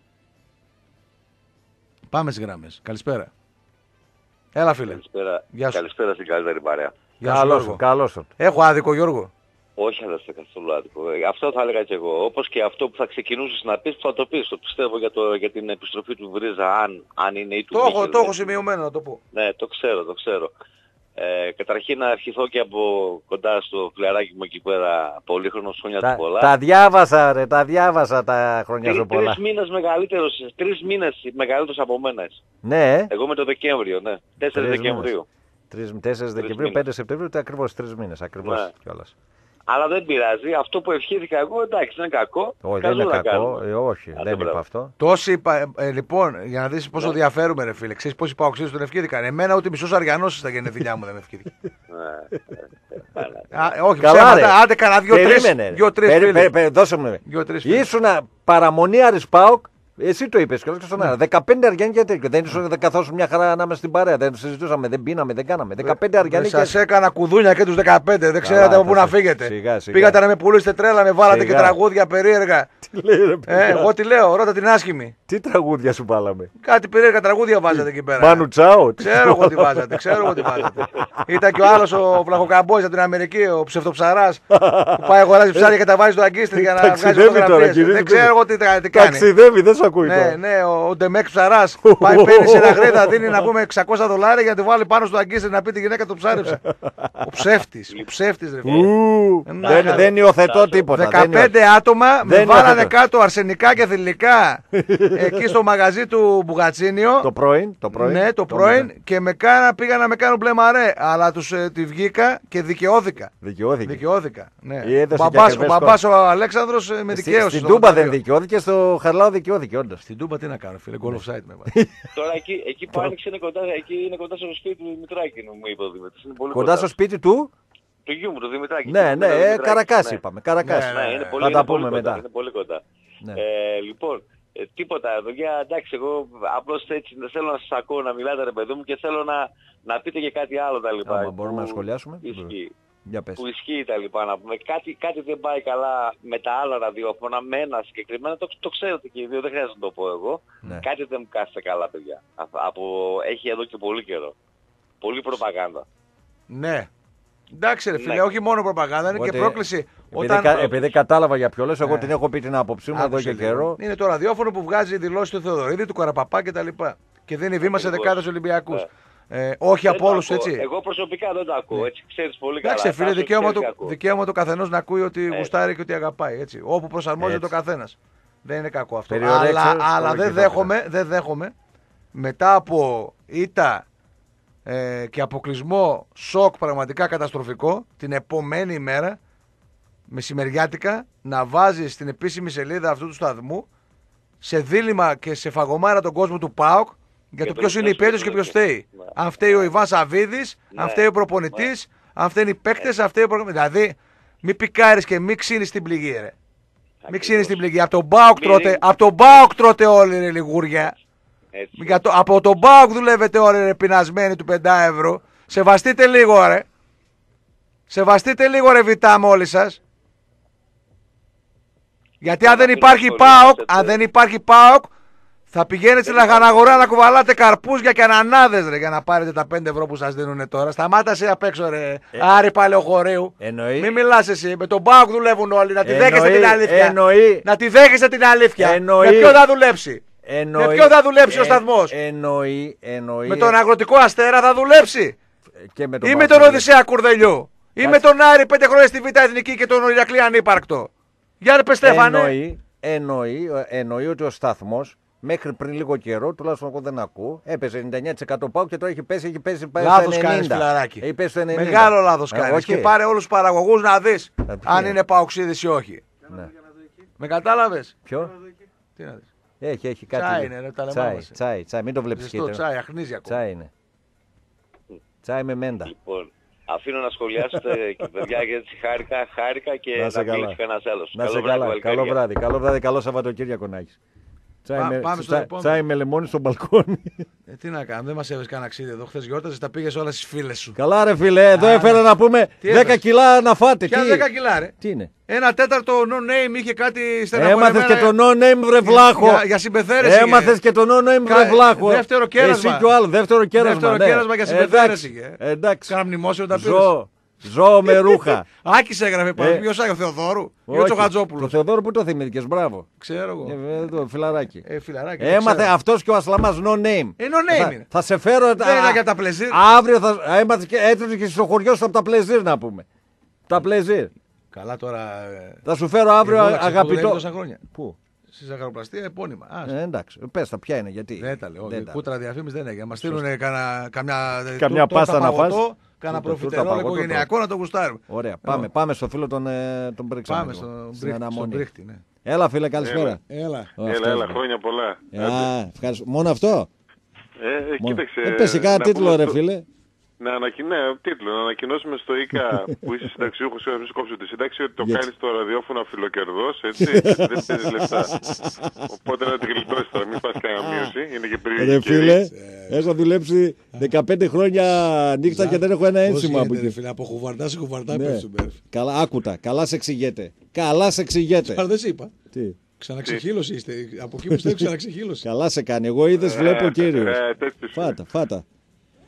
Πάμε στις γράμμες. Καλησπέρα. Έλα, φίλε. Καλησπέρα, Γεια σου. Καλησπέρα στην καλύτερη παρέα. Γεια σου, Καλώς, Γιώργο. καλώς. Έχω άδικο, Γιώργο. Όχι, αλλά είστε καθόλου άδικο. Ε, Αυτό θα έλεγα και εγώ. Όπως και αυτό που θα ξεκινούσες να πεις, θα το πεις. Το πιστεύω για, το, για την επιστροφή του Βρίζα, αν, αν είναι ή του Το έχω, Μίχελ, το έχω δεν- σημειωμένο να το πω. Ναι, το ξέρω, το ξέρω. Ε, καταρχήν να αρχιθώ και από κοντά στο φιλαράκι μου εκεί πέρα, πολύχρονος, χρόνια Τα, του πολλά. τα διάβασα, ρε, τα διάβασα τα χρόνια Τρει- σου πολλά. Τρεις μήνες μεγαλύτερος, τρεις μήνες μεγαλύτερος από μένα. είσαι. Ναι, Εγώ με το Δεκέμβριο, ναι. τέσσερις Τρεις Δεκεμβρίου. τέσσερις Δεκεμβρίου, μήνες. πέντε Σεπτεμβρίου, ακριβώς τρεις μήνες, ακριβώς Ναι. κιόλας. Αλλά δεν πειράζει. Αυτό που ευχήθηκα εγώ, εντάξει, δεν είναι κακό. Όχι, δεν είναι Καλούλα κακό, κάνουμε. ε, όχι, Άντε, δεν είπα μπράβο. αυτό. Τόσοι είπα, ε, λοιπόν, για να δεις πόσο Ναι. διαφέρουμε, ρε φίλε. Ξέρεις πόσοι παοξίδες τον ευχήθηκαν. Εμένα ούτε μισός Αριανός στα γενεθλιά μου δεν με ευχήθηκε. Ναι, ναι, ναι. Α, όχι, Καλά, ψέματα, ρε. άντε κανένα δύο-τρεις. Περίμενε, ρε. Δύο-τρεις Περί- φίλοι. περί- περί- δώσε μου. Δύο-τρεις φίλοι. Ήσουνα παραμονή Άρης ΠΑΟΚ, εσύ το είπες κιόλας και στον αέρα. δεκαπέντε Αριανοί και τέτοιο. Δεν ήσουν καθόσουν μια χαρά ανάμεσα στην παρέα. Δεν συζητούσαμε, δεν πίναμε, δεν κάναμε. δεκαπέντε Αριανοί και. Σας έκανα κουδούνια και τους δεκαπέντε. Δεν Καλά, ξέρατε από πού θα να σε- φύγετε. σιγά, σιγά. Πήγατε να με πουλήσετε τρέλα, με βάλατε Σιγά. και τραγούδια περίεργα. Τι λέει, ρε, Ε, παιδιά. εγώ τι λέω, ρώτα την άσχημη. Τι τραγούδια σου βάλαμε. Κάτι περίεργα τραγούδια βάζατε εκεί πέρα. Μάνου Τσάο. τι Ξέρω σου εγώ τι βάλαμε. βάζατε, ξέρω εγώ τι βάζατε. Ήταν και ο άλλος ο Βλαχοκαμπόης από την Αμερική, ο ψευτοψαράς, που πάει αγοράζει ψάρια και τα βάζει στο αγκίστρι για να βγάζει Ταξιδεύει τώρα, φωτογραφίες. κυρίες Δεν και κύριοι. ξέρω εγώ τι, τι κάνει. Ταξιδεύει, δεν σ' ακούει Ναι, τώρα. ναι, ο, ο Ντεμέκ Ψαράς πάει παίρνει σε ένα γρήδα, δίνει να πούμε εξακόσια δολάρια για να τη βάλει πάνω στο αγκίστερ να πει τη γυναίκα το ψάρεψε. Ο ψεύτης, ο ψεύτης ρε φίλε. Ου, Να, δεν, να. δεν υιοθετώ τίποτα. δεκαπέντε άτομα με δεν βάλανε υιοθετώ. κάτω αρσενικά και θηλυκά εκεί στο μαγαζί του Μπουγατσίνιο. Το πρώην, το πρώην. Ναι, το πρώην και με κάνα, πήγα να με κάνουν μπλε μαρέ. Αλλά τους ε, τη βγήκα και δικαιώθηκα. Δικαιώθηκε. Δικαιώθηκα. Ναι. Ή έδωσε Ο και μπαμπάς, ο, ακριβές μπαμπάς, ο Αλέξανδρος ε, με Στη- δικαίωσε. Στην στο Τούμπα δεν ογδόντα δύο. δικαιώθηκε, στο Χαρλάο δικαιώθηκε, όντως. Στην Τούμπα τι να κάνω, φίλε, goal offside με έβαλε. Τώρα εκεί, εκεί που άνοιξε είναι κοντά, εκεί είναι κοντά στο σπίτι του Δημητράκη, μου είπε ο Δημήτρης. Είναι πολύ Κοντά στο σπίτι του. του γιού μου, του Δημητράκη. Ναι, Του ναι, ε, Δημητράκη, Καρακάς ναι. είπαμε. Καρακάς. Ναι, Ναι, είναι πολύ, Θα είναι τα πολύ πούμε κοντά, μετά. Είναι πολύ κοντά. Ναι. Ε, λοιπόν, ε, τίποτα, παιδιά, εντάξει, εγώ απλώς έτσι θέλω να σας ακούω να μιλάτε ρε παιδί μου και θέλω να, να πείτε και κάτι άλλο τα λοιπά. Άμα μπορούμε που να σχολιάσουμε. Ισχύει. Για πες. Που ισχύει τα λοιπά να πούμε. Κάτι, κάτι δεν πάει καλά με τα άλλα ραδιόφωνα, με ένα συγκεκριμένα, το, το ξέρετε και οι δύο, δεν χρειάζεται να το πω εγώ. Ναι. Κάτι δεν μου κάθεται καλά, παιδιά. Από, από, έχει εδώ και πολύ καιρό. Πολύ προπαγάνδα. Ναι. Εντάξει ρε φίλε, Ναι. όχι μόνο προπαγάνδα, είναι Οπότε, και πρόκληση. Επειδή, Όταν... κα- επειδή κατάλαβα για ποιο λες, εγώ Ναι. την έχω πει την άποψή μου εδώ Άκουσε και λίγο. καιρό. Είναι το ραδιόφωνο που βγάζει δηλώσεις του Θεοδωρίδη, του Καραπαπά κτλ. Και δίνει βήμα σε Ακριβώς. δεκάδες Ολυμπιακούς. Ναι. Ε, όχι Δεν από το όλους, ακούω. έτσι. Εγώ προσωπικά δεν το ακούω, έτσι ξέρεις πολύ καλά. Εντάξει, φίλε, Τάσο, δικαίωμα ξέρεις τι του, ακούω. δικαίωμα του καθενός να ακούει ότι Έτσι. γουστάρει και ότι αγαπάει. Έτσι. Όπου προσαρμόζεται Έτσι. ο καθένας. Δεν είναι κακό αυτό. Περιορέξεις, Αλλά, αλλά πολύ δεν, και δέχομαι, δεν δέχομαι μετά από ήττα ε, και αποκλεισμό σοκ πραγματικά καταστροφικό την επομένη ημέρα μεσημεριάτικα να βάζει στην επίσημη σελίδα αυτού του σταθμού σε δίλημα και σε φαγωμάρα τον κόσμο του ΠΑΟΚ για το το ποιο είναι υπέροχο και ποιο φταίει. Ναι. Αν φταίει ο Ιβάν Σαββίδης, αν Ναι. φταίει ο προπονητής, αν φταίει οι παίκτες, αν φταίει ο προπονητής. Δηλαδή, μην πικάρεις και μην ξύνεις την πληγή, ρε. Μην ξύνεις την πληγή. Από τον ΠΑΟΚ Μην τρώτε, είναι- από τον ΠΑΟΚ τρώτε όλοι, ρε λιγούρια. Έτσι. Για το, από τον ΠΑΟΚ δουλεύετε όλοι, ρε πεινασμένοι του πέντε ευρώ. Σεβαστείτε λίγο, ρε. Σεβαστείτε λίγο, ρε βιτάμ όλοι σας. Γιατί αν δεν αφήνω υπάρχει να ΠΑΟΚ, σχολιάσετε. αν δεν υπάρχει ΠΑΟΚ, θα πηγαίνετε στην Λαχαναγορά να κουβαλάτε καρπούζια και ανανάδες, ρε, για να πάρετε τα πέντε ευρώ που σας δίνουν τώρα. Σταμάτα εσύ απ' έξω, ρε. Άρη Παλαιοχωρίου. Εννοεί. Μην μιλάς εσύ. Με τον ΠΑΟΚ δουλεύουν όλοι. Να τη Εννοεί, δέχεστε την αλήθεια. εννοεί. Να τη δέχεστε την αλήθεια. Εννοεί. Με ποιον θα δουλέψει. Εννοεί, Με ποιον θα δουλέψει ο ε, σταθμός. Εννοεί, εννοεί. Με τον Αγροτικό Αστέρα θα δουλέψει. Και με τον Ή με Παπα- τον Οδυσσέα Κουρδελιού. Ή με Κάτσε. τον Άρη πέντε χρόνια στη Β' Εθνική και τον Ηρακλή ανύπαρκτο. Για ρε πες Στέφανε. Εννοεί, εννοεί, εννοεί ότι ο σταθμός μέχρι πριν λίγο καιρό, τουλάχιστον εγώ δεν ακούω, έπαιζε ενενήντα εννέα τοις εκατό πάω και τώρα έχει πέσει, έχει πέσει πάει στο Λάθος ενενήντα. κάνεις φιλαράκι. Έχει πέσει στο ενενήντα. Μεγάλο λάθος Ε, κάνεις. όχι. Και πάρε όλους τους παραγωγούς να δεις τι αν είναι. είναι παοξίδης ή όχι. Ναι. Με κατάλαβες. Ποιο? Τι να δεις. Έχει, έχει κάτι. Τσάι λίγο. είναι, ρε, τα λέμε Τσάι, μας. τσάι, τσάι, μην το βλέπεις Ζεστό κίτρινο. τσάι, αχνίζει ακόμα. Τσάι είναι. Τσάι με μέντα. Λοιπόν, αφήνω να σχολιάσετε και παιδιά γιατί χάρηκα, χάρηκα και Να να, σε να καλά. μιλήσει κανένας άλλος. Να σε Καλό βράδυ, καλά. βαλκάρια. Καλό βράδυ. Καλό βράδυ. Καλό Σαββατοκύριακο να έχεις. Τσάι, Πά- με, πάμε στο τσάι, επόμενο. τσάι με λεμόνι στο μπαλκόνι. Ε, τι να κάνουμε, δεν μας έβες κανένα ξύδι εδώ. Χθες γιόρταζες, τα πήγες όλα στις φίλες σου. Καλά ρε φίλε, εδώ Α, έφερα να πούμε τι δέκα έφερες? κιλά να φάτε. Ποια Τι, δέκα κιλά, ρε. τι είναι. Ένα τέταρτο no name είχε κάτι στεναχωρεμένα. Έμαθες και το no name βρε βλάχο. Για, για συμπεθέρεση. Έμαθες και το no name βρε Κα- βλάχο. δεύτερο κέρασμα. Εσύ κι ο άλλο, δεύτερο κέρασμα. Δεύτερο ναι. κέρασμα για συμπεθέρεση είχε. Εντάξει, εντάξει. Κάνα μνημόσυνο τα πήρες. Ζω, ζω με ρούχα. Άκης έγραφε πάνω. Ε. Ποιος άγιο, Θεοδόρου. Ή ο Όχι, Τσοχατζόπουλος. Το Θεοδόρο που το θυμήθηκες, μπράβο. Ξέρω εγώ. Ε, εδώ, φιλαράκι. Ε, φιλαράκι. το Έμαθε ξέρω. αυτός και ο Ασλαμάς no name. Ε, no name θα, είναι. θα σε φέρω. Δεν είναι για τα πλεζίρ. Αύριο θα έμαθε και έτρεχε και στο χωριό σου από τα πλεζίρ να πούμε. Τα πλεζίρ. Καλά τώρα. ε, Θα σου φέρω αύριο εγώ, ξέρεις, που δουλεύει αγαπητό. τόσα χρόνια. Πού? Στη ζαχαροπλαστεία επώνυμα. Α, Ε, εντάξει, πες τα ποια είναι, γιατί. δεν τα λέω. δεν τα- Κούτρα διαφήμιση δεν έγινε. Μα στείλουν καμιά, καμιά, Καμιά τού- πάστα τόρτα να φας. παγωτό, Κάνα Τούρτα, τούρτα προφιτερόλ παγωτό, οικογενειακό να το γουστάρουμε. Ωραία, πάμε, πάμε στο φίλο τον, ε, τον Μπρίξαμε. Πάμε λίγο, στον στην Μπρίχτη, στον αναμονή. Μπρίχτη, ναι. Έλα φίλε, καλησπέρα. Έλα. Ω, Έλα, αυτός, έλα, ναι. χρόνια πολλά. Α, ευχαριστώ. Μόνο αυτό. Ε, ε, Μόνο. κοίταξε. Ε, πες κάνα να τίτλο πούμε ρε στο- φίλε. Να, ανακοι... ναι, τίτλο, να ανακοινώσουμε στο ΙΚΑ που είσαι συνταξιούχος, να μην σου κόψω τη σύνταξη, ότι το Γιατί? κάνεις στο ραδιόφωνο αφιλοκερδός, έτσι, δεν παίρνεις λεφτά. Οπότε να τη γλιτώσεις τώρα, μην πας κανένα μείωση, είναι και πριν. Ρε φίλε, έχω δουλέψει δεκαπέντε χρόνια νύχτα και δεν έχω ένα Πώς ένσημα από γίνεται, ρε εκεί. φίλε, από χουβαρτά σε χουβαρτά Ναι. πέφτουν, μπέρφ. Καλά, άκουτα. Καλά σε εξηγέται. Καλά σε εξηγέται. Άρα δεν σε είπα. Τι. Ξαναξεχύλωση είστε. Από εκεί που είστε, ξαναξεχύλωση. Καλά σε κάνει. Εγώ είδες βλέπω κύριος. Ε, τέτοιους. Φάτα, φάτα.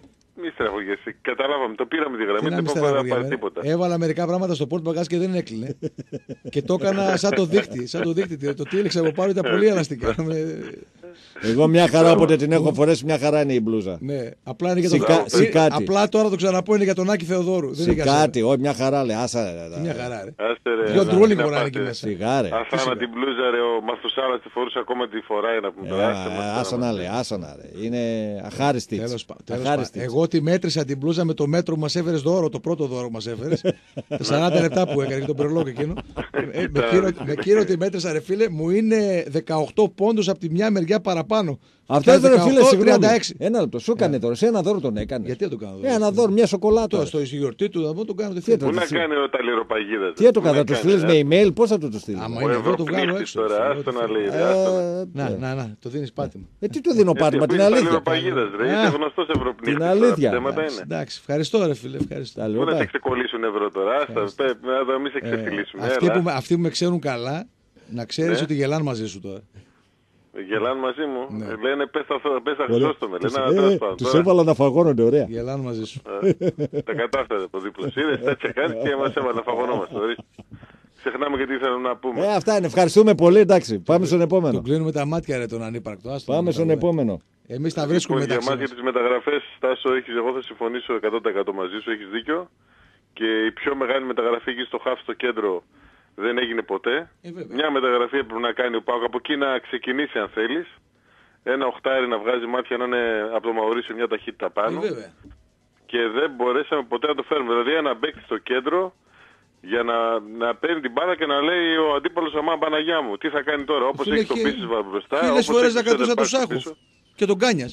Μη στραγωγέσαι. Καταλάβαμε, το πήραμε τη γραμμή, Τι να δεν μην μπορούμε να πάρει στεναχωριέμαι, τίποτα. ρε. Έβαλα μερικά πράγματα στο πόρτ μπαγκάζ και δεν έκλεινε. Και το έκανα σαν το δίχτυ. Σαν το δίχτυ. Το τύλιξα από πάνω, ήταν πολύ ελαστικά. Με- Εγώ μια χαρά όποτε την έχω φορέσει, μια χαρά είναι η μπλούζα. Ναι, απλά είναι για Σικα- τον σικάτι. Απλά τώρα το ξαναπώ είναι για τον Άκη Θεοδόρου. Δεν είναι για σένα. Σικάτι, όχι μια χαρά λέει. Άσα. Μια χαρά, ρε. Άστε ρε. Δυο να- ντρούλι να μπορεί να είναι πάτε. εκεί μέσα. Σιγάρε. Αθάνα την μπλούζα ρε, ο Μαθουσάλας τη φορούσε ακόμα τη φοράει να πούμε τώρα. Άστε μας, Άσα τώρα, να λέει, άσα να λέει. Είναι αχάριστη. Τέλος πα- τέλος Αχάριστη. πάντων. Εγώ τη μέτρησα την μπλούζα με το μέτρο που μας έφερες δώρο, το πρώτο δώρο που μας έφερες. Τα σαράντα λεπτά που έκανε και τον περλόγο εκείνο. Ε, με, κύριο, με κύριο τη μέτρησα, ρε φίλε, μου είναι δεκαοκτώ πόντους από τη μια μεριά παραπάνω. Αυτό Φτάνει δεν φίλε, δεκαοκτώ, συγγνώμη. τριάντα έξι. Ένα λεπτό, σου έκανε τώρα. Σε ένα δώρο τον έκανε. Γιατί να το κάνω. Ε, ένα δώρο, μια σοκολάτα. Τώρα στο γιορτή του, να δω, τον κάνω Τι δεν Πού να κάνει ο ταλιροπαγίδας. Τι έτω κατά, του στείλει με email, πώ θα του το στείλει. Άμα Ο είναι εδώ, το βγάλω Ευρωπλήκτης έξω. τώρα, άστο να λέει. ρε, άστο να- Να, να, να, το δίνεις πάτημα. Ε, τι του δίνω πάτημα, την αλήθεια. Ταλιροπαγίδας ρε, Α. είσαι γνωστός Ευρωπλήκτης. Την τώρα, αλήθεια. Θέματα Εντάξει, είναι. εντάξει, ευχαριστώ ρε φίλε, ευχαριστώ. Τα Πού να σε λέω. ξεκολλήσουν ευρώ τώρα, άστα, πέ- να δω, εμείς σε Ε, ξεφτυλίσουμε. αυτοί, έλα. που, με- αυτοί που με ξέρουν καλά, να ξέρεις Ναι. ότι γελάνε μαζί σου τώρα. Γελάνε μαζί μου. Ναι. Ε, Λένε πες τα πες τα χρυσόστομε. Λένε να τέλος πάντων. Του Τώρα, έβαλα να φαγώνονται, ωραία. Γελάνε μαζί σου. ε, τα κατάφερε από δίπλα. Είδες, τα τσεκάρει και μας έβαλε να φαγωνόμαστε. ορίστε. Ξεχνάμε και τι ήθελα να πούμε. Ε, αυτά είναι. Ευχαριστούμε πολύ, εντάξει. Πάμε στον Τον επόμενο. κλείνουμε τα μάτια ρε τον ανύπαρκτο. Άστο, Πάμε να στον τα δούμε. επόμενο. Εμείς τα βρίσκουμε Λοιπόν, για μεταξύ εμάς για μας. τις μεταγραφές, Στάσο, έχεις, εγώ θα συμφωνήσω εκατό τοις εκατό μαζί σου, έχεις δίκιο. Και η πιο μεγάλη μεταγραφή εκεί στο χαφ στο κέντρο δεν έγινε ποτέ. Ε, βέβαια. Μια μεταγραφή έπρεπε να κάνει ο Πάοκ από εκεί να ξεκινήσει αν θέλεις. Ένα οχτάρι να βγάζει μάτια να είναι από το Μαουρίσιο μια ταχύτητα Ε, πάνω. βέβαια. Και δεν μπορέσαμε ποτέ να το φέρουμε. Δηλαδή ένα μπέκτη στο κέντρο για να, να παίρνει την μπάλα και να λέει ο αντίπαλος αμά Παναγιά μου. Τι θα κάνει τώρα, όπως Φίλε, έχει το χι- Πίσισβα μπροστά. Χίλιες όπως φορές έχει να το κρατούσα το Σερεπάκη Σάχοφ πίσω. και τον Κάνιας.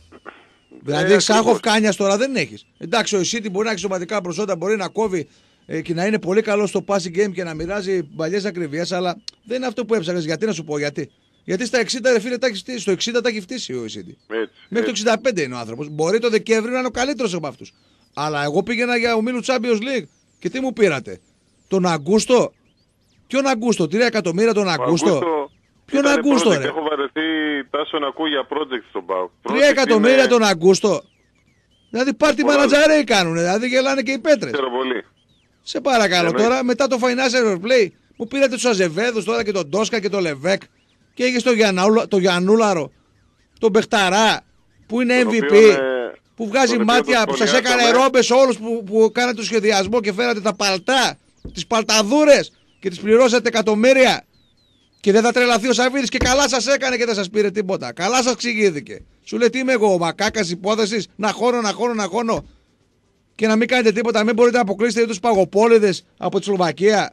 Δηλαδή Ε, έχει Σάχοφ ακριβώς. Κάνιας τώρα δεν έχεις. Εντάξει, ο Ισίτη μπορεί να έχει σωματικά προσόντα, μπορεί να κόβει ε, και να είναι πολύ καλό στο passing game και να μοιράζει παλιές ακριβίες, αλλά δεν είναι αυτό που έψαχνες. Γιατί να σου πω γιατί. Γιατί στα εξήντα ρε φίλε, τα έχει φτύσει. Στο εξήντα τα έχει φτύσει ο Ισίτη. Έτσι, Μέχρι το έτσι. εξήντα πέντε είναι ο άνθρωπος. Μπορεί το Δεκέμβρη να είναι ο καλύτερος από αυτούς. Αλλά εγώ πήγαινα για ομίλου Champions League. Και τι μου πήρατε. Τον Αγκούστο. Ποιον Αγκούστο, τρία εκατομμύρια τον Ο Αγκούστο. Αγκούστο Ποιον ήταν Αγκούστο, project. ρε. Έχω βαρεθεί Τάσο να ακούω για project στον ΠΑΟΚ. Τρία εκατομμύρια τον Αγκούστο. Δηλαδή πάρτι Πολλά. μανατζαρέι κάνουν. Δηλαδή γελάνε και οι πέτρες. Ξέρω πολύ. Σε παρακαλώ Ναι, ναι. τώρα, μετά το Financial Fair Play μου πήρατε τους Αζεβέδους τώρα και τον Ντόσκα και τον Λεβέκ. Και έχεις τον Γιαννούλα, το Γιαννούλαρο, τον Μπεχταρά που είναι Τον εμ βι πι. οποίον, ε, Που βγάζει τον οποίο μάτια, τον που σας έκανε σχολιάσαμε. ρόμπες όλους που, που κάνατε το σχεδιασμό και φέρατε τα παλτά, τις παλταδούρες και τις πληρώσατε εκατομμύρια. Και δεν θα τρελαθεί ο Σαββίδης και καλά σας έκανε και δεν σας πήρε τίποτα. Καλά σας εξηγήθηκε. Σου λέει τι είμαι εγώ, ο μακάκας υπόθεσης, να χώνω, να χώνω, να χώνω. Και να μην κάνετε τίποτα, μην μπορείτε να αποκλείσετε τους παγοπόλιδες από τη Σλοβακία.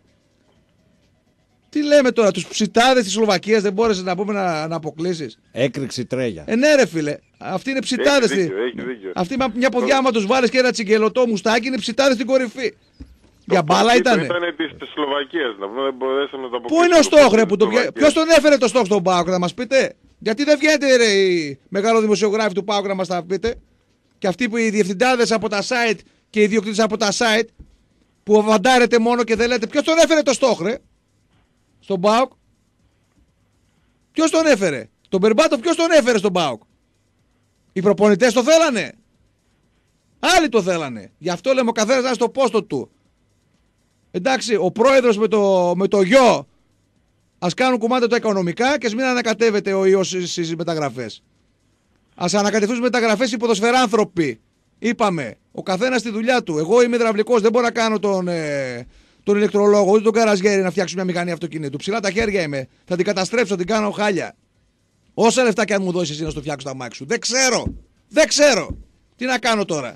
Τι λέμε τώρα, τους ψιτάδες της Σλοβακίας δεν μπόρεσες να πούμε να, να αποκλείσεις. Έκρηξη τρέγια. Ε, ναι, ρε φίλε. Αυτοί είναι ψιτάδες. Έχει στη- δίκιο, έχει δίκιο. Αυτοί με μια ποδιά, άμα τους βάλεις και ένα τσιγκελωτό μουστάκι, είναι ψιτάδες στην κορυφή. Για Το μπάλα πακέτο ήτανε. Ήταν της της Σλοβακίας, να πούμε, δεν μπορέσαμε να το Πού αποκλείσουμε. είναι ο στόχο, ρε, που το... της Σλοβακίας. Ποιος τον έφερε το στόχο στον Πάοκ, να μας πείτε. Γιατί δεν βγαίνετε, ρε, οι μεγάλο δημοσιογράφοι του Πάοκ να μας τα πείτε. Και αυτοί που οι διευθυντάδες από τα site και οι ιδιοκτήτες από τα site που βαντάρετε μόνο και δεν λέτε ποιος τον έφερε το στόχο, ρε, στον Πάοκ. Ποιος τον έφερε. Τον Μπερμπάτο ποιος τον έφερε στον ΠΑΟΚ. Οι προπονητές το θέλανε. Άλλοι το θέλανε. Γι' αυτό λέμε ο καθένας να είναι στο πόστο του. Εντάξει, ο πρόεδρος με το, με το γιο ας κάνουν κουμάτα τα οικονομικά και ας μην ανακατεύεται ο ιός στις μεταγραφές. Ας ανακατευθούν στις μεταγραφές οι ποδοσφαιράνθρωποι. Είπαμε, ο καθένας στη δουλειά του. Εγώ είμαι υδραυλικός, δεν μπορώ να κάνω τον, ε, τον ηλεκτρολόγο, ούτε τον καραζιέρι να φτιάξω μια μηχανή αυτοκινήτου. Ψηλά τα χέρια είμαι. Θα την καταστρέψω, την κάνω χάλια. Όσα λεφτά και αν μου δώσεις εσύ να στο φτιάξω τα μάξι σου. Δεν ξέρω. Δεν ξέρω. Τι να κάνω τώρα.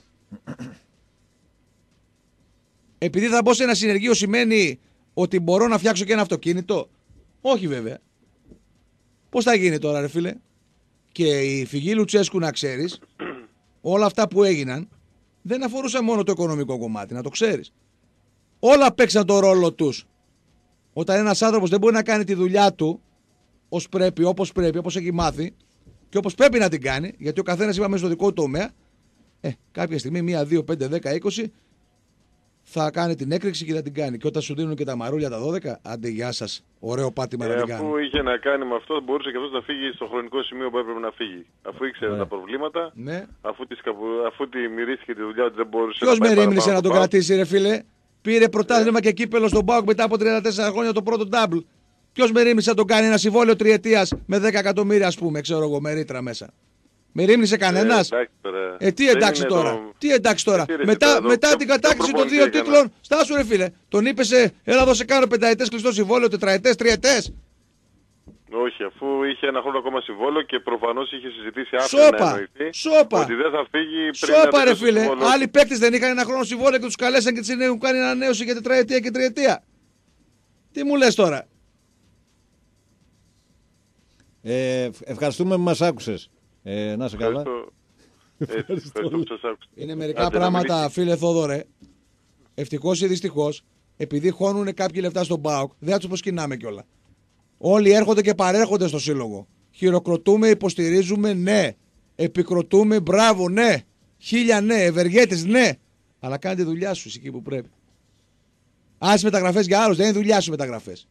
Επειδή θα μπω σε ένα συνεργείο σημαίνει ότι μπορώ να φτιάξω και ένα αυτοκίνητο. Όχι βέβαια. Πώς θα γίνει τώρα ρε φίλε. Και η φυγή Λουτσέσκου να ξέρεις, όλα αυτά που έγιναν δεν αφορούσαν μόνο το οικονομικό κομμάτι, να το ξέρεις. Όλα παίξαν το ρόλο τους. Όταν ένας άνθρωπος δεν μπορεί να κάνει τη δουλειά του ως πρέπει, όπως πρέπει, όπως έχει μάθει και όπως πρέπει να την κάνει, γιατί ο καθένας είπαμε στο δικό του τομέα, ε, κάποια στιγμή, μία, δύο, πέντε, δέκα, είκοσι, θα κάνει την έκρηξη και θα την κάνει. Και όταν σου δίνουν και τα μαρούλια τα δώδεκα, άντε γεια σας, ωραίο πάτημα Ε, να την κάνει. αφού είχε να κάνει με αυτό, μπορούσε και αυτός να φύγει στο χρονικό σημείο που έπρεπε να φύγει. Αφού ήξερε Ναι. τα προβλήματα, Ναι. αφού, τη σκαπου... αφού τη μυρίστηκε τη δουλειά του, δεν μπορούσε Ποιος να πάει με ρίμνησε παραπάνω να τον στο ΠΑΟΚ. κρατήσει, ρε φίλε. Πήρε πρωτάθλημα και κύπελο στον ΠΑΟΚ μετά από τριάντα τέσσερα χρόνια το πρώτο double. Ποιος με ρίμνησε να τον κάνει ένα συμβόλαιο τριετίας με δέκα εκατομμύρια, ας πούμε, ξέρω εγώ, με ρήτρα μέσα. Με ρίμνησε κανένας. εντάξει τώρα. Ε, τι Δεν εντάξει είναι τώρα. το- Τι εντάξει τώρα. Ε, τι ρε, μετά τώρα, εδώ, μετά ποιο- την ποιο κατάκτηση των προπονητή δύο έκανα. τίτλων, στάσου ρε φίλε. Τον είπε σε, έλα εδώ σε κάνω πενταετές κλειστό συμβόλαιο, τετραετές, τριετές. Όχι, αφού είχε ένα χρόνο ακόμα συμβόλαιο και προφανώς είχε συζητήσει άθρονα να Σόπα. εννοηθεί Σόπα. ότι δεν θα φύγει πριν Σόπα να ρε τελειώσει το φίλε. συμβόλαιο. Άλλοι παίκτες δεν είχαν ένα χρόνο συμβόλαιο και τους καλέσαν και τις έχουν κάνει ανανέωση για τετραετία και τριετία. Τι μου λες τώρα. Ε, ευχαριστούμε που μας άκουσες. Ε, να σε καλά. Ευχαριστώ. Έτσι, ευχαριστώ που σας άκουσα. Είναι μερικά Άντε, να πράγματα, μην- φίλε Θόδωρε. Ευτυχώς ή δυστυχώς, επειδή χώνουν κάποιοι λεφτά στον ΠΑΟΚ, δεν θα τους προσκυνάμε κιόλα. Όλοι έρχονται και παρέρχονται στο σύλλογο. Χειροκροτούμε, υποστηρίζουμε, ναι. Επικροτούμε, μπράβο, ναι. Χίλια ναι. Ευεργέτες, ναι. Αλλά κάντε τη δουλειά σου εκεί που πρέπει. Άσε μεταγραφές για άλλους, δεν είναι δουλειά σου μεταγραφές.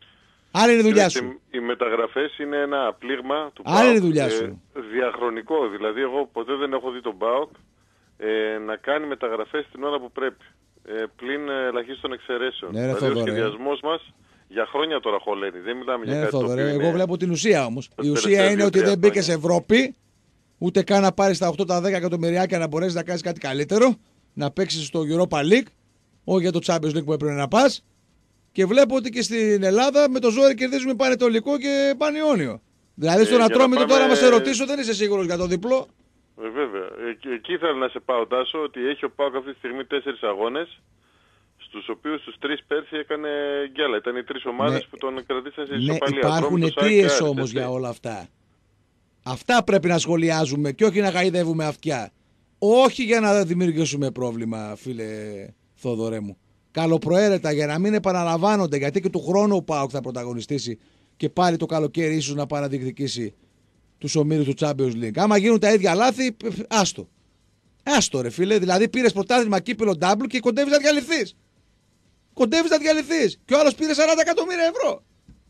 Άλλη είναι η δουλειά Κοίταξε, σου. Οι μεταγραφές είναι ένα πλήγμα του Άλλη είναι η ΠΑΟΚ, δουλειά ε, σου. διαχρονικό. Δηλαδή εγώ ποτέ δεν έχω δει τον ΠΑΟΚ ε, να κάνει μεταγραφές την ώρα που πρέπει. Ε, πλην ε, ελαχίστων εξαιρέσεων. Ναι, ρε, δηλαδή ο Θόδωρε. σχεδιασμός μας για χρόνια τώρα χωλαίνει. Δεν μιλάμε για Ναι, κάτι το Θόδωρε, οποίο εγώ είναι- βλέπω την ουσία όμως. τα Η ουσία τελευταία είναι δύο ότι τρία δεν μπήκε χρόνια. Ευρώπη, ούτε καν να πάρει τα οκτώ τα δέκα εκατομμυριάκια να μπορέσει να κάνει κάτι καλύτερο, να παίξει στο Europa League, όχι για το Champions League που έπρεπε να πα. Και βλέπω ότι και στην Ελλάδα με το ζόρι κερδίζουμε Πανετολικό και Πανιόνιο. Δηλαδή στον Ε, για να Ατρόμητο πάμε- τώρα, μα σε ρωτήσω, δεν είσαι σίγουρο για το διπλό. Ε, βέβαια. Εκεί, εκεί ήθελα να σε πάω, Τάσο, ότι έχει ο ΠΑΟΚ αυτή τη στιγμή τέσσερις αγώνες, στους οποίους τους τρεις πέρσι έκανε γκέλα. Ήταν οι τρεις ομάδες Ναι. που τον κρατήσαν σε Ναι, ισοπαλία. υπάρχουν Ατρόμητος, ΑΕΚ και αιτίε Άρης, όμω έτσι. για όλα αυτά. Αυτά πρέπει να σχολιάζουμε και όχι να γαϊδεύουμε αυτιά. Όχι για να δημιουργήσουμε πρόβλημα, φίλε Θόδωρέ μου. Καλοπροαίρετα για να μην επαναλαμβάνονται, γιατί και του χρόνου ο ΠΑΟΚ θα πρωταγωνιστήσει και πάλι το καλοκαίρι ίσως να πάει να διεκδικήσει τους ομίλους του Champions League. Άμα γίνουν τα ίδια λάθη, π, π, άστο. Άστο ρε φίλε, δηλαδή πήρες πρωτάθλημα κύπελο double και κοντεύεις να διαλυθείς. Κοντεύεις να διαλυθείς. Και ο άλλος πήρε σαράντα εκατομμύρια ευρώ.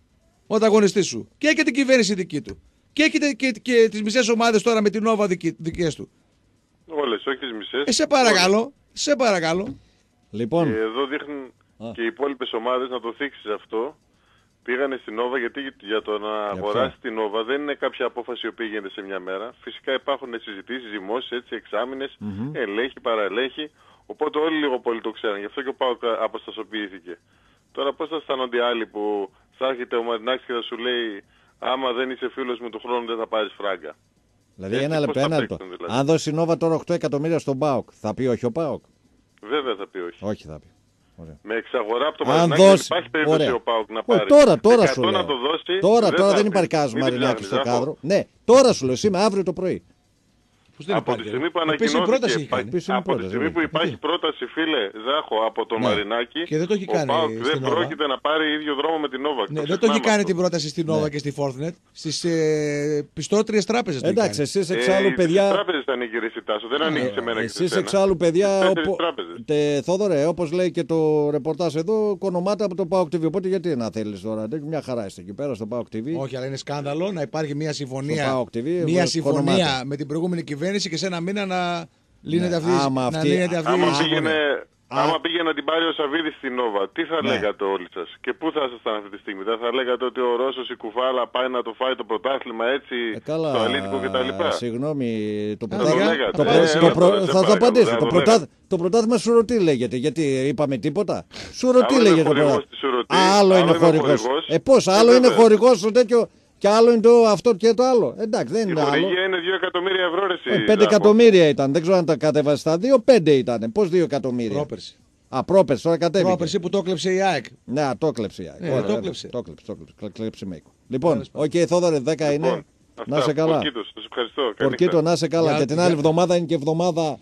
Ο ανταγωνιστής σου. Και έχει και την κυβέρνηση δική του. Και έχει και, και, και τις μισές ομάδες τώρα με την Νόβα δική, δικές του. Όλες, όχι τις μισές. Ε, σε παρακαλώ, σε παρακαλώ. Λοιπόν, Και εδώ δείχνουν Α. και οι υπόλοιπες ομάδες να το θίξεις αυτό. Πήγανε στην Νόβα γιατί για το να αγοράσει την Νόβα δεν είναι κάποια απόφαση που γίνεται σε μια μέρα. Φυσικά υπάρχουν συζητήσεις δημόσιες, έτσι, εξάμηνες, Μμμ. ελέγχει, παραελέγχει. Οπότε όλοι λίγο πολύ το ξέραν. Γι' αυτό και ο ΠΑΟΚ αποστασιοποιήθηκε. Τώρα πώς θα αισθάνονται οι άλλοι που θα έρχεται ο Μαρινάκης και θα σου λέει άμα δεν είσαι φίλος μου του χρόνου δεν θα πάρεις φράγκα. δηλαδή έτσι, ένα πώς λεπτό, θα ένα λεπτό. παίξουν, δηλαδή. Αν δώσει η Νόβα τώρα οκτώ εκατομμύρια στον ΠΑΟΚ, θα πει όχι ο ΠΑΟΚ. Βέβαια θα πει όχι. Όχι θα πει. Ωραία. Με εξαγορά από το Αν Μαρινάκη δεν δώσει- υπάρχει περίπτωση ωραία. ο ΠΑΟΚ να Όχι, πάρει. τώρα, τώρα εκατό σου λέω. να το δώσει, Τώρα, τώρα θα δεν πει. υπάρχει κάδος Μην Μαρινάκη ψάχνεις, στο Ζάχο. κάδρο. Ναι, τώρα σου λέω, σήμερα αύριο το πρωί. Πώς δεν Από τη υπάρχει, στιγμή ρε. που Επίσημη ανακοινώθηκε, πρόταση έχει πα- κάνει. Επίσημη από τη πρόταση, στιγμή ναι. που υπάρχει Γιατί? πρόταση, φίλε Ζάχο, από το Ναι. Μαρινάκη, Και δεν το έχει ο κάνει ΠΑΟΚ στην δεν Νόβα. πρόκειται να πάρει ίδιο δρόμο με την Νόβα. Ναι, δεν το έχει κάνει την πρόταση στην Νόβα Ναι. και στη Fortnite. Στις ε, πιστότριες τράπεζες το έχει Εντάξει, κάνει. εσείς εξάλλου παιδιά. Οι τράπεζες θα ανοίγει η Τάσο, δεν ανοίγει σε μένα και σε Εσείς σένα. εξάλλου παιδιά, Τέσσερις οπο... τράπεζες. Τε, Θόδωρε, όπως λέει και το ρεπορτάζ εδώ, κονομάται από το ΠΑΟΚ τι βι. Οπότε γιατί να θέλεις τώρα, μια χαρά είστε εκεί πέρα στο ΠΑΟΚ τι βι. Όχι, αλλά είναι σκάνδαλο να υπάρχει μια Στο συμφωνία, ΠΑΟΚ τι βι, μια ε, συμφωνία κονομάται. με την προηγούμενη κυβέρνηση και σε ένα μήνα να λύνεται Ναι, αυτή, άμα να αυτή- λύνεται αυτή η Άμα συμφωνία. πήγαινε, Α. άμα πήγαινε να την πάρει ο Σαββίδης στην Νόβα, τι θα Ναι. λέγατε όλοι σας και πού θα ήσασταν αυτή τη στιγμή? Δεν θα λέγατε ότι ο Ρώσος η κουφάλα πάει να το φάει το πρωτάθλημα έτσι Ε, καλά, στο αλήτικο κτλ. συγγνώμη, το Α, πρωτάθλημα. το λέγατε. το Ε, προ- έλα το προ- τώρα, σε Θα το παρακαλώ, απαντήσω. θα Το το πρωτά- λέγατε. Το πρωτάθλημα σουρωτή λέγεται. Γιατί είπαμε τίποτα. Σουρωτή Άλλο είναι λέγεται το χορηγός πρωτάθλημα. στη Σουρωτή, Άλλο άλλο είναι είναι χορηγός. χορηγός. Ε, πώς, Ε, άλλο είναι βέβαια. χορηγός στο τέτοιο και άλλο είναι το αυτό και το άλλο. Εντάξει, δεν Η είναι άλλο. χορηγία είναι δύο εκατομμύρια ευρώ ρε εσύ, Ε, Πέντε Ζάχο. εκατομμύρια ήταν. Δεν ξέρω αν τα κατέβασε στα δύο. Πέντε ήταν. Πώς δύο εκατομμύρια. Πρόπερση. Α, πρόπερση, τώρα κατέβηκε. Πρόπερση που το έκλεψε η ΑΕΚ. Ναι, το έκλεψε. η ΑΕΚ. Ναι, Ωραία, το ωραία. έκλεψε. Το έκλεψε. Το έκλεψε. Κλε- κλέψε Μέικο. Λοιπόν, οκ, Θόδωρε, δέκα Λοιπόν, είναι. αυτά, Να σε καλά. Πορκίτος, σας ευχαριστώ. Καλή Πορκίτο, νύχτα. να σε καλά. Για- Και την για- άλλη εβδομάδα είναι και εβδομάδα.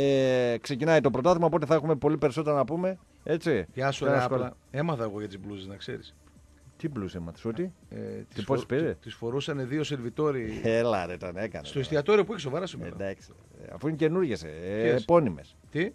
Ε, ξεκινάει το πρωτάθλημα, οπότε θα έχουμε πολύ περισσότερα να πούμε. Έτσι. Γεια σου, Για ρε να Άπλα. σχολ- Έμαθα εγώ για τις μπλούζες, να ξέρεις. Τι μπλουζ έμαθες, ότι. Ε, Τι τις, πόσες πήρε? τις φορούσαν δύο σερβιτόροι Έλα, ρε, τον έκανε. στο εστιατόριο που έχει σοβαρά σήμερα. Εντάξει. Αφού είναι καινούργιες, ε, Ποιες? επώνυμες. Τι?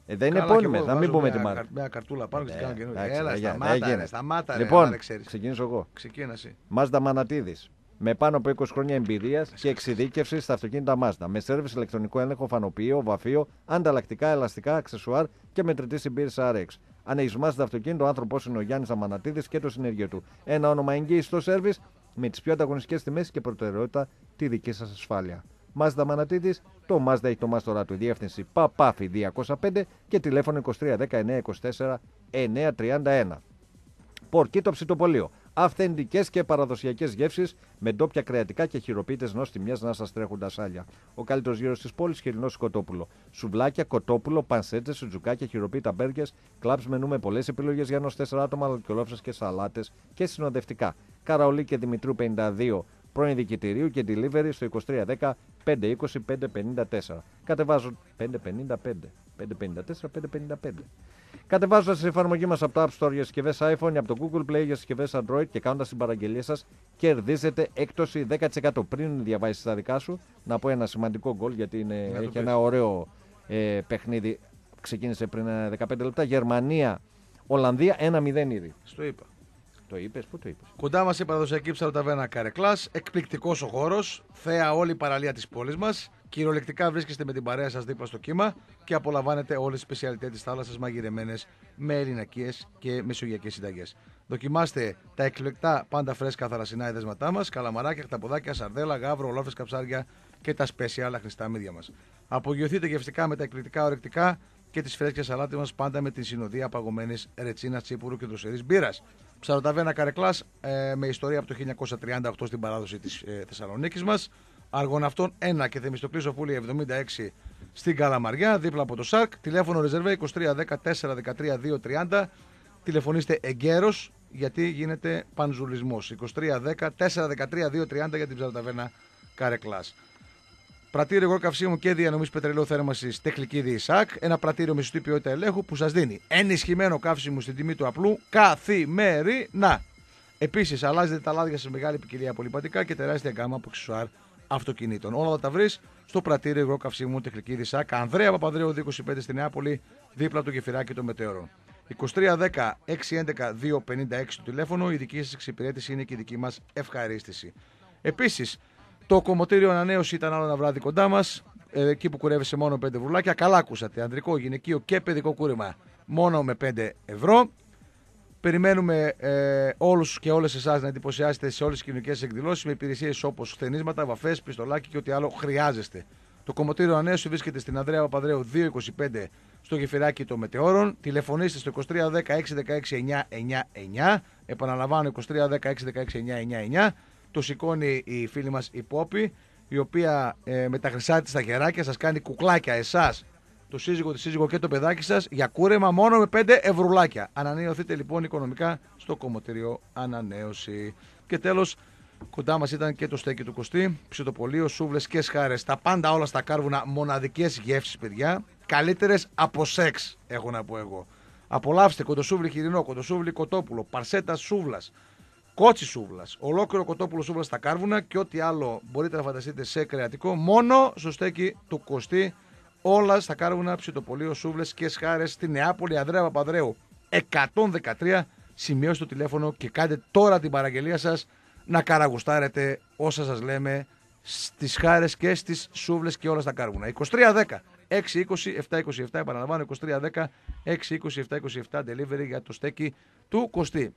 Ε, δεν είναι Καλά, επώνυμες, και εγώ να μην βάζω πούμε μια τη μάρκα. καρ- Μια καρτούλα πάνω και τις Ε, κάνω καινούργια. εντάξει, Έλα, δεν γίνεται, σταμάτα, δεν ρε, γίνεται. σταμάτα, ρε, Λοιπόν, άμα δεν ξέρεις. ξεκινήσω εγώ. Ξεκίνα εσύ. Mazda Μανατίδης. Με πάνω από είκοσι χρόνια εμπειρία και εξειδίκευση στα αυτοκίνητα Mazda. Με σέρβις, ηλεκτρονικό έλεγχο, φανοποιείο, βαφείο, ανταλλακτικά, ελαστικά, αξεσουάρ και μετρητή συμπίεση αρ εξ. Αν έχει Mazda αυτοκίνητο, ο άνθρωπος είναι ο Γιάννης Αμανατίδης και το συνεργείο του. Ένα όνομα εγγύηση στο σέρβις με τις πιο ανταγωνιστικές τιμές και προτεραιότητα τη δική σας ασφάλεια. Mazda Μανατίδης, το Mazda έχει το μάστορά του, διεύθυνση Παπάφη διακόσια πέντε και τηλέφωνο είκοσι τρία δέκα εννιακόσια είκοσι τέσσερα εννιακόσια τριάντα ένα. Πορκίτο ψητοπολείο. Αυθεντικές και παραδοσιακές γεύσεις με ντόπια κρεατικά και χειροποίητες νόστιμιές να σας τρέχουν τα σάλια. Ο καλύτερος γύρος της πόλης, χοιρινό κοτόπουλο. Σουβλάκια, κοτόπουλο, πανσέτζες, σουτζουκάκια, χειροποίητα μπέργκες, κλαμπς μενού με πολλές επιλογές για ενός τέσσερα άτομα, αλκοολόφρες και σαλάτες και συνοδευτικά. Καραολί και Δημητρίου πενήντα δύο πρώην δικητηρίου και delivery στο είκοσι τρία δέκα πεντακόσια είκοσι πεντακόσια πενήντα τέσσερα. Κατεβάζω πεντακόσια πενήντα πέντε, πεντακόσια πενήντα τέσσερα, πεντακόσια πενήντα πέντε. Κατεβάζοντας την εφαρμογή μας από το App Store για συσκευές iPhone ή από το Google Play για συσκευές Android και κάνοντας την παραγγελία σας, κερδίζετε έκπτωση δέκα τοις εκατό. Πριν διαβάσεις τα δικά σου, να πω ένα σημαντικό γκολ γιατί είναι, έχει πες. ένα ωραίο ε, παιχνίδι. Ξεκίνησε πριν δεκαπέντε λεπτά. Γερμανία, Ολλανδία ένα μηδέν ήδη. Στο είπα. Το είπες, πού το είπες? Κοντά μας η παραδοσιακή ψαροταβέρνα Καρεκλάς. Εκπληκτικός ο χώρος. Θέα όλη η παραλία της πόλης μας. Κυριολεκτικά βρίσκεστε με την παρέα σας δίπλα στο κύμα και απολαμβάνετε όλες τις σπεσιαλιτές της θάλασσας μαγειρεμένες με ελληνακίες και μεσογειακές συνταγές. Δοκιμάστε τα εκλεκτά πάντα φρέσκα θαλασσινά εδέσματά μας, καλαμαράκια, χταποδάκια, σαρδέλα, γάβρο, ολόφρες, καψάρια και τα σπέσια χρηστά μύδια μας. Απογειωθείτε γευστικά με τα εκπληκτικά ορεκτικά και τις φρέσκες σαλάτες μας πάντα με την συνοδεία παγωμένης ρετσίνας, τσίπουρου και δροσερής μπύρας. Ψαροταβέρνα Καρεκλάς ε, με ιστορία από το χίλια εννιακόσια τριάντα οκτώ στην παράδοση της ε, Θεσσαλονίκης μας. Αργοναυτών ένα και Θεμιστοκλής Οφούλη εβδομήντα έξι στην Καλαμαριά, δίπλα από το ΣΑΡΚ. Τηλέφωνο ρεζερβέ είκοσι τρία δέκα τέσσερα δεκατρία δύο τριάντα. Τηλεφωνήστε εγκαίρως γιατί γίνεται πανζουλισμός. είκοσι τρία δέκα τέσσερα δεκατρία δύο τριάντα για την ψαροταβέρνα Καρεκλάς. Πρατήριο υγρό καυσίμου και διανομής πετρελαίου θέρμανσης Τεχνική ΙΣΑΚ. Ένα πρατήριο με σωστή ποιότητα ελέγχου που σας δίνει ενισχυμένο καύσιμο στην τιμή του απλού καθημερινά. Επίσης, αλλάζετε τα λάδια σε μεγάλη ποικιλία απολυπαντικά και τεράστια γκάμα από αξεσουάρ αυτοκινήτων. Όλα θα τα βρεις στο πρατήριο υγρό καυσίμου Τεχνική ΙΣΑΚ. Ανδρέα Παπανδρέου δύο είκοσι πέντε στη Νεάπολη, δίπλα από το γεφυράκι των Μετεώρων. είκοσι τρία δέκα έξι έντεκα δύο πενήντα έξι το τηλέφωνο. Η δική σας εξυπηρέτηση είναι και η δική μας ευχαρίστηση. Επίσης, το κομμωτήριο ανανέωση ήταν άλλο ένα βράδυ κοντά μας. Εκεί που κουρεύεσαι μόνο πέντε βουλάκια. Καλά ακούσατε. Ανδρικό, γυναικείο και παιδικό κούρεμα μόνο με πέντε ευρώ. Περιμένουμε ε, όλους και όλες εσάς να εντυπωσιάσετε σε όλες τις κοινωνικές εκδηλώσεις με υπηρεσίες όπως χτενίσματα, βαφές, πιστολάκι και ό,τι άλλο χρειάζεστε. Το κομμωτήριο ανανέωση βρίσκεται στην Ανδρέα Παπανδρέου δύο είκοσι πέντε στο γεφυράκι των Μετεώρων. Τηλεφωνήστε στο είκοσι τρία δέκα έξι δεκαέξι εννιακόσια ενενήντα εννιά. Επαναλαμβάνω είκοσι τρία δέκα έξι δεκαέξι εννιακόσια ενενήντα εννιά. Το σηκώνει η φίλη μας η Πόπη, η οποία ε, με τα χρυσά της στα χεράκια σας κάνει κουκλάκια εσάς, το σύζυγο, τη σύζυγο και το παιδάκι σας για κούρεμα μόνο με πέντε ευρουλάκια. Ανανεωθείτε λοιπόν οικονομικά στο κομμωτήριο ανανέωση. Και τέλος, κοντά μας ήταν και το στέκι του Κωστή, ψητοπολείο, σούβλες και σχάρες. Τα πάντα όλα στα κάρβουνα, μοναδικές γεύσεις, παιδιά. Καλύτερες από σεξ, έχω να πω εγώ. Απολαύστε κοντοσούβλι χοιρινό, κοντοσούβλι κοτόπουλο, παρσέτα σούβλας. Κότσι σούβλας, ολόκληρο κοτόπουλο σούβλας στα κάρβουνα και ό,τι άλλο μπορείτε να φανταστείτε σε κρεατικό, μόνο στο στέκι του Κωστή. Όλα στα κάρβουνα, ψητοπολείο, σούβλες και σχάρες στη Νεάπολη, Ανδρέα Παπανδρέου εκατόν δεκατρία. Σημειώστε το τηλέφωνο και κάντε τώρα την παραγγελία σας να καραγουστάρετε όσα σας λέμε στις σχάρες και στις σούβλες και όλα στα κάρβουνα. είκοσι τρία δέκα έξι είκοσι επτά είκοσι επτά, επαναλαμβάνω είκοσι τρία δέκα έξι είκοσι επτά είκοσι επτά delivery για το στέκι του Κωστή.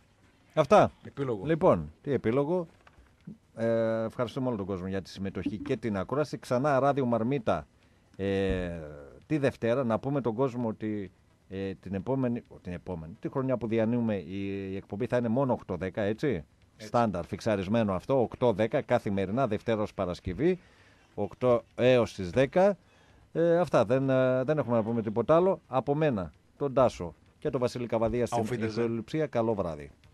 Αυτά. Επίλογο. Λοιπόν, τι επίλογο. Ε, ευχαριστούμε όλο τον κόσμο για τη συμμετοχή και την ακρόαση. Ξανά ράδιο Μαρμίτα ε, τη Δευτέρα. Να πούμε τον κόσμο ότι ε, την, επόμενη, την επόμενη, τη χρονιά που διανύουμε η, η εκπομπή θα είναι μόνο οκτώ δέκα, έτσι. έτσι. Στάνταρ, φιξαρισμένο αυτό, οκτώ δέκα καθημερινά, Δευτέρα ως Παρασκευή, οκτώ έως τις δέκα. Ε, αυτά, δεν, ε, δεν έχουμε να πούμε τίποτα άλλο. Από μένα, τον Τάσο και τον Βασίλη Καβαδία στην ηθοληψία, καλό βράδυ.